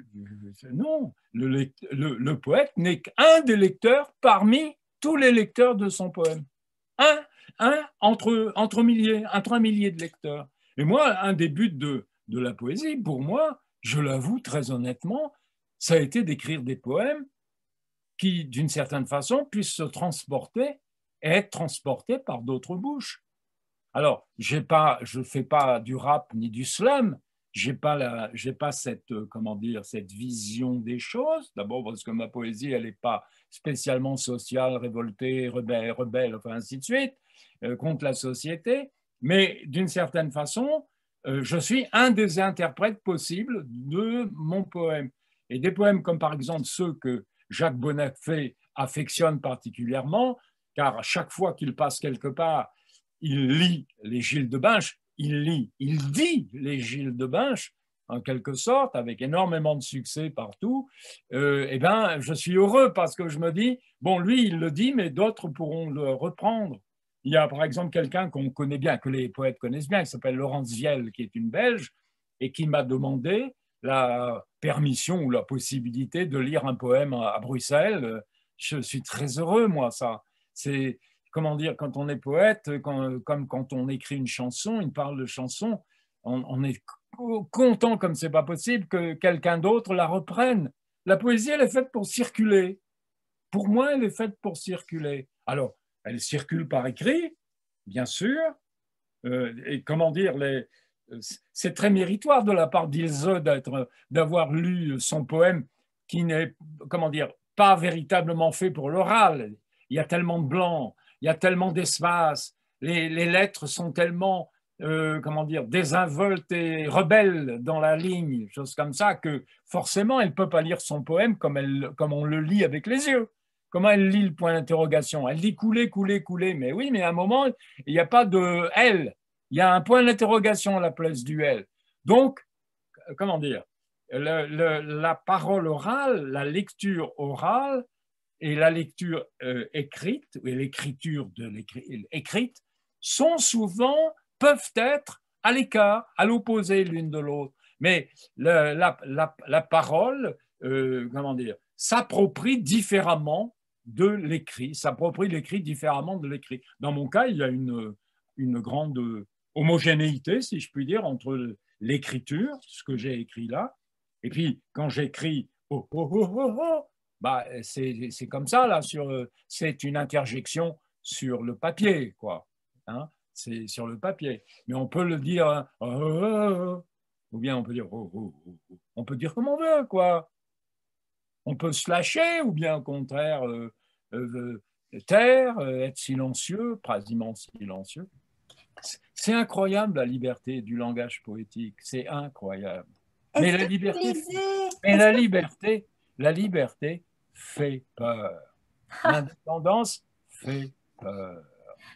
Non, le, le, le poète n'est qu'un des lecteurs parmi tous les lecteurs de son poème. Un, un entre, entre, milliers, entre un millier de lecteurs. Et moi, un des buts de, de la poésie, pour moi, je l'avoue très honnêtement, ça a été d'écrire des poèmes qui, d'une certaine façon, puissent se transporter et être transportés par d'autres bouches. Alors, j'ai pas, je ne fais pas du rap ni du slam, je n'ai pas, j'ai pas cette, comment dire, cette vision des choses, d'abord parce que ma poésie, elle n'est pas spécialement sociale, révoltée, rebelle, rebelle, enfin ainsi de suite, euh, contre la société, mais d'une certaine façon, euh, je suis un des interprètes possibles de mon poème. Et des poèmes comme par exemple ceux que Jacques Bonafé affectionne particulièrement, car à chaque fois qu'il passe quelque part, il lit les Gilles de Binche, il lit, il dit les Gilles de Binche, en quelque sorte, avec énormément de succès partout, euh, eh ben, je suis heureux parce que je me dis, bon, lui, il le dit, mais d'autres pourront le reprendre. Il y a par exemple quelqu'un qu'on connaît bien, que les poètes connaissent bien, qui s'appelle Laurence Vielle, qui est une Belge, et qui m'a demandé la permission ou la possibilité de lire un poème à Bruxelles. Je suis très heureux, moi, ça. C'est, comment dire, quand on est poète, quand, comme quand on écrit une chanson, une parle de chanson, on, on est content comme c'est pas possible que quelqu'un d'autre la reprenne. La poésie, elle est faite pour circuler. Pour moi, elle est faite pour circuler. Alors, elle circule par écrit, bien sûr. Euh, et comment dire, les, c'est très méritoire de la part d'Ilse d'être, d'avoir lu son poème qui n'est, comment dire, pas véritablement fait pour l'oral. Il y a tellement de blanc, il y a tellement d'espace, les, les lettres sont tellement, euh, comment dire, désinvoltes et rebelles dans la ligne, choses comme ça, que forcément, elle ne peut pas lire son poème comme, elle, comme on le lit avec les yeux. Comment elle lit le point d'interrogation? Elle dit couler, couler, couler. Mais oui, mais à un moment, il n'y a pas de « elle ». Il y a un point d'interrogation à la place du « elle ». Donc, comment dire, le, le, la parole orale, la lecture orale et la lecture euh, écrite, et l'écriture de l'écrite, sont souvent, peuvent être à l'écart, à l'opposé l'une de l'autre. Mais le, la, la, la parole, euh, comment dire, s'approprie différemment de l'écrit, s'approprie l'écrit différemment de l'écrit. Dans mon cas, il y a une, une grande homogénéité, si je puis dire, entre l'écriture, ce que j'ai écrit là, et puis quand j'écris oh, oh, oh, oh, oh, bah, c'est, c'est comme ça, là, sur, c'est une interjection sur le papier, quoi. Hein, c'est sur le papier. Mais on peut le dire, hein, oh, oh, oh, ou bien on peut dire, oh, oh, oh, on peut dire comme on veut, quoi. On peut se lâcher, ou bien au contraire, euh, euh, taire, euh, être silencieux, quasiment silencieux. C'est incroyable la liberté du langage poétique, c'est incroyable. Mais la liberté, mais la liberté, la liberté fait peur. L'indépendance fait peur.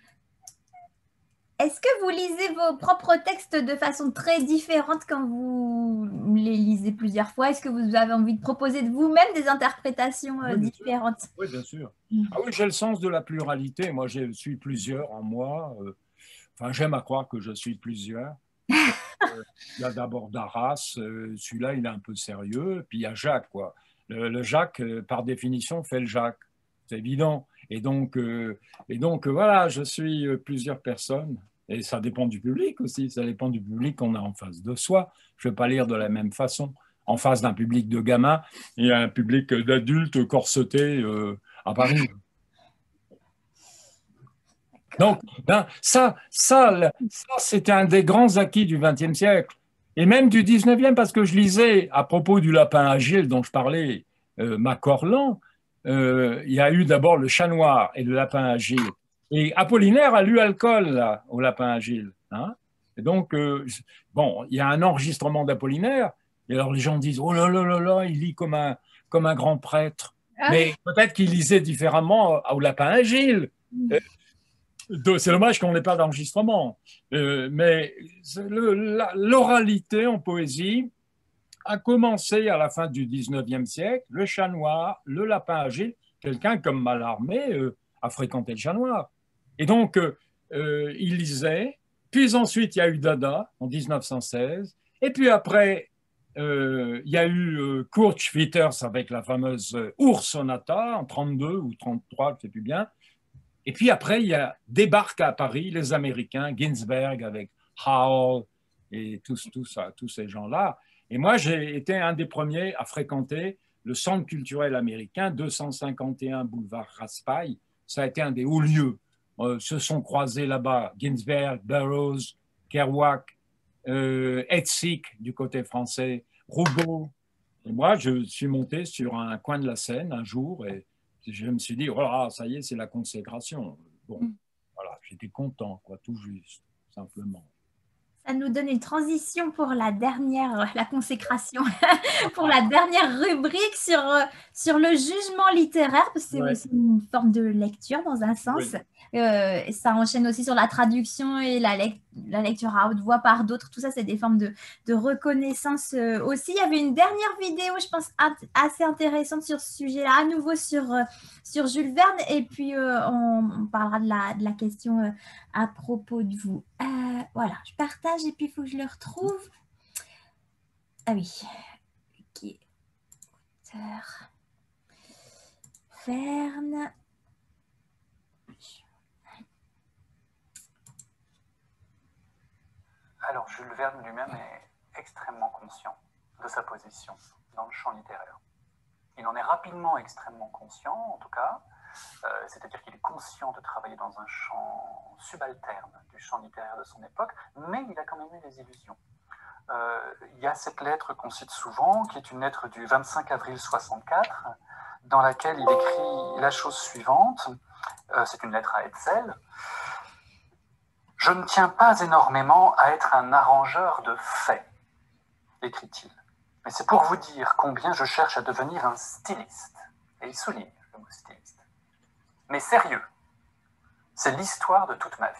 Est-ce que vous lisez vos propres textes de façon très différente quand vous les lisez plusieurs fois? Est-ce que vous avez envie de proposer de vous-même des interprétations euh, oui, différentes? Sûr. Oui, bien sûr. Mmh. Ah oui, j'ai le sens de la pluralité. Moi, je suis plusieurs en moi. Euh, enfin, j'aime à croire que je suis plusieurs. euh, il y a d'abord Darras. Euh, celui-là, il est un peu sérieux. Puis il y a Jacques, quoi. Le, le Jacques, euh, par définition, fait le Jacques. C'est évident. Et donc, euh, et donc euh, voilà, je suis euh, plusieurs personnes. Et ça dépend du public aussi. Ça dépend du public qu'on a en face de soi. Je ne vais pas lire de la même façon. En face d'un public de gamins et un public d'adultes corsetés euh, à Paris. Donc, ben, ça, ça, ça c'était un des grands acquis du vingtième siècle. Et même du dix-neuvième, parce que je lisais, à propos du lapin agile dont je parlais, euh, Macorlan, euh, il y a eu d'abord le chat noir et le lapin agile. Et Apollinaire a lu Alcool là, au lapin agile. Hein, et donc, euh, bon, il y a un enregistrement d'Apollinaire. Et alors les gens disent, oh là là là là, il lit comme un, comme un grand prêtre. Ah. Mais peut-être qu'il lisait différemment au lapin agile. Mmh. C'est dommage qu'on n'ait pas d'enregistrement. Euh, mais l'oralité en poésie a commencé à la fin du dix-neuvième siècle. Le chat noir, le lapin agile, quelqu'un comme Mallarmé euh, a fréquenté le chat noir. Et donc, euh, euh, il lisait. Puis ensuite, il y a eu Dada en dix-neuf cent seize. Et puis après, euh, il y a eu euh, Kurt Schwitters avec la fameuse euh, Ours Sonata en trente-deux ou trente-trois, je ne sais plus bien. Et puis après, il y a débarquent à Paris les Américains, Ginsberg avec Howell et tous, tous, tous ces gens-là. Et moi, j'ai été un des premiers à fréquenter le centre culturel américain, deux cent cinquante et un boulevard Raspail. Ça a été un des hauts lieux. Euh, se sont croisés là-bas Ginsberg, Burroughs, Kerouac, euh, Hetzig du côté français, Roubaud. Et moi, je suis monté sur un coin de la Seine un jour et je me suis dit, oh, ça y est, c'est la consécration. Bon, mm. voilà, j'étais content, quoi, tout juste, simplement. Ça nous donne une transition pour la dernière, la consécration, pour la dernière rubrique sur, sur le jugement littéraire, parce que c'est Ouais. aussi une forme de lecture dans un sens. Oui. Euh, et ça enchaîne aussi sur la traduction et la, lec- la lecture à haute voix par d'autres. Tout ça, c'est des formes de, de reconnaissance euh, aussi. Il y avait une dernière vidéo, je pense, int- assez intéressante sur ce sujet-là, à nouveau sur, euh, sur Jules Verne. Et puis, euh, on, on parlera de la, de la question euh, à propos de vous. Euh, voilà, je partage et puis il faut que je le retrouve. Ah oui. Ok. Auteur. Verne. Alors, Jules Verne lui-même est extrêmement conscient de sa position dans le champ littéraire. Il en est rapidement extrêmement conscient, en tout cas, euh, c'est-à-dire qu'il est conscient de travailler dans un champ subalterne du champ littéraire de son époque, mais il a quand même eu des illusions. Euh, il y a cette lettre qu'on cite souvent, qui est une lettre du vingt-cinq avril soixante-quatre, dans laquelle il écrit la chose suivante, euh, c'est une lettre à Hetzel. « Je ne tiens pas énormément à être un arrangeur de faits », écrit-il. Mais c'est pour vous dire combien je cherche à devenir un styliste. Et il souligne le mot styliste. Mais sérieux, c'est l'histoire de toute ma vie.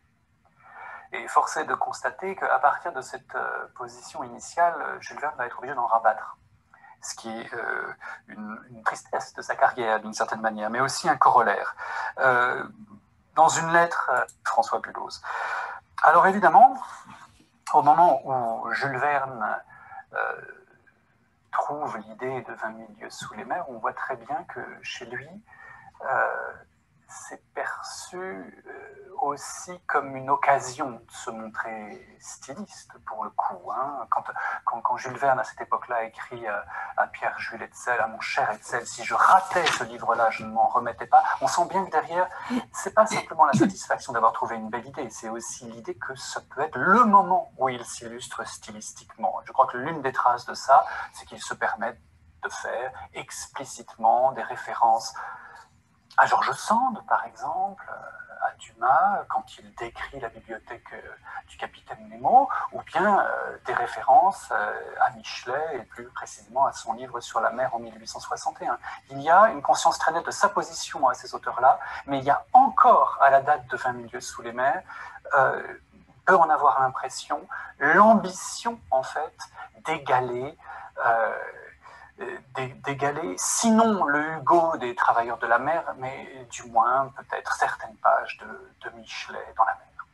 Et force est de constater qu'à partir de cette euh, position initiale, Jules Verne va être obligé d'en rabattre. Ce qui est euh, une, une tristesse de sa carrière, d'une certaine manière, mais aussi un corollaire. Euh, dans une lettre, euh, François Bulloz. Alors évidemment, au moment où Jules Verne euh, trouve l'idée de vingt mille lieues sous les mers, on voit très bien que chez lui, euh, c'est perçu euh, aussi comme une occasion de se montrer styliste, pour le coup. Hein. Quand, quand, quand Jules Verne, à cette époque-là, écrit euh, à Pierre-Jules Hetzel, à mon cher Hetzel, si je ratais ce livre-là, je ne m'en remettais pas, on sent bien que derrière, c'est pas simplement la satisfaction d'avoir trouvé une belle idée, c'est aussi l'idée que ça peut être le moment où il s'illustre stylistiquement. Je crois que l'une des traces de ça, c'est qu'il se permet de faire explicitement des références à George Sand, par exemple, à Dumas, quand il décrit la bibliothèque du capitaine Nemo, ou bien euh, des références euh, à Michelet, et plus précisément à son livre Sur la mer en mille huit cent soixante et un. Il y a une conscience très nette de sa position à ces auteurs-là, mais il y a encore, à la date de vingt mille lieues sous les mers, euh, on peut en avoir l'impression, l'ambition, en fait, d'égaler euh, d'égaler, sinon le Hugo des travailleurs de la mer, mais du moins peut-être certaines pages de, de Michelet dans la mer.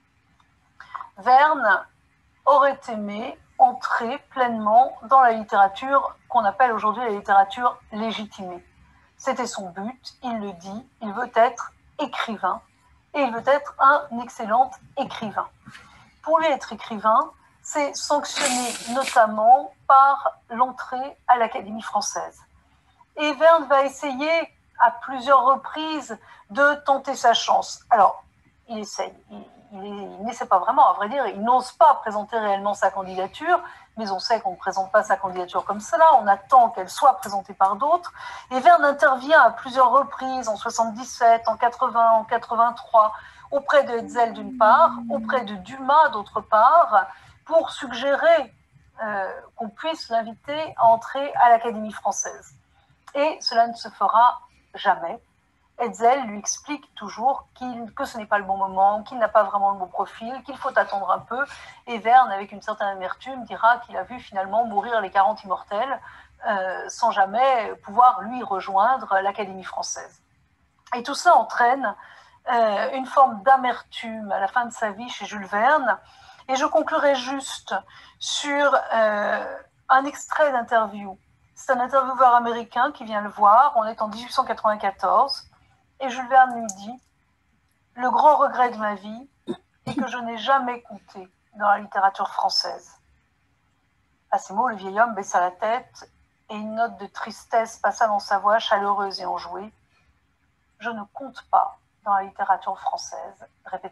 Verne aurait aimé entrer pleinement dans la littérature qu'on appelle aujourd'hui la littérature légitimée. C'était son but, il le dit, il veut être écrivain, et il veut être un excellent écrivain. Pour lui, être écrivain, c'est sanctionné notamment par l'entrée à l'Académie française. Et Verne va essayer à plusieurs reprises de tenter sa chance. Alors, il essaye, il, il, il n'essaie pas vraiment, à vrai dire, il n'ose pas présenter réellement sa candidature, mais on sait qu'on ne présente pas sa candidature comme cela, on attend qu'elle soit présentée par d'autres. Et Verne intervient à plusieurs reprises, en soixante-dix-sept, en quatre-vingts, en quatre-vingt-trois, auprès de Hetzel d'une part, auprès de Dumas d'autre part, pour suggérer euh, qu'on puisse l'inviter à entrer à l'Académie française. Et cela ne se fera jamais. Hetzel lui explique toujours qu'il, que ce n'est pas le bon moment, qu'il n'a pas vraiment le bon profil, qu'il faut attendre un peu. Et Verne, avec une certaine amertume, dira qu'il a vu finalement mourir les quarante immortels euh, sans jamais pouvoir, lui, rejoindre l'Académie française. Et tout ça entraîne euh, une forme d'amertume à la fin de sa vie chez Jules Verne. Et je conclurai juste sur euh, un extrait d'interview. C'est un intervieweur américain qui vient le voir, on est en dix-huit cent quatre-vingt-quatorze, et Jules Verne lui dit « Le grand regret de ma vie est que je n'ai jamais compté dans la littérature française. » À ces mots, le vieil homme baissa la tête et une note de tristesse passa dans sa voix chaleureuse et enjouée. « Je ne compte pas dans la littérature française, répéta-t-il. »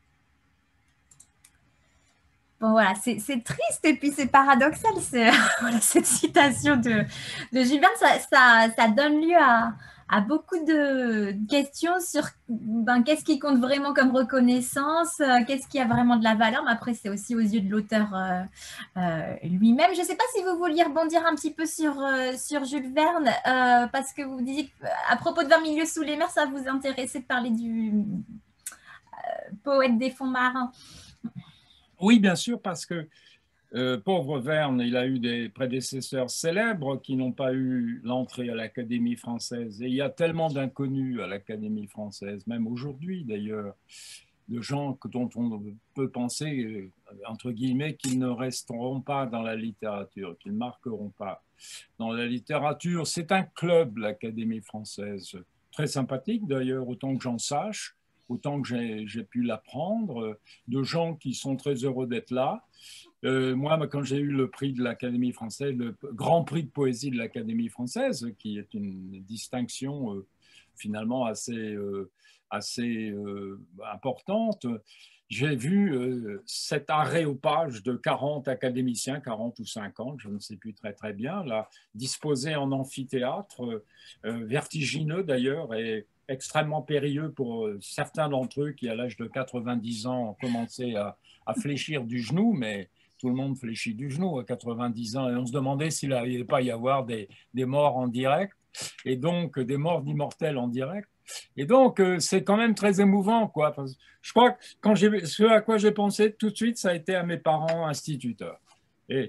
Bon, voilà, c'est triste et puis c'est paradoxal, voilà, cette citation de, de Jules Verne. Ça, ça, ça donne lieu à, à beaucoup de questions sur ben, qu'est-ce qui compte vraiment comme reconnaissance, euh, qu'est-ce qui a vraiment de la valeur, mais après c'est aussi aux yeux de l'auteur euh, euh, lui-même. Je ne sais pas si vous vouliez rebondir un petit peu sur, euh, sur Jules Verne, euh, parce que vous disiez qu'à propos de vingt milieux sous les mers, ça vous intéressait de parler du euh, poète des fonds marins. Oui, bien sûr, parce que Euh, pauvre Verne, il a eu des prédécesseurs célèbres qui n'ont pas eu l'entrée à l'Académie française. Et il y a tellement d'inconnus à l'Académie française, même aujourd'hui d'ailleurs, de gens dont on peut penser, entre guillemets, qu'ils ne resteront pas dans la littérature, qu'ils ne marqueront pas dans la littérature. C'est un club, l'Académie française, très sympathique d'ailleurs, autant que j'en sache, autant que j'ai pu l'apprendre, de gens qui sont très heureux d'être là. Euh, moi, quand j'ai eu le prix de l'Académie française, le grand prix de poésie de l'Académie française, qui est une distinction euh, finalement assez, euh, assez euh, importante, j'ai vu euh, cet aréopage de quarante académiciens, quarante ou cinquante, je ne sais plus très très bien, là, disposés en amphithéâtre, euh, vertigineux d'ailleurs, et extrêmement périlleux pour certains d'entre eux qui, à l'âge de quatre-vingt-dix ans, ont commencé à, à fléchir du genou, mais tout le monde fléchit du genou à quatre-vingt-dix ans, et on se demandait s'il n'allait pas y avoir des, des morts en direct, et donc des morts d'immortels en direct. Et donc, c'est quand même très émouvant, quoi. Je crois que quand j'ai, ce à quoi j'ai pensé tout de suite, ça a été à mes parents instituteurs. Et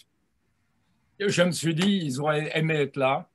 je me suis dit, ils auraient aimé être là.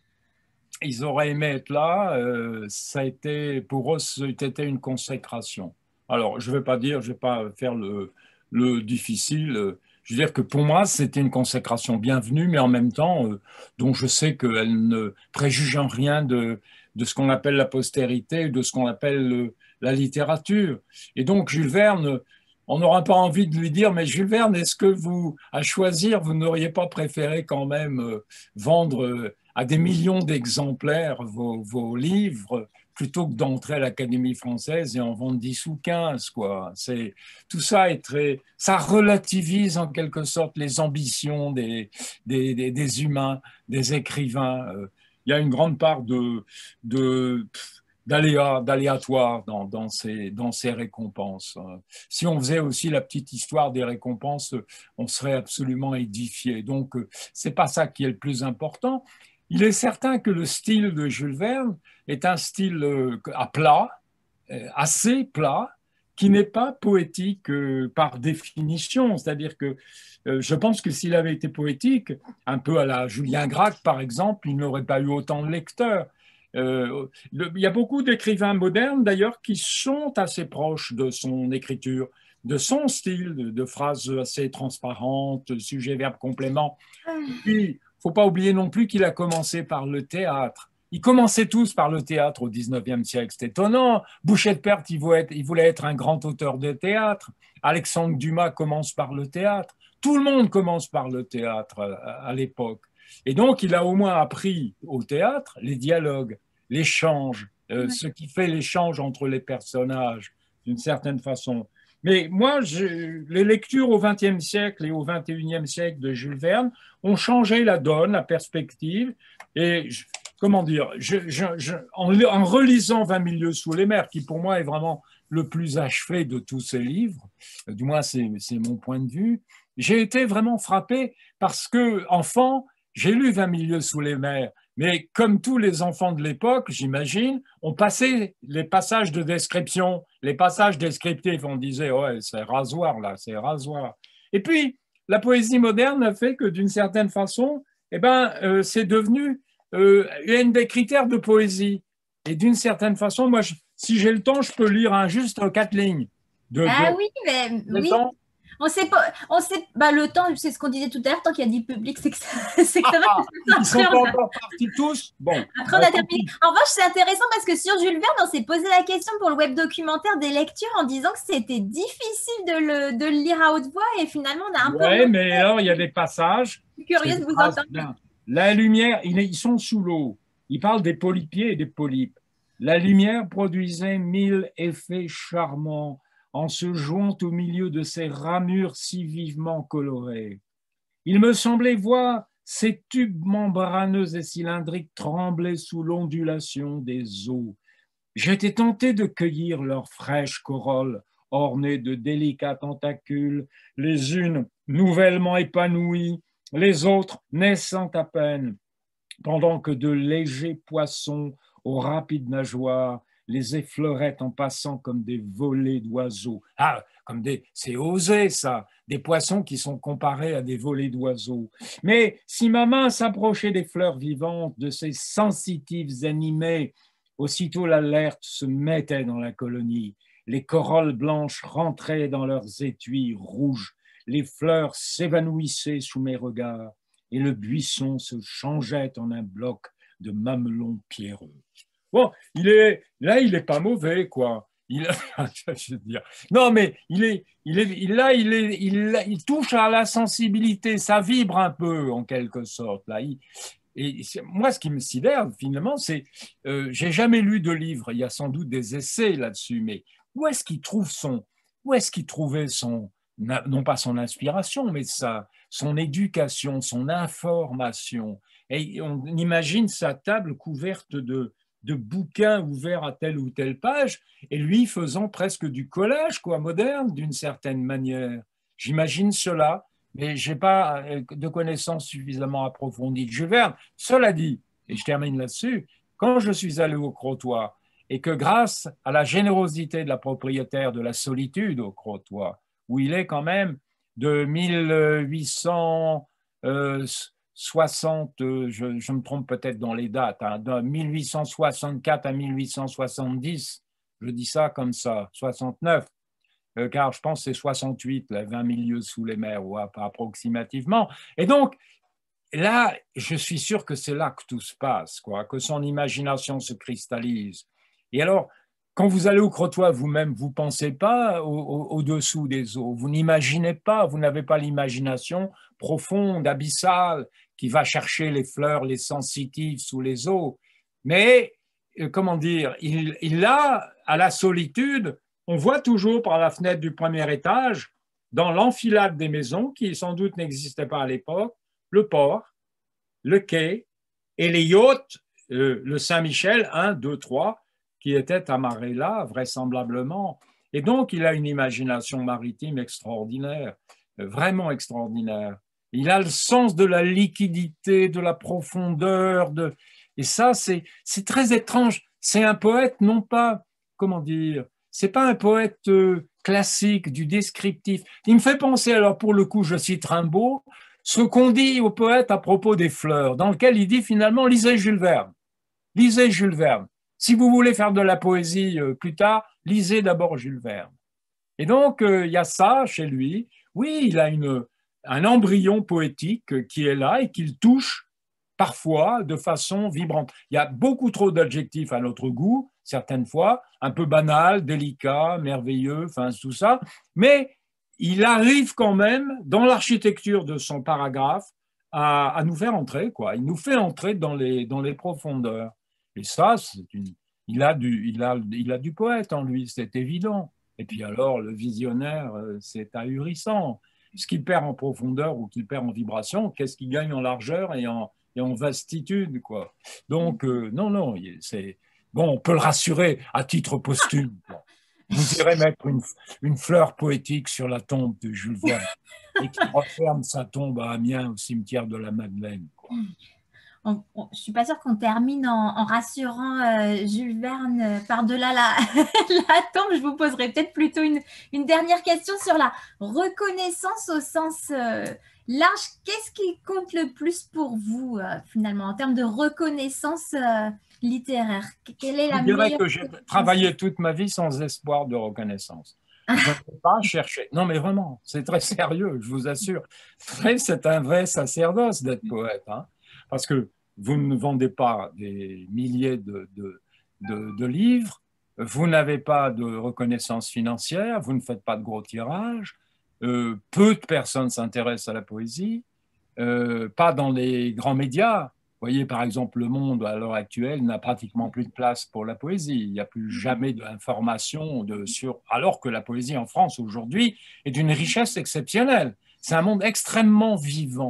Ils auraient aimé être là. Euh, ça a été, pour eux, c'était une consécration. Alors, je ne vais pas dire, je ne vais pas faire le, le difficile. Je veux dire que pour moi, c'était une consécration bienvenue, mais en même temps, euh, dont je sais qu'elle ne préjuge en rien de, de ce qu'on appelle la postérité, de ce qu'on appelle le, la littérature. Et donc, Jules Verne, on n'aura pas envie de lui dire, mais Jules Verne, est-ce que vous, à choisir, vous n'auriez pas préféré quand même euh, vendre euh, à des millions d'exemplaires vos, vos livres plutôt que d'entrer à l'Académie française et en vendre dix ou quinze, quoi. C'est, tout ça est très, ça relativise en quelque sorte les ambitions des, des, des, des humains, des écrivains. Il y a une grande part de, de, d'aléa, d'aléatoire dans, dans, ces, dans ces récompenses. Si on faisait aussi la petite histoire des récompenses, on serait absolument édifié. Donc, c'est pas ça qui est le plus important. Il est certain que le style de Jules Verne est un style à plat, assez plat, qui n'est pas poétique par définition. C'est-à-dire que je pense que s'il avait été poétique, un peu à la Julien Gracq par exemple, il n'aurait pas eu autant de lecteurs. Euh, le, il y a beaucoup d'écrivains modernes d'ailleurs qui sont assez proches de son écriture, de son style, de, de phrases assez transparentes, sujet, verbe, complément. Puis, il ne faut pas oublier non plus qu'il a commencé par le théâtre. Ils commençaient tous par le théâtre au dix-neuvième siècle. C'est étonnant. Boucher de Perthes, il voulait, être, il voulait être un grand auteur de théâtre. Alexandre Dumas commence par le théâtre. Tout le monde commence par le théâtre à, à l'époque. Et donc, il a au moins appris au théâtre les dialogues, l'échange, euh, ce qui fait l'échange entre les personnages, d'une certaine façon. Mais moi, je, les lectures au vingtième siècle et au vingt et unième siècle de Jules Verne ont changé la donne, la perspective. Et je, comment dire, je, je, je, en, en relisant vingt milieux sous les mers, qui pour moi est vraiment le plus achevé de tous ces livres, du moins c'est mon point de vue, j'ai été vraiment frappé parce que, enfant, j'ai lu vingt milieux sous les mers. Mais comme tous les enfants de l'époque, j'imagine, on passait les passages de description, les passages descriptifs. On disait, ouais, c'est rasoir là, c'est rasoir. Et puis, la poésie moderne a fait que d'une certaine façon, eh ben, euh, c'est devenu euh, une des critères de poésie. Et d'une certaine façon, moi, je, si j'ai le temps, je peux lire un, juste quatre lignes. De, ah de, oui, mais de oui. Temps. On sait pas, on sait, bah, le temps, c'est ce qu'on disait tout à l'heure, tant qu'il y a du public, c'est que c'est que ah, Ils ne sont pas encore partis tous. Bon. Après, on a terminé. En revanche, c'est intéressant parce que sur Jules Verne, on s'est posé la question pour le web documentaire des lectures en disant que c'était difficile de le, de le lire à haute voix et finalement, on a un ouais, peu. Oui, mais alors, il y a des passages. Je suis curieuse de vous entendre. Bien. La lumière, ils sont sous l'eau. Ils parlent des polypiers et des polypes. La lumière produisait mille effets charmants en se jouant au milieu de ces ramures si vivement colorées. Il me semblait voir Ces tubes membraneux et cylindriques tremblaient sous l'ondulation des eaux. J'étais tenté de cueillir leurs fraîches corolles, ornées de délicats tentacules, les unes nouvellement épanouies, les autres naissant à peine, pendant que de légers poissons aux rapides nageoires les effleuraient en passant comme des volées d'oiseaux. Ah, comme des, c'est osé ça, des poissons qui sont comparés à des volées d'oiseaux. Mais si ma main s'approchait des fleurs vivantes, de ces sensitifs animés, aussitôt l'alerte se mettait dans la colonie. Les corolles blanches rentraient dans leurs étuis rouges, les fleurs s'évanouissaient sous mes regards et le buisson se changeait en un bloc de mamelons pierreux. Bon, il est, là, il n'est pas mauvais, quoi. Il, je veux dire, non, mais il est, il est, il, là, il, est, il, il touche à la sensibilité, ça vibre un peu, en quelque sorte. Là. Il, et moi, ce qui me sidère, finalement, c'est, euh, j'ai jamais lu de livre, il y a sans doute des essais là-dessus, mais où est-ce qu'il trouve son, où est-ce qu'il trouvait son, non pas son inspiration, mais sa, son éducation, son information. Et on imagine sa table couverte de, de bouquins ouverts à telle ou telle page, et lui faisant presque du collage, quoi, moderne, d'une certaine manière. J'imagine cela, mais je n'ai pas de connaissances suffisamment approfondies. Jules Verne, cela dit, et je termine là-dessus, quand je suis allé au Crotoy, et que grâce à la générosité de la propriétaire de la Solitude au Crotoy, où il est quand même de mille huit cent soixante, je, je me trompe peut-être dans les dates, hein, de mille huit cent soixante-quatre à mille huit cent soixante-dix, je dis ça comme ça, soixante-neuf, euh, car je pense que c'est soixante-huit, là, vingt mille lieues sous les mers, ou approximativement. Et donc, là, je suis sûr que c'est là que tout se passe, quoi, que son imagination se cristallise. Et alors, quand vous allez au Crotoy vous-même, vous ne pensez pas au-dessous au, au des eaux, vous n'imaginez pas, vous n'avez pas l'imagination profonde, abyssale, qui va chercher les fleurs, les sensitives sous les eaux. Mais, comment dire, il, il a, à la Solitude, on voit toujours par la fenêtre du premier étage, dans l'enfilade des maisons, qui sans doute n'existaient pas à l'époque, le port, le quai et les yachts, euh, le Saint-Michel, un, deux, trois, qui était amarré là, vraisemblablement. Et donc, il a une imagination maritime extraordinaire, vraiment extraordinaire. Il a le sens de la liquidité, de la profondeur. De... Et ça, c'est très étrange. C'est un poète, non pas, comment dire, c'est pas un poète euh, classique, du descriptif. Il me fait penser, alors pour le coup, je cite Rimbaud, ce qu'on dit au poète à propos des fleurs, dans lequel il dit finalement, lisez Jules Verne. Lisez Jules Verne. Si vous voulez faire de la poésie plus tard, lisez d'abord Jules Verne. Et donc, il y a ça chez lui. Oui, il a une, un embryon poétique qui est là et qu'il touche parfois de façon vibrante. Il y a beaucoup trop d'adjectifs à notre goût, certaines fois, un peu banal, délicat, merveilleux, enfin tout ça. Mais il arrive quand même, dans l'architecture de son paragraphe, à, à nous faire entrer, quoi. Il nous fait entrer dans les, dans les profondeurs. Et ça, une, il, a du, il, a, il a du poète en lui, c'est évident. Et puis alors, le visionnaire, c'est ahurissant. Ce qu'il perd en profondeur ou qu'il perd en vibration, qu'est-ce qu'il gagne en largeur et en, et en vastitude, quoi. Donc, euh, non, non, c'est... Bon, on peut le rassurer à titre posthume. Bon. Vous irez mettre une, une fleur poétique sur la tombe de Jules Verne et qui referme sa tombe à Amiens au cimetière de la Madeleine, quoi. On, on, je ne suis pas sûre qu'on termine en, en rassurant euh, Jules Verne euh, par-delà la, la tombe. Je vous poserai peut-être plutôt une, une dernière question sur la reconnaissance au sens euh, large. Qu'est-ce qui compte le plus pour vous, euh, finalement, en termes de reconnaissance euh, littéraire? Quelle est la Je dirais meilleure que j'ai travaillé toute ma vie sans espoir de reconnaissance. Je ne peux pas chercher. Non, mais vraiment, c'est très sérieux, je vous assure. C'est un vrai sacerdoce d'être poète, hein. Parce que vous ne vendez pas des milliers de, de, de, de livres, vous n'avez pas de reconnaissance financière, vous ne faites pas de gros tirages, euh, peu de personnes s'intéressent à la poésie, euh, pas dans les grands médias. Vous voyez, par exemple, Le Monde, à l'heure actuelle, n'a pratiquement plus de place pour la poésie. Il n'y a plus jamais d'informations sur... alors que la poésie en France, aujourd'hui, est d'une richesse exceptionnelle. C'est un monde extrêmement vivant.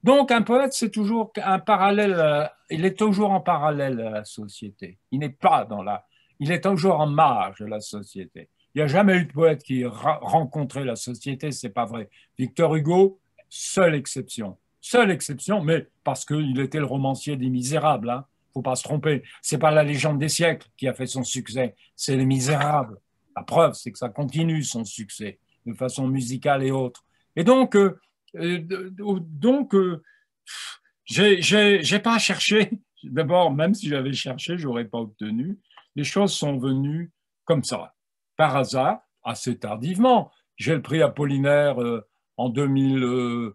Donc, un poète, c'est toujours un parallèle, euh, il est toujours en parallèle à la société. Il n'est pas dans la, il est toujours en marge de la société. Il n'y a jamais eu de poète qui a rencontré la société, c'est pas vrai. Victor Hugo, seule exception. Seule exception, mais parce qu'il était le romancier des Misérables, hein. Faut pas se tromper. C'est pas la légende des siècles qui a fait son succès, c'est les Misérables. La preuve, c'est que ça continue son succès de façon musicale et autre. Et donc, euh, euh, donc, euh, j'ai, j'ai, j'ai pas cherché. D'abord, même si j'avais cherché, j'aurais pas obtenu. Les choses sont venues comme ça, par hasard, assez tardivement. J'ai le prix Apollinaire euh, en deux mille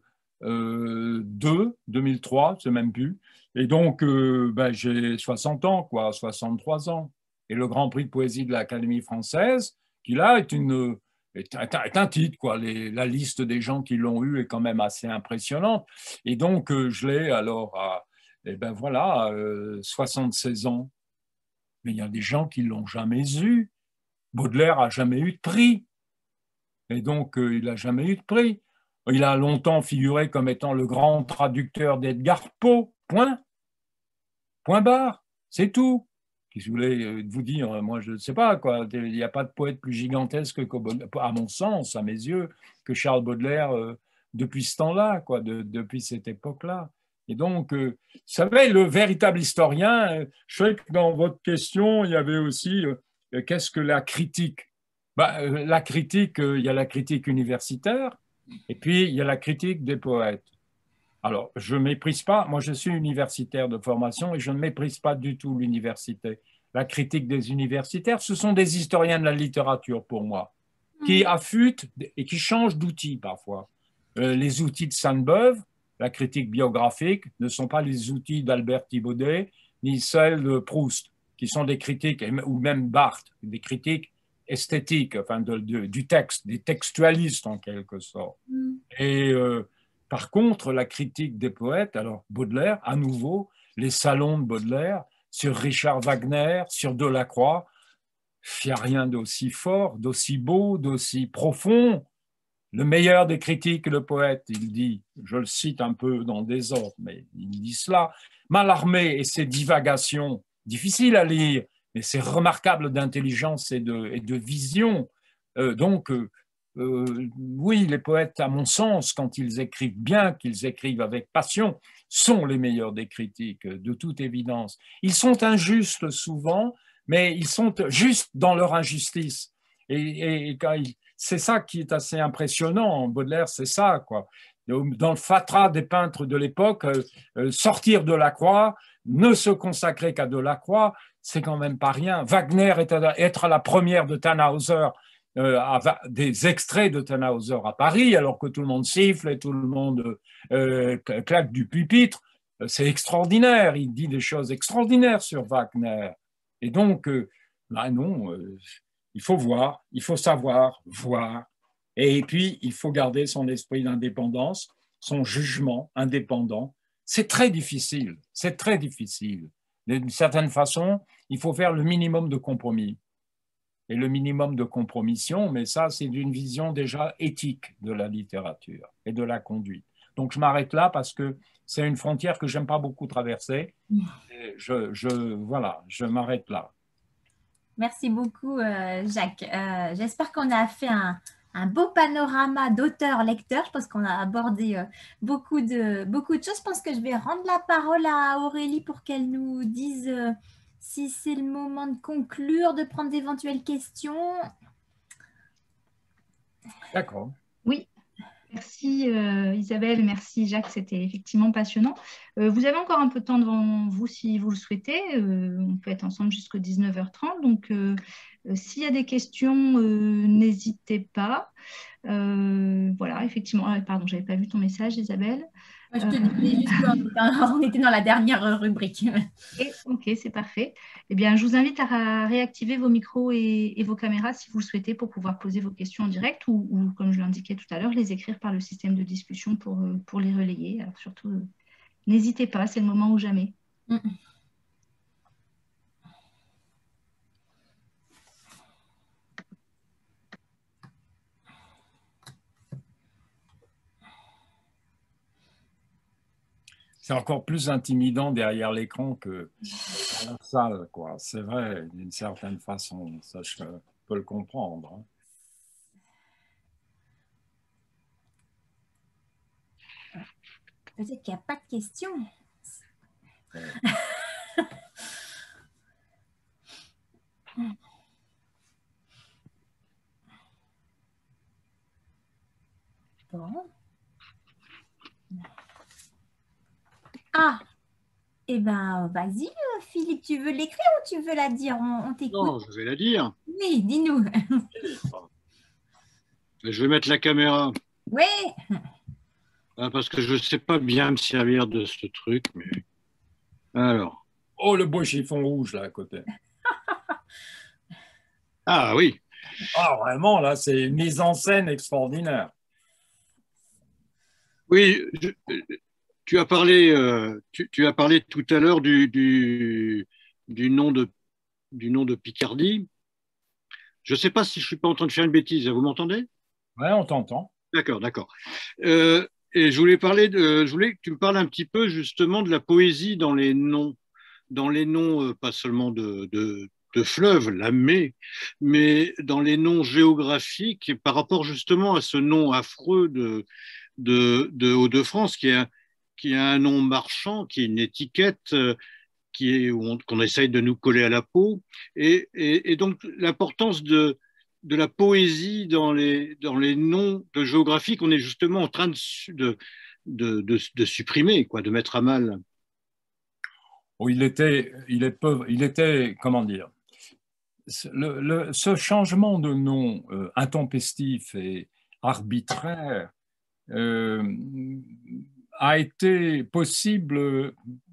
deux, deux mille trois, c'est même plus. Et donc, euh, ben, j'ai soixante ans, quoi, soixante-trois ans. Et le Grand Prix de poésie de l'Académie française, qui là est une est un, est un titre, quoi. Les, la liste des gens qui l'ont eu est quand même assez impressionnante. Et donc, euh, je l'ai alors à, eh ben voilà, euh, soixante-seize ans. Mais il y a des gens qui ne l'ont jamais eu. Baudelaire n'a jamais eu de prix. Et donc, euh, il n'a jamais eu de prix. Il a longtemps figuré comme étant le grand traducteur d'Edgar Poe. Point. Point barre. C'est tout. Qu'est-ce que vous voulez vous dire? Moi, je ne sais pas, quoi. Il n'y a pas de poète plus gigantesque, que, à mon sens, à mes yeux, que Charles Baudelaire euh, depuis ce temps-là, quoi, de, depuis cette époque-là. Et donc, euh, vous savez, le véritable historien, euh, je sais que dans votre question, il y avait aussi euh, qu'est-ce que la critique? Bah, euh, la critique, euh, il y a la critique universitaire, et puis il y a la critique des poètes. Alors, je ne méprise pas, moi je suis universitaire de formation et je ne méprise pas du tout l'université. La critique des universitaires, ce sont des historiens de la littérature pour moi, qui affûtent et qui changent d'outils parfois. Euh, les outils de Sainte-Beuve, la critique biographique, ne sont pas les outils d'Albert Thibaudet, ni celles de Proust, qui sont des critiques, ou même Barthes, des critiques esthétiques, enfin de, de, du texte, des textualistes en quelque sorte. Mm. Et euh, par contre, la critique des poètes, alors Baudelaire, à nouveau, les salons de Baudelaire, sur Richard Wagner, sur Delacroix, il n'y a rien d'aussi fort, d'aussi beau, d'aussi profond. Le meilleur des critiques, le poète, il dit, je le cite un peu dans le désordre, mais il dit cela, Mallarmé et ses divagations, difficiles à lire, mais c'est remarquable d'intelligence et de, et de vision. Euh, donc, euh, euh, oui, les poètes, à mon sens, quand ils écrivent bien, qu'ils écrivent avec passion, sont les meilleurs des critiques, de toute évidence. Ils sont injustes souvent, mais ils sont justes dans leur injustice. Et, et quand ils, c'est ça qui est assez impressionnant. Baudelaire, c'est ça, quoi. Dans le fatras des peintres de l'époque, euh, sortir de Delacroix, ne se consacrer qu'à Delacroix, c'est quand même pas rien. Wagner est à, être à la première de Tannhäuser, euh, à, des extraits de Tannhäuser à Paris, alors que tout le monde siffle et tout le monde euh, claque du pupitre. C'est extraordinaire. Il dit des choses extraordinaires sur Wagner. Et donc, euh, bah non, euh, il faut voir, il faut savoir voir. Et puis, il faut garder son esprit d'indépendance, son jugement indépendant. C'est très difficile, c'est très difficile. D'une certaine façon, il faut faire le minimum de compromis. Et le minimum de compromission, mais ça, c'est d'une vision déjà éthique de la littérature et de la conduite. Donc, je m'arrête là parce que c'est une frontière que j'aime pas beaucoup traverser. Et je, je, voilà, je m'arrête là. Merci beaucoup, euh, Jacques. Euh, j'espère qu'on a fait un, un beau panorama d'auteur-lecteur. Je pense qu'on a abordé euh, beaucoup, de, beaucoup de choses. Je pense que je vais rendre la parole à Aurélie pour qu'elle nous dise euh, si c'est le moment de conclure, de prendre d'éventuelles questions. D'accord. Oui. Merci euh, Isabelle, merci Jacques, c'était effectivement passionnant. Euh, vous avez encore un peu de temps devant vous si vous le souhaitez. Euh, on peut être ensemble jusqu'à dix-neuf heures trente. Donc, euh, euh, s'il y a des questions, euh, n'hésitez pas. Euh, voilà, effectivement. Ah, pardon, je n'avais pas vu ton message, Isabelle. Je te disais juste qu'on était dans la dernière rubrique. Et, ok, c'est parfait. Eh bien, je vous invite à réactiver vos micros et, et vos caméras si vous le souhaitez pour pouvoir poser vos questions en direct ou, ou comme je l'indiquais tout à l'heure, les écrire par le système de discussion pour, pour les relayer. Alors surtout, euh, n'hésitez pas, c'est le moment ou jamais. Mm. c'est encore plus intimidant derrière l'écran que dans la salle, quoi. C'est vrai, d'une certaine façon, ça je peux le comprendre. Hein. Peut-être qu'il n'y a pas de questions. Ouais. Bon. Ah, eh ben, vas-y, Philippe, tu veux l'écrire ou tu veux la dire? On, on t'écoute. Non, je vais la dire. Oui, dis-nous. Je vais mettre la caméra. Oui. Parce que je ne sais pas bien me servir de ce truc, mais... Alors. Oh, le beau chiffon rouge, là, à côté. Ah, oui. Ah, vraiment, là, c'est une mise en scène extraordinaire. Oui, je, tu, as parlé, euh, tu, tu as parlé tout à l'heure du, du, du, nom de, du nom de Picardie. Je ne sais pas si je ne suis pas en train de faire une bêtise. Vous m'entendez? Oui, on t'entend. D'accord, d'accord. Euh, et je voulais parler de, je voulais que tu me parles un petit peu justement de la poésie dans les noms, dans les noms, euh, pas seulement de, de, de fleuves, la Mée, mais dans les noms géographiques et par rapport justement à ce nom affreux de, de, de Hauts-de-France qui est, un, qui est un nom marchand, qui est une étiquette euh, qui est, qu'on essaye de nous coller à la peau. Et, et, et donc l'importance de de la poésie dans les, dans les noms de géographie qu'on est justement en train de, de, de, de, de supprimer, quoi, de mettre à mal. Oh, il, était, il, est peu, il était, comment dire, le, le, ce changement de nom euh, intempestif et arbitraire euh, a été possible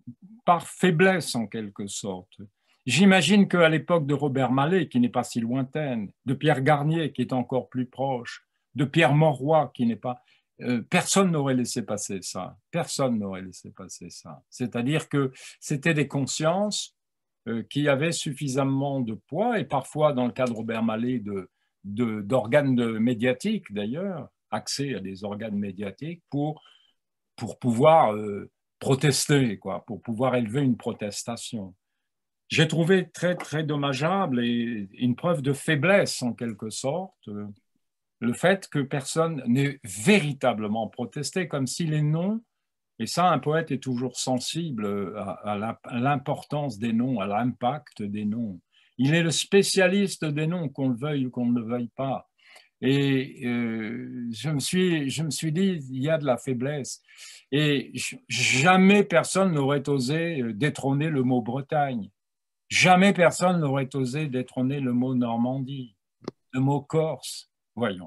par faiblesse en quelque sorte. J'imagine qu'à l'époque de Robert Mallet, qui n'est pas si lointaine, de Pierre Garnier, qui est encore plus proche, de Pierre Mauroy, qui n'est pas... Euh, personne n'aurait laissé passer ça. Personne n'aurait laissé passer ça. C'est-à-dire que c'était des consciences euh, qui avaient suffisamment de poids, et parfois, dans le cas de Robert Mallet, de, de, d'organes de médiatiques, d'ailleurs, accès à des organes médiatiques, pour, pour pouvoir euh, protester, quoi, pour pouvoir élever une protestation. J'ai trouvé très, très dommageable et une preuve de faiblesse, en quelque sorte, le fait que personne n'ait véritablement protesté, comme si les noms, et ça, un poète est toujours sensible à, à l'importance des noms, à l'impact des noms. Il est le spécialiste des noms, qu'on le veuille ou qu'on ne le veuille pas. Et euh, je, me suis, je me suis dit, il y a de la faiblesse. Et jamais personne n'aurait osé détrôner le mot Bretagne. Jamais personne n'aurait osé détrôner le mot Normandie, le mot Corse, voyons.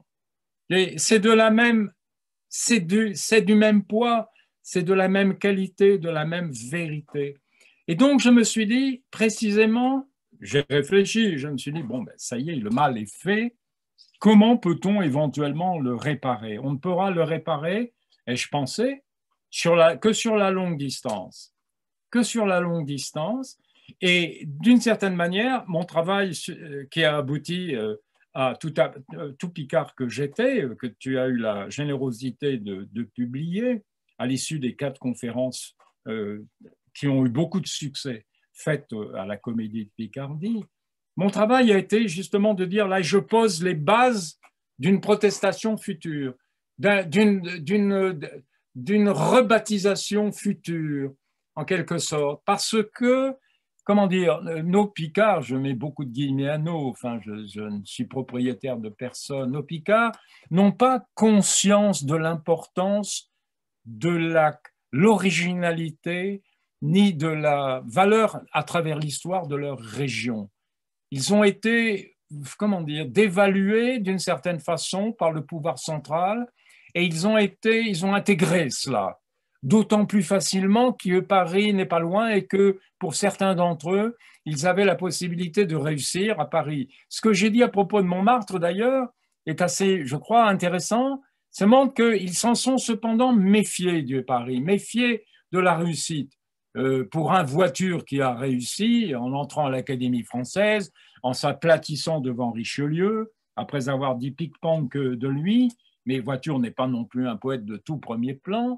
Et c'est de la même, c'est du, c'est du même poids, c'est de la même qualité, de la même vérité. Et donc je me suis dit, précisément, j'ai réfléchi, je me suis dit, bon, ben, ça y est, le mal est fait, comment peut-on éventuellement le réparer? On ne pourra le réparer, et je pensais, sur la, que sur la longue distance, que sur la longue distance. Et d'une certaine manière, mon travail qui a abouti à tout, à, tout Picard que j'étais, que tu as eu la générosité de, de publier à l'issue des quatre conférences euh, qui ont eu beaucoup de succès faites à la Comédie de Picardie, mon travail a été justement de dire, là, je pose les bases d'une protestation future, d'une, d'une, d'une rebaptisation future, en quelque sorte, parce que comment dire, nos Picards, je mets beaucoup de guillemets à nos, enfin, je, je ne suis propriétaire de personne, nos Picards n'ont pas conscience de l'importance de la, l'originalité ni de la valeur à travers l'histoire de leur région. Ils ont été, comment dire, dévalués d'une certaine façon par le pouvoir central et ils ont été, ils ont intégré cela. D'autant plus facilement que Paris n'est pas loin et que pour certains d'entre eux, ils avaient la possibilité de réussir à Paris. Ce que j'ai dit à propos de Montmartre, d'ailleurs, est assez, je crois, intéressant. Ça montre qu'ils s'en sont cependant méfiés de Paris, méfiés de la réussite. Euh, pour un Voiture qui a réussi en entrant à l'Académie française, en s'aplatissant devant Richelieu, après avoir dit pique-ponque de lui, mais Voiture n'est pas non plus un poète de tout premier plan.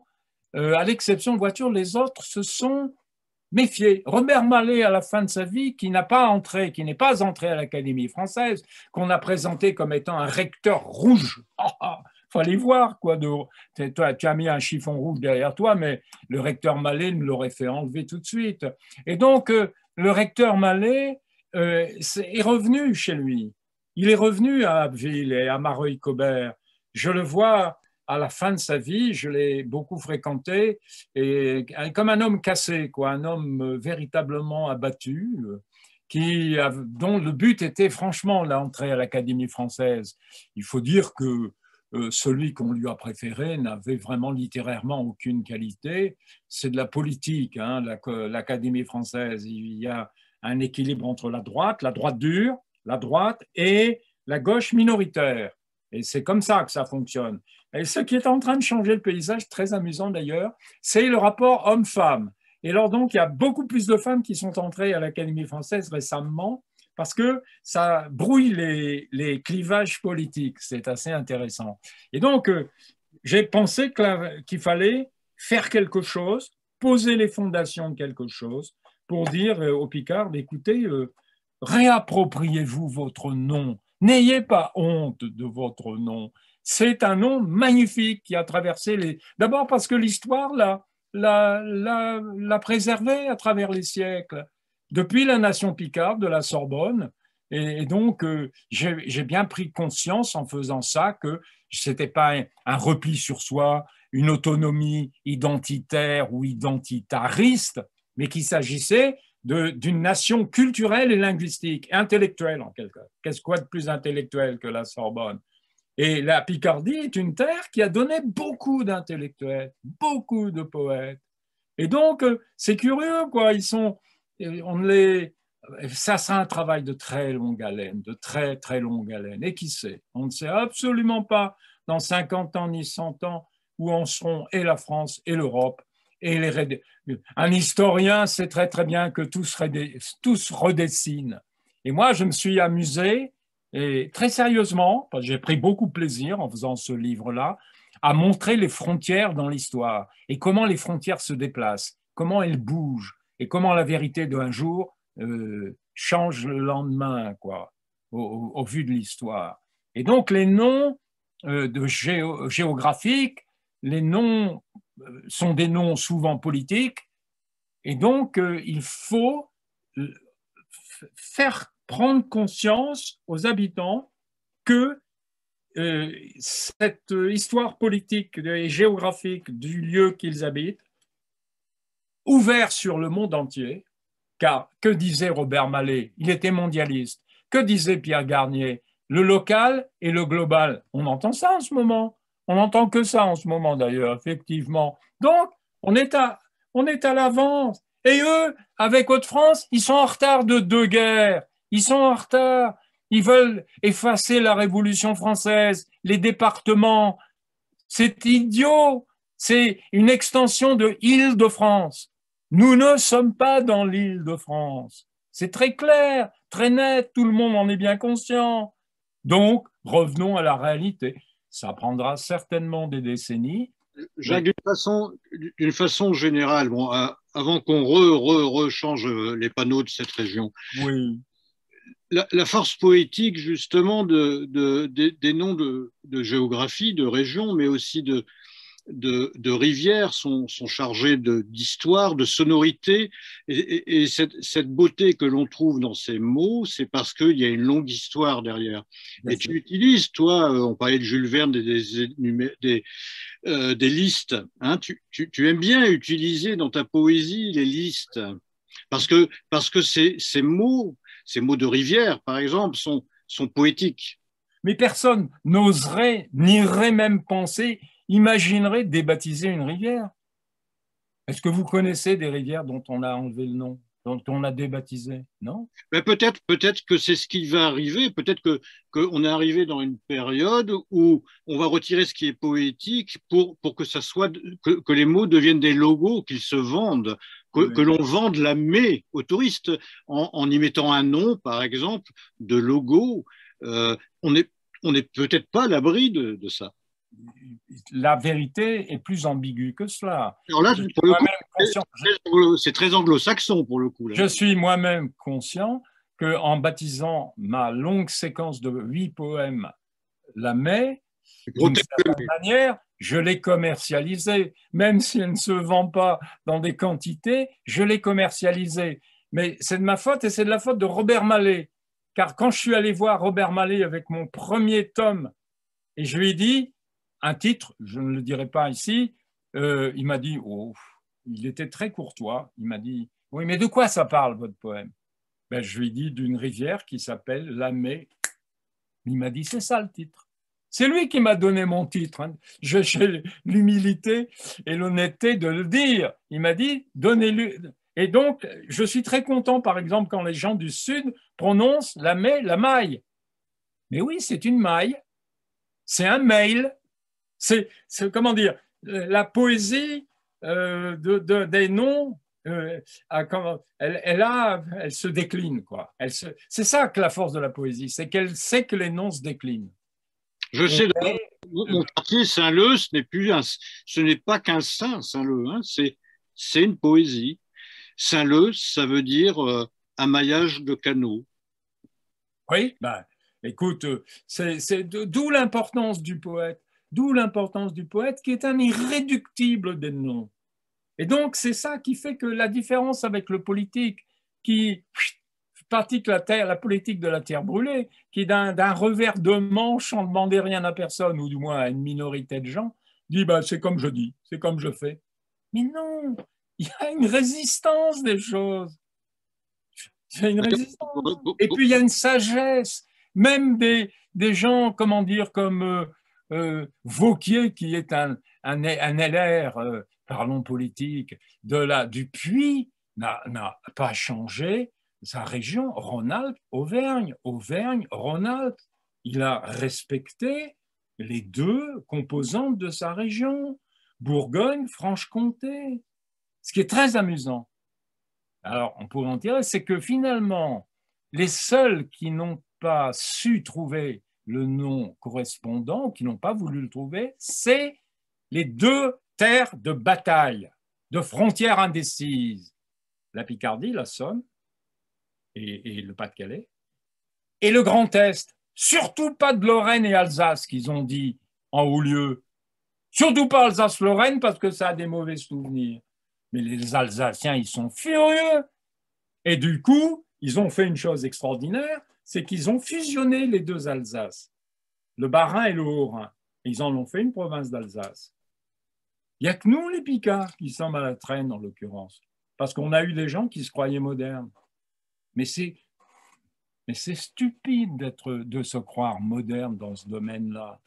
euh, à l'exception de voitures, les autres se sont méfiés. Robert Mallet, à la fin de sa vie, qui n'a pas entré, qui n'est pas entré à l'Académie française, qu'on a présenté comme étant un recteur rouge. Il fallait voir, quoi. De, toi, tu as mis un chiffon rouge derrière toi, mais le recteur Mallet me l'aurait fait enlever tout de suite. Et donc, euh, le recteur Mallet euh, est revenu chez lui. Il est revenu à Abbeville et à Mareuil-Cobert. Je le vois à la fin de sa vie, je l'ai beaucoup fréquenté, et comme un homme cassé, quoi, un homme véritablement abattu, qui, dont le but était franchement l'entrée à l'Académie française. Il faut dire que euh, celui qu'on lui a préféré n'avait vraiment littérairement aucune qualité. C'est de la politique, hein, l'Académie française. Il y a un équilibre entre la droite, la droite dure, la droite et la gauche minoritaire. Et c'est comme ça que ça fonctionne. Et ce qui est en train de changer le paysage, très amusant d'ailleurs, c'est le rapport homme-femme. Et alors donc, il y a beaucoup plus de femmes qui sont entrées à l'Académie française récemment parce que ça brouille les, les clivages politiques. C'est assez intéressant. Et donc, euh, j'ai pensé qu'il fallait faire quelque chose, poser les fondations de quelque chose pour dire euh, aux Picards, écoutez, euh, réappropriez-vous votre nom. N'ayez pas honte de votre nom. C'est un nom magnifique qui a traversé les... D'abord parce que l'histoire l'a, l'a, l'a, l'a préservé à travers les siècles. Depuis la nation picarde de la Sorbonne. Et, et donc, euh, j'ai, j'ai bien pris conscience en faisant ça que ce n'était pas un, un repli sur soi, une autonomie identitaire ou identitariste, mais qu'il s'agissait de, d'une nation culturelle et linguistique, intellectuelle en quelque sorte. Qu'est-ce quoi de plus intellectuel que la Sorbonne? Et la Picardie est une terre qui a donné beaucoup d'intellectuels, beaucoup de poètes. Et donc, c'est curieux, quoi. Ils sont, on les, ça, c'est un travail de très longue haleine, de très, très longue haleine. Et qui sait? On ne sait absolument pas dans cinquante ans ni cent ans où en seront et la France et l'Europe. Et les, un historien sait très, très bien que tout se, tout se redessine. Et moi, je me suis amusé, et très sérieusement, j'ai pris beaucoup de plaisir en faisant ce livre-là, à montrer les frontières dans l'histoire et comment les frontières se déplacent, comment elles bougent et comment la vérité d'un jour euh, change le lendemain, quoi, au, au, au vu de l'histoire. Et donc, les noms euh, de géo, géographiques, les noms euh, sont des noms souvent politiques, et donc euh, il faut faire prendre conscience aux habitants que euh, cette histoire politique et géographique du lieu qu'ils habitent, ouvert sur le monde entier, car que disait Robert Mallet? Il était mondialiste. Que disait Pierre Garnier? Le local et le global. On entend ça en ce moment. On n'entend que ça en ce moment d'ailleurs, effectivement. Donc, on est à, on est à l'avance. Et eux, avec Haute-France, ils sont en retard de deux guerres. Ils sont en retard. Ils veulent effacer la Révolution française, les départements. C'est idiot. C'est une extension de l'Île-de-France. Nous ne sommes pas dans l'Île-de-France. C'est très clair, très net. Tout le monde en est bien conscient. Donc, revenons à la réalité. Ça prendra certainement des décennies. Jacques, d'une façon, d'une façon générale, bon, avant qu'on re, re, rechange les panneaux de cette région, oui. la, la force poétique justement de, de, de, des noms de, de géographie, de région, mais aussi de, de, de rivières sont, sont chargés d'histoire, de, de sonorité. Et, et, et cette, cette beauté que l'on trouve dans ces mots, c'est parce qu'il y a une longue histoire derrière. Bien et sûr. Tu utilises, toi, on parlait de Jules Verne, des, des, des, euh, des listes. Hein, tu, tu, tu aimes bien utiliser dans ta poésie les listes. Parce que, parce que ces, ces mots, ces mots de rivière, par exemple, sont, sont poétiques. Mais personne n'oserait, n'irait même penser, imaginerait débaptiser une rivière. Est-ce que vous connaissez des rivières dont on a enlevé le nom, dont on a débaptisé? Non? Mais peut-être, peut-être que c'est ce qui va arriver. Peut-être que qu'on est arrivé dans une période où on va retirer ce qui est poétique pour pour que ça soit que, que les mots deviennent des logos, qu'ils se vendent, que, oui. que l'on vende la mets aux touristes en, en y mettant un nom, par exemple, de logo. Euh, on est on n'est peut-être pas à l'abri de, de ça. la vérité est plus ambiguë que cela. Alors là, Je suis pour le coup, moi-même conscient- je- c'est très anglo-saxon pour le coup. Là. Je suis moi-même conscient qu'en baptisant ma longue séquence de huit poèmes La Mai, d'une certaine manière, je l'ai commercialisée. Même si elle ne se vend pas dans des quantités, je l'ai commercialisée. Mais c'est de ma faute et c'est de la faute de Robert Mallet. Car quand je suis allé voir Robert Mallet avec mon premier tome, et je lui ai dit un titre, je ne le dirai pas ici, euh, il m'a dit, oh, il était très courtois, il m'a dit, oui, mais de quoi ça parle, votre poème? Ben, je lui ai dit d'une rivière qui s'appelle la Mai. Il m'a dit, c'est ça le titre. C'est lui qui m'a donné mon titre. Hein. J'ai l'humilité et l'honnêteté de le dire. Il m'a dit, donnez-lui. Et donc, je suis très content, par exemple, quand les gens du Sud prononcent la Mai, la maille. Mais oui, c'est une maille. C'est un mail. C'est, comment dire, la poésie euh, de, de, des noms. Euh, elle, elle, a, elle se décline, quoi. Elle se, c'est ça que la force de la poésie, c'est qu'elle sait que les noms se déclinent. Je Et sais, mais, mon quartier Saint-Leu, ce n'est plus un, ce n'est pas qu'un saint, Saint-Leu, hein, c'est, c'est une poésie. Saint-Leu, ça veut dire euh, un maillage de canaux. Oui, ben, écoute, c'est, c'est d'où l'importance du poète, d'où l'importance du poète qui est un irréductible des noms. Et donc, c'est ça qui fait que la différence avec le politique qui pratique la, terre, la politique de la terre brûlée, qui d'un, d'un revers de manche, sans demander rien à personne, ou du moins à une minorité de gens, dit bah, c'est comme je dis, c'est comme je fais. Mais non, il y a une résistance des choses. Il y a une résistance. Et puis, il y a une sagesse. Même des, des gens, comment dire, comme euh, euh, Vauquier, qui est un, un, un L R, euh, parlons politique, de la, du Puy, n'a, n'a pas changé sa région, Rhône-Alpes, Auvergne, Auvergne, Rhône-Alpes. Il a respecté les deux composantes de sa région, Bourgogne, Franche-Comté. Ce qui est très amusant. Alors, on pourrait en dire, c'est que finalement, les seuls qui n'ont pas su trouver le nom correspondant, qui n'ont pas voulu le trouver, c'est les deux terres de bataille, de frontières indécises, la Picardie, la Somme et, et le Pas-de-Calais, et le Grand Est. Surtout pas de Lorraine et Alsace, qu'ils ont dit en haut lieu. Surtout pas Alsace-Lorraine, parce que ça a des mauvais souvenirs. Mais les Alsaciens, ils sont furieux. Et du coup, ils ont fait une chose extraordinaire, c'est qu'ils ont fusionné les deux Alsaces, le Bas-Rhin et le Haut-Rhin. Ils en ont fait une province d'Alsace. Il n'y a que nous, les Picards, qui sommes à la traîne, en l'occurrence. Parce qu'on a eu des gens qui se croyaient modernes. Mais c'est, mais c'est stupide d'être, de se croire moderne dans ce domaine-là.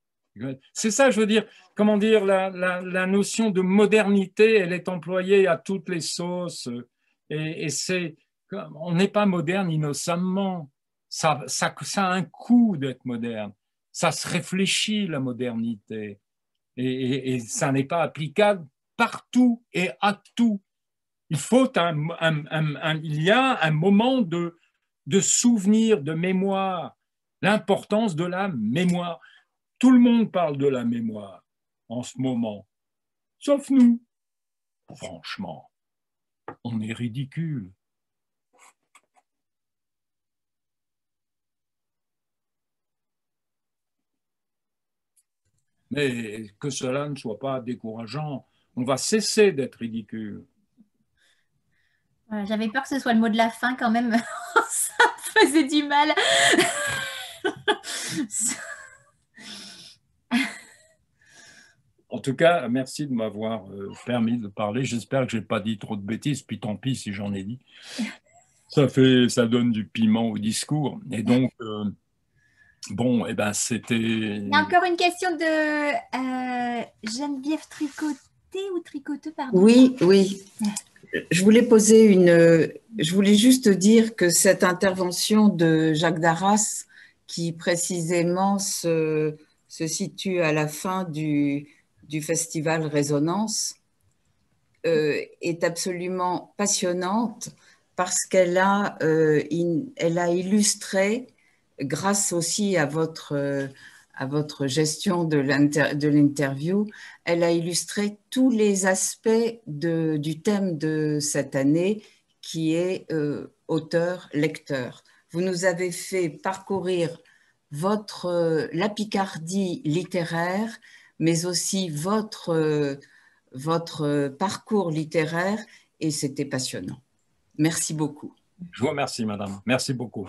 C'est ça, je veux dire, comment dire, la, la, la notion de modernité, elle est employée à toutes les sauces. Et, et c'est, on n'est pas moderne innocemment. Ça, ça, ça a un coût d'être moderne. Ça se réfléchit, la modernité. Et, et, et ça n'est pas applicable partout et à tout. Il faut un, un, un, un, il y a un moment de, de souvenir, de mémoire, l'importance de la mémoire. Tout le monde parle de la mémoire en ce moment, sauf nous. Franchement, on est ridicule. Mais que cela ne soit pas décourageant, on va cesser d'être ridicule. J'avais peur que ce soit le mot de la fin quand même. Ça me faisait du mal. En tout cas, merci de m'avoir permis de parler. J'espère que je n'ai pas dit trop de bêtises, puis tant pis si j'en ai dit. Ça, fait, ça donne du piment au discours. Et donc, euh, bon, eh ben, c'était... Il y a encore une question de euh, Geneviève Tricoté ou Tricoteux, pardon. Oui, oui. Je voulais poser une... Je voulais juste dire que cette intervention de Jacques Darras, qui précisément se, se situe à la fin du, du festival Résonance, euh, est absolument passionnante parce qu'elle a, euh, in, elle a illustré, grâce aussi à votre, euh, à votre gestion de l'interview. Elle a illustré tous les aspects de, du thème de cette année qui est euh, auteur-lecteur. Vous nous avez fait parcourir votre, euh, la Picardie littéraire, mais aussi votre, euh, votre parcours littéraire, et c'était passionnant. Merci beaucoup. Je vous remercie, madame. Merci beaucoup.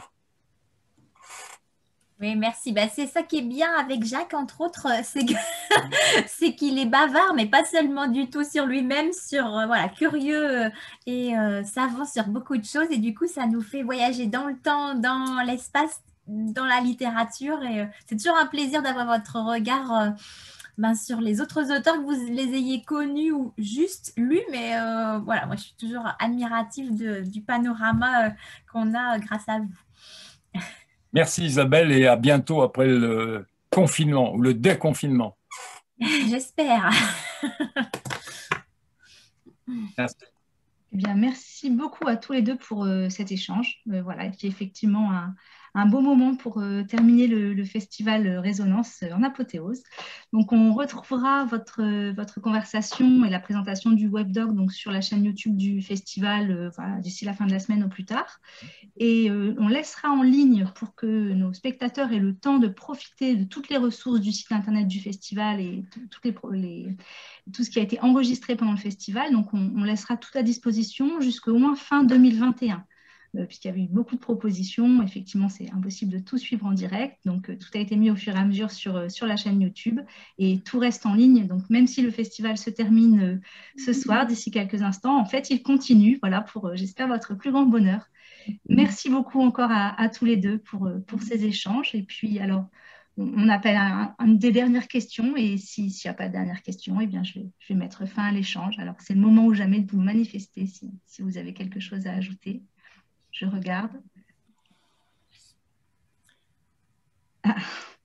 Oui, merci. Ben, c'est ça qui est bien avec Jacques, entre autres, c'est que, c'est qu'il est bavard, mais pas seulement du tout sur lui-même, sur euh, voilà, curieux et euh, savant sur beaucoup de choses. Et du coup, ça nous fait voyager dans le temps, dans l'espace, dans la littérature. Et euh, c'est toujours un plaisir d'avoir votre regard euh, ben, sur les autres auteurs, que vous les ayez connus ou juste lus. Mais euh, voilà, moi, je suis toujours admirative de, du panorama euh, qu'on a grâce à vous. Merci Isabelle et à bientôt après le confinement ou le déconfinement. J'espère. Merci. Eh bien, merci beaucoup à tous les deux pour euh, cet échange, euh, voilà, qui est effectivement un, un beau moment pour euh, terminer le, le festival Résonance en apothéose. Donc, on retrouvera votre, votre conversation et la présentation du webdoc donc, sur la chaîne YouTube du festival euh, voilà, d'ici la fin de la semaine au plus tard. Et euh, on laissera en ligne pour que nos spectateurs aient le temps de profiter de toutes les ressources du site internet du festival et toutes les, les, tout ce qui a été enregistré pendant le festival. Donc, on, on laissera tout à disposition jusqu'au moins fin deux mille vingt et un, euh, puisqu'il y avait eu beaucoup de propositions. Effectivement, c'est impossible de tout suivre en direct. Donc, euh, tout a été mis au fur et à mesure sur, euh, sur la chaîne YouTube et tout reste en ligne. Donc, même si le festival se termine euh, ce soir, d'ici quelques instants, en fait, il continue, voilà, pour, euh, j'espère, votre plus grand bonheur. Merci beaucoup encore à, à tous les deux pour, euh, pour ces échanges. Et puis, alors, on appelle un, un des dernières questions et s'il n'y a pas de dernière question, eh bien, je vais, je vais mettre fin à l'échange. Alors, c'est le moment ou jamais de vous manifester si, si vous avez quelque chose à ajouter. Je regarde. Ah.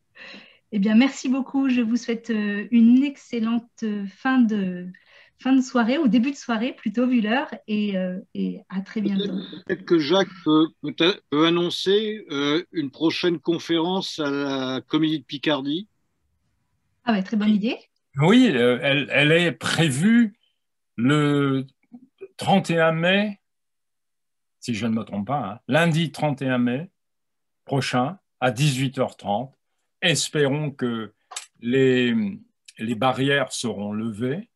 Eh bien, merci beaucoup. Je vous souhaite une excellente fin de, fin de soirée, ou début de soirée, plutôt, vu l'heure, et, euh, et à très bientôt. Peut-être que Jacques peut, peut, peut annoncer euh, une prochaine conférence à la Comédie de Picardie. Ah ouais, très bonne idée. Oui, euh, elle, elle est prévue le trente et un mai, si je ne me trompe pas, hein, lundi trente et un mai prochain à dix-huit heures trente. Espérons que les, les barrières seront levées.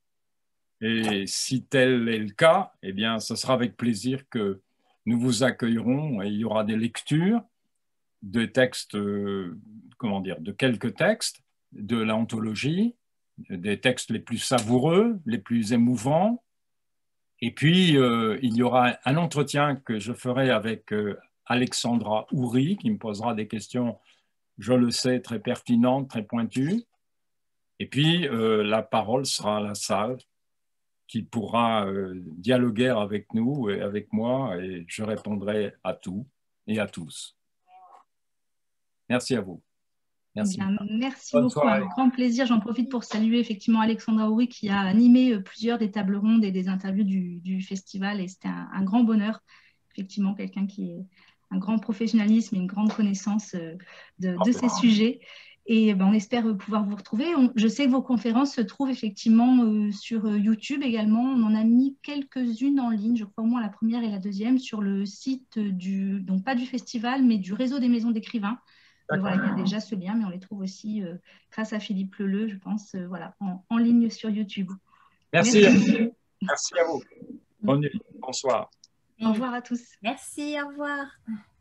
Et si tel est le cas, eh bien, ce sera avec plaisir que nous vous accueillerons et il y aura des lectures de textes, euh, comment dire, de quelques textes de l'anthologie, des textes les plus savoureux, les plus émouvants. Et puis, euh, il y aura un entretien que je ferai avec euh, Alexandra Houry, qui me posera des questions, je le sais, très pertinentes, très pointues. Et puis, euh, la parole sera à la salle, qui pourra euh, dialoguer avec nous et avec moi, et je répondrai à tout et à tous. Merci à vous. Merci, bien, merci beaucoup, soirée. Un grand plaisir. J'en profite pour saluer effectivement Alexandra Houry qui a animé plusieurs des tables rondes et des interviews du, du festival, et c'était un, un grand bonheur, effectivement, quelqu'un qui est un grand professionnalisme et une grande connaissance de, de ces sujets. Et ben, on espère pouvoir vous retrouver. On, je sais que vos conférences se trouvent effectivement euh, sur euh, YouTube également. On en a mis quelques-unes en ligne, je crois au moins la première et la deuxième, sur le site du, donc pas du festival, mais du réseau des maisons d'écrivains. Euh, voilà, il y a déjà ce lien, mais on les trouve aussi euh, grâce à Philippe Leleu, je pense, euh, voilà, en, en ligne sur YouTube. Merci. Merci, Merci à vous. Bonne nuit. Bonsoir. Au revoir à tous. Merci, au revoir.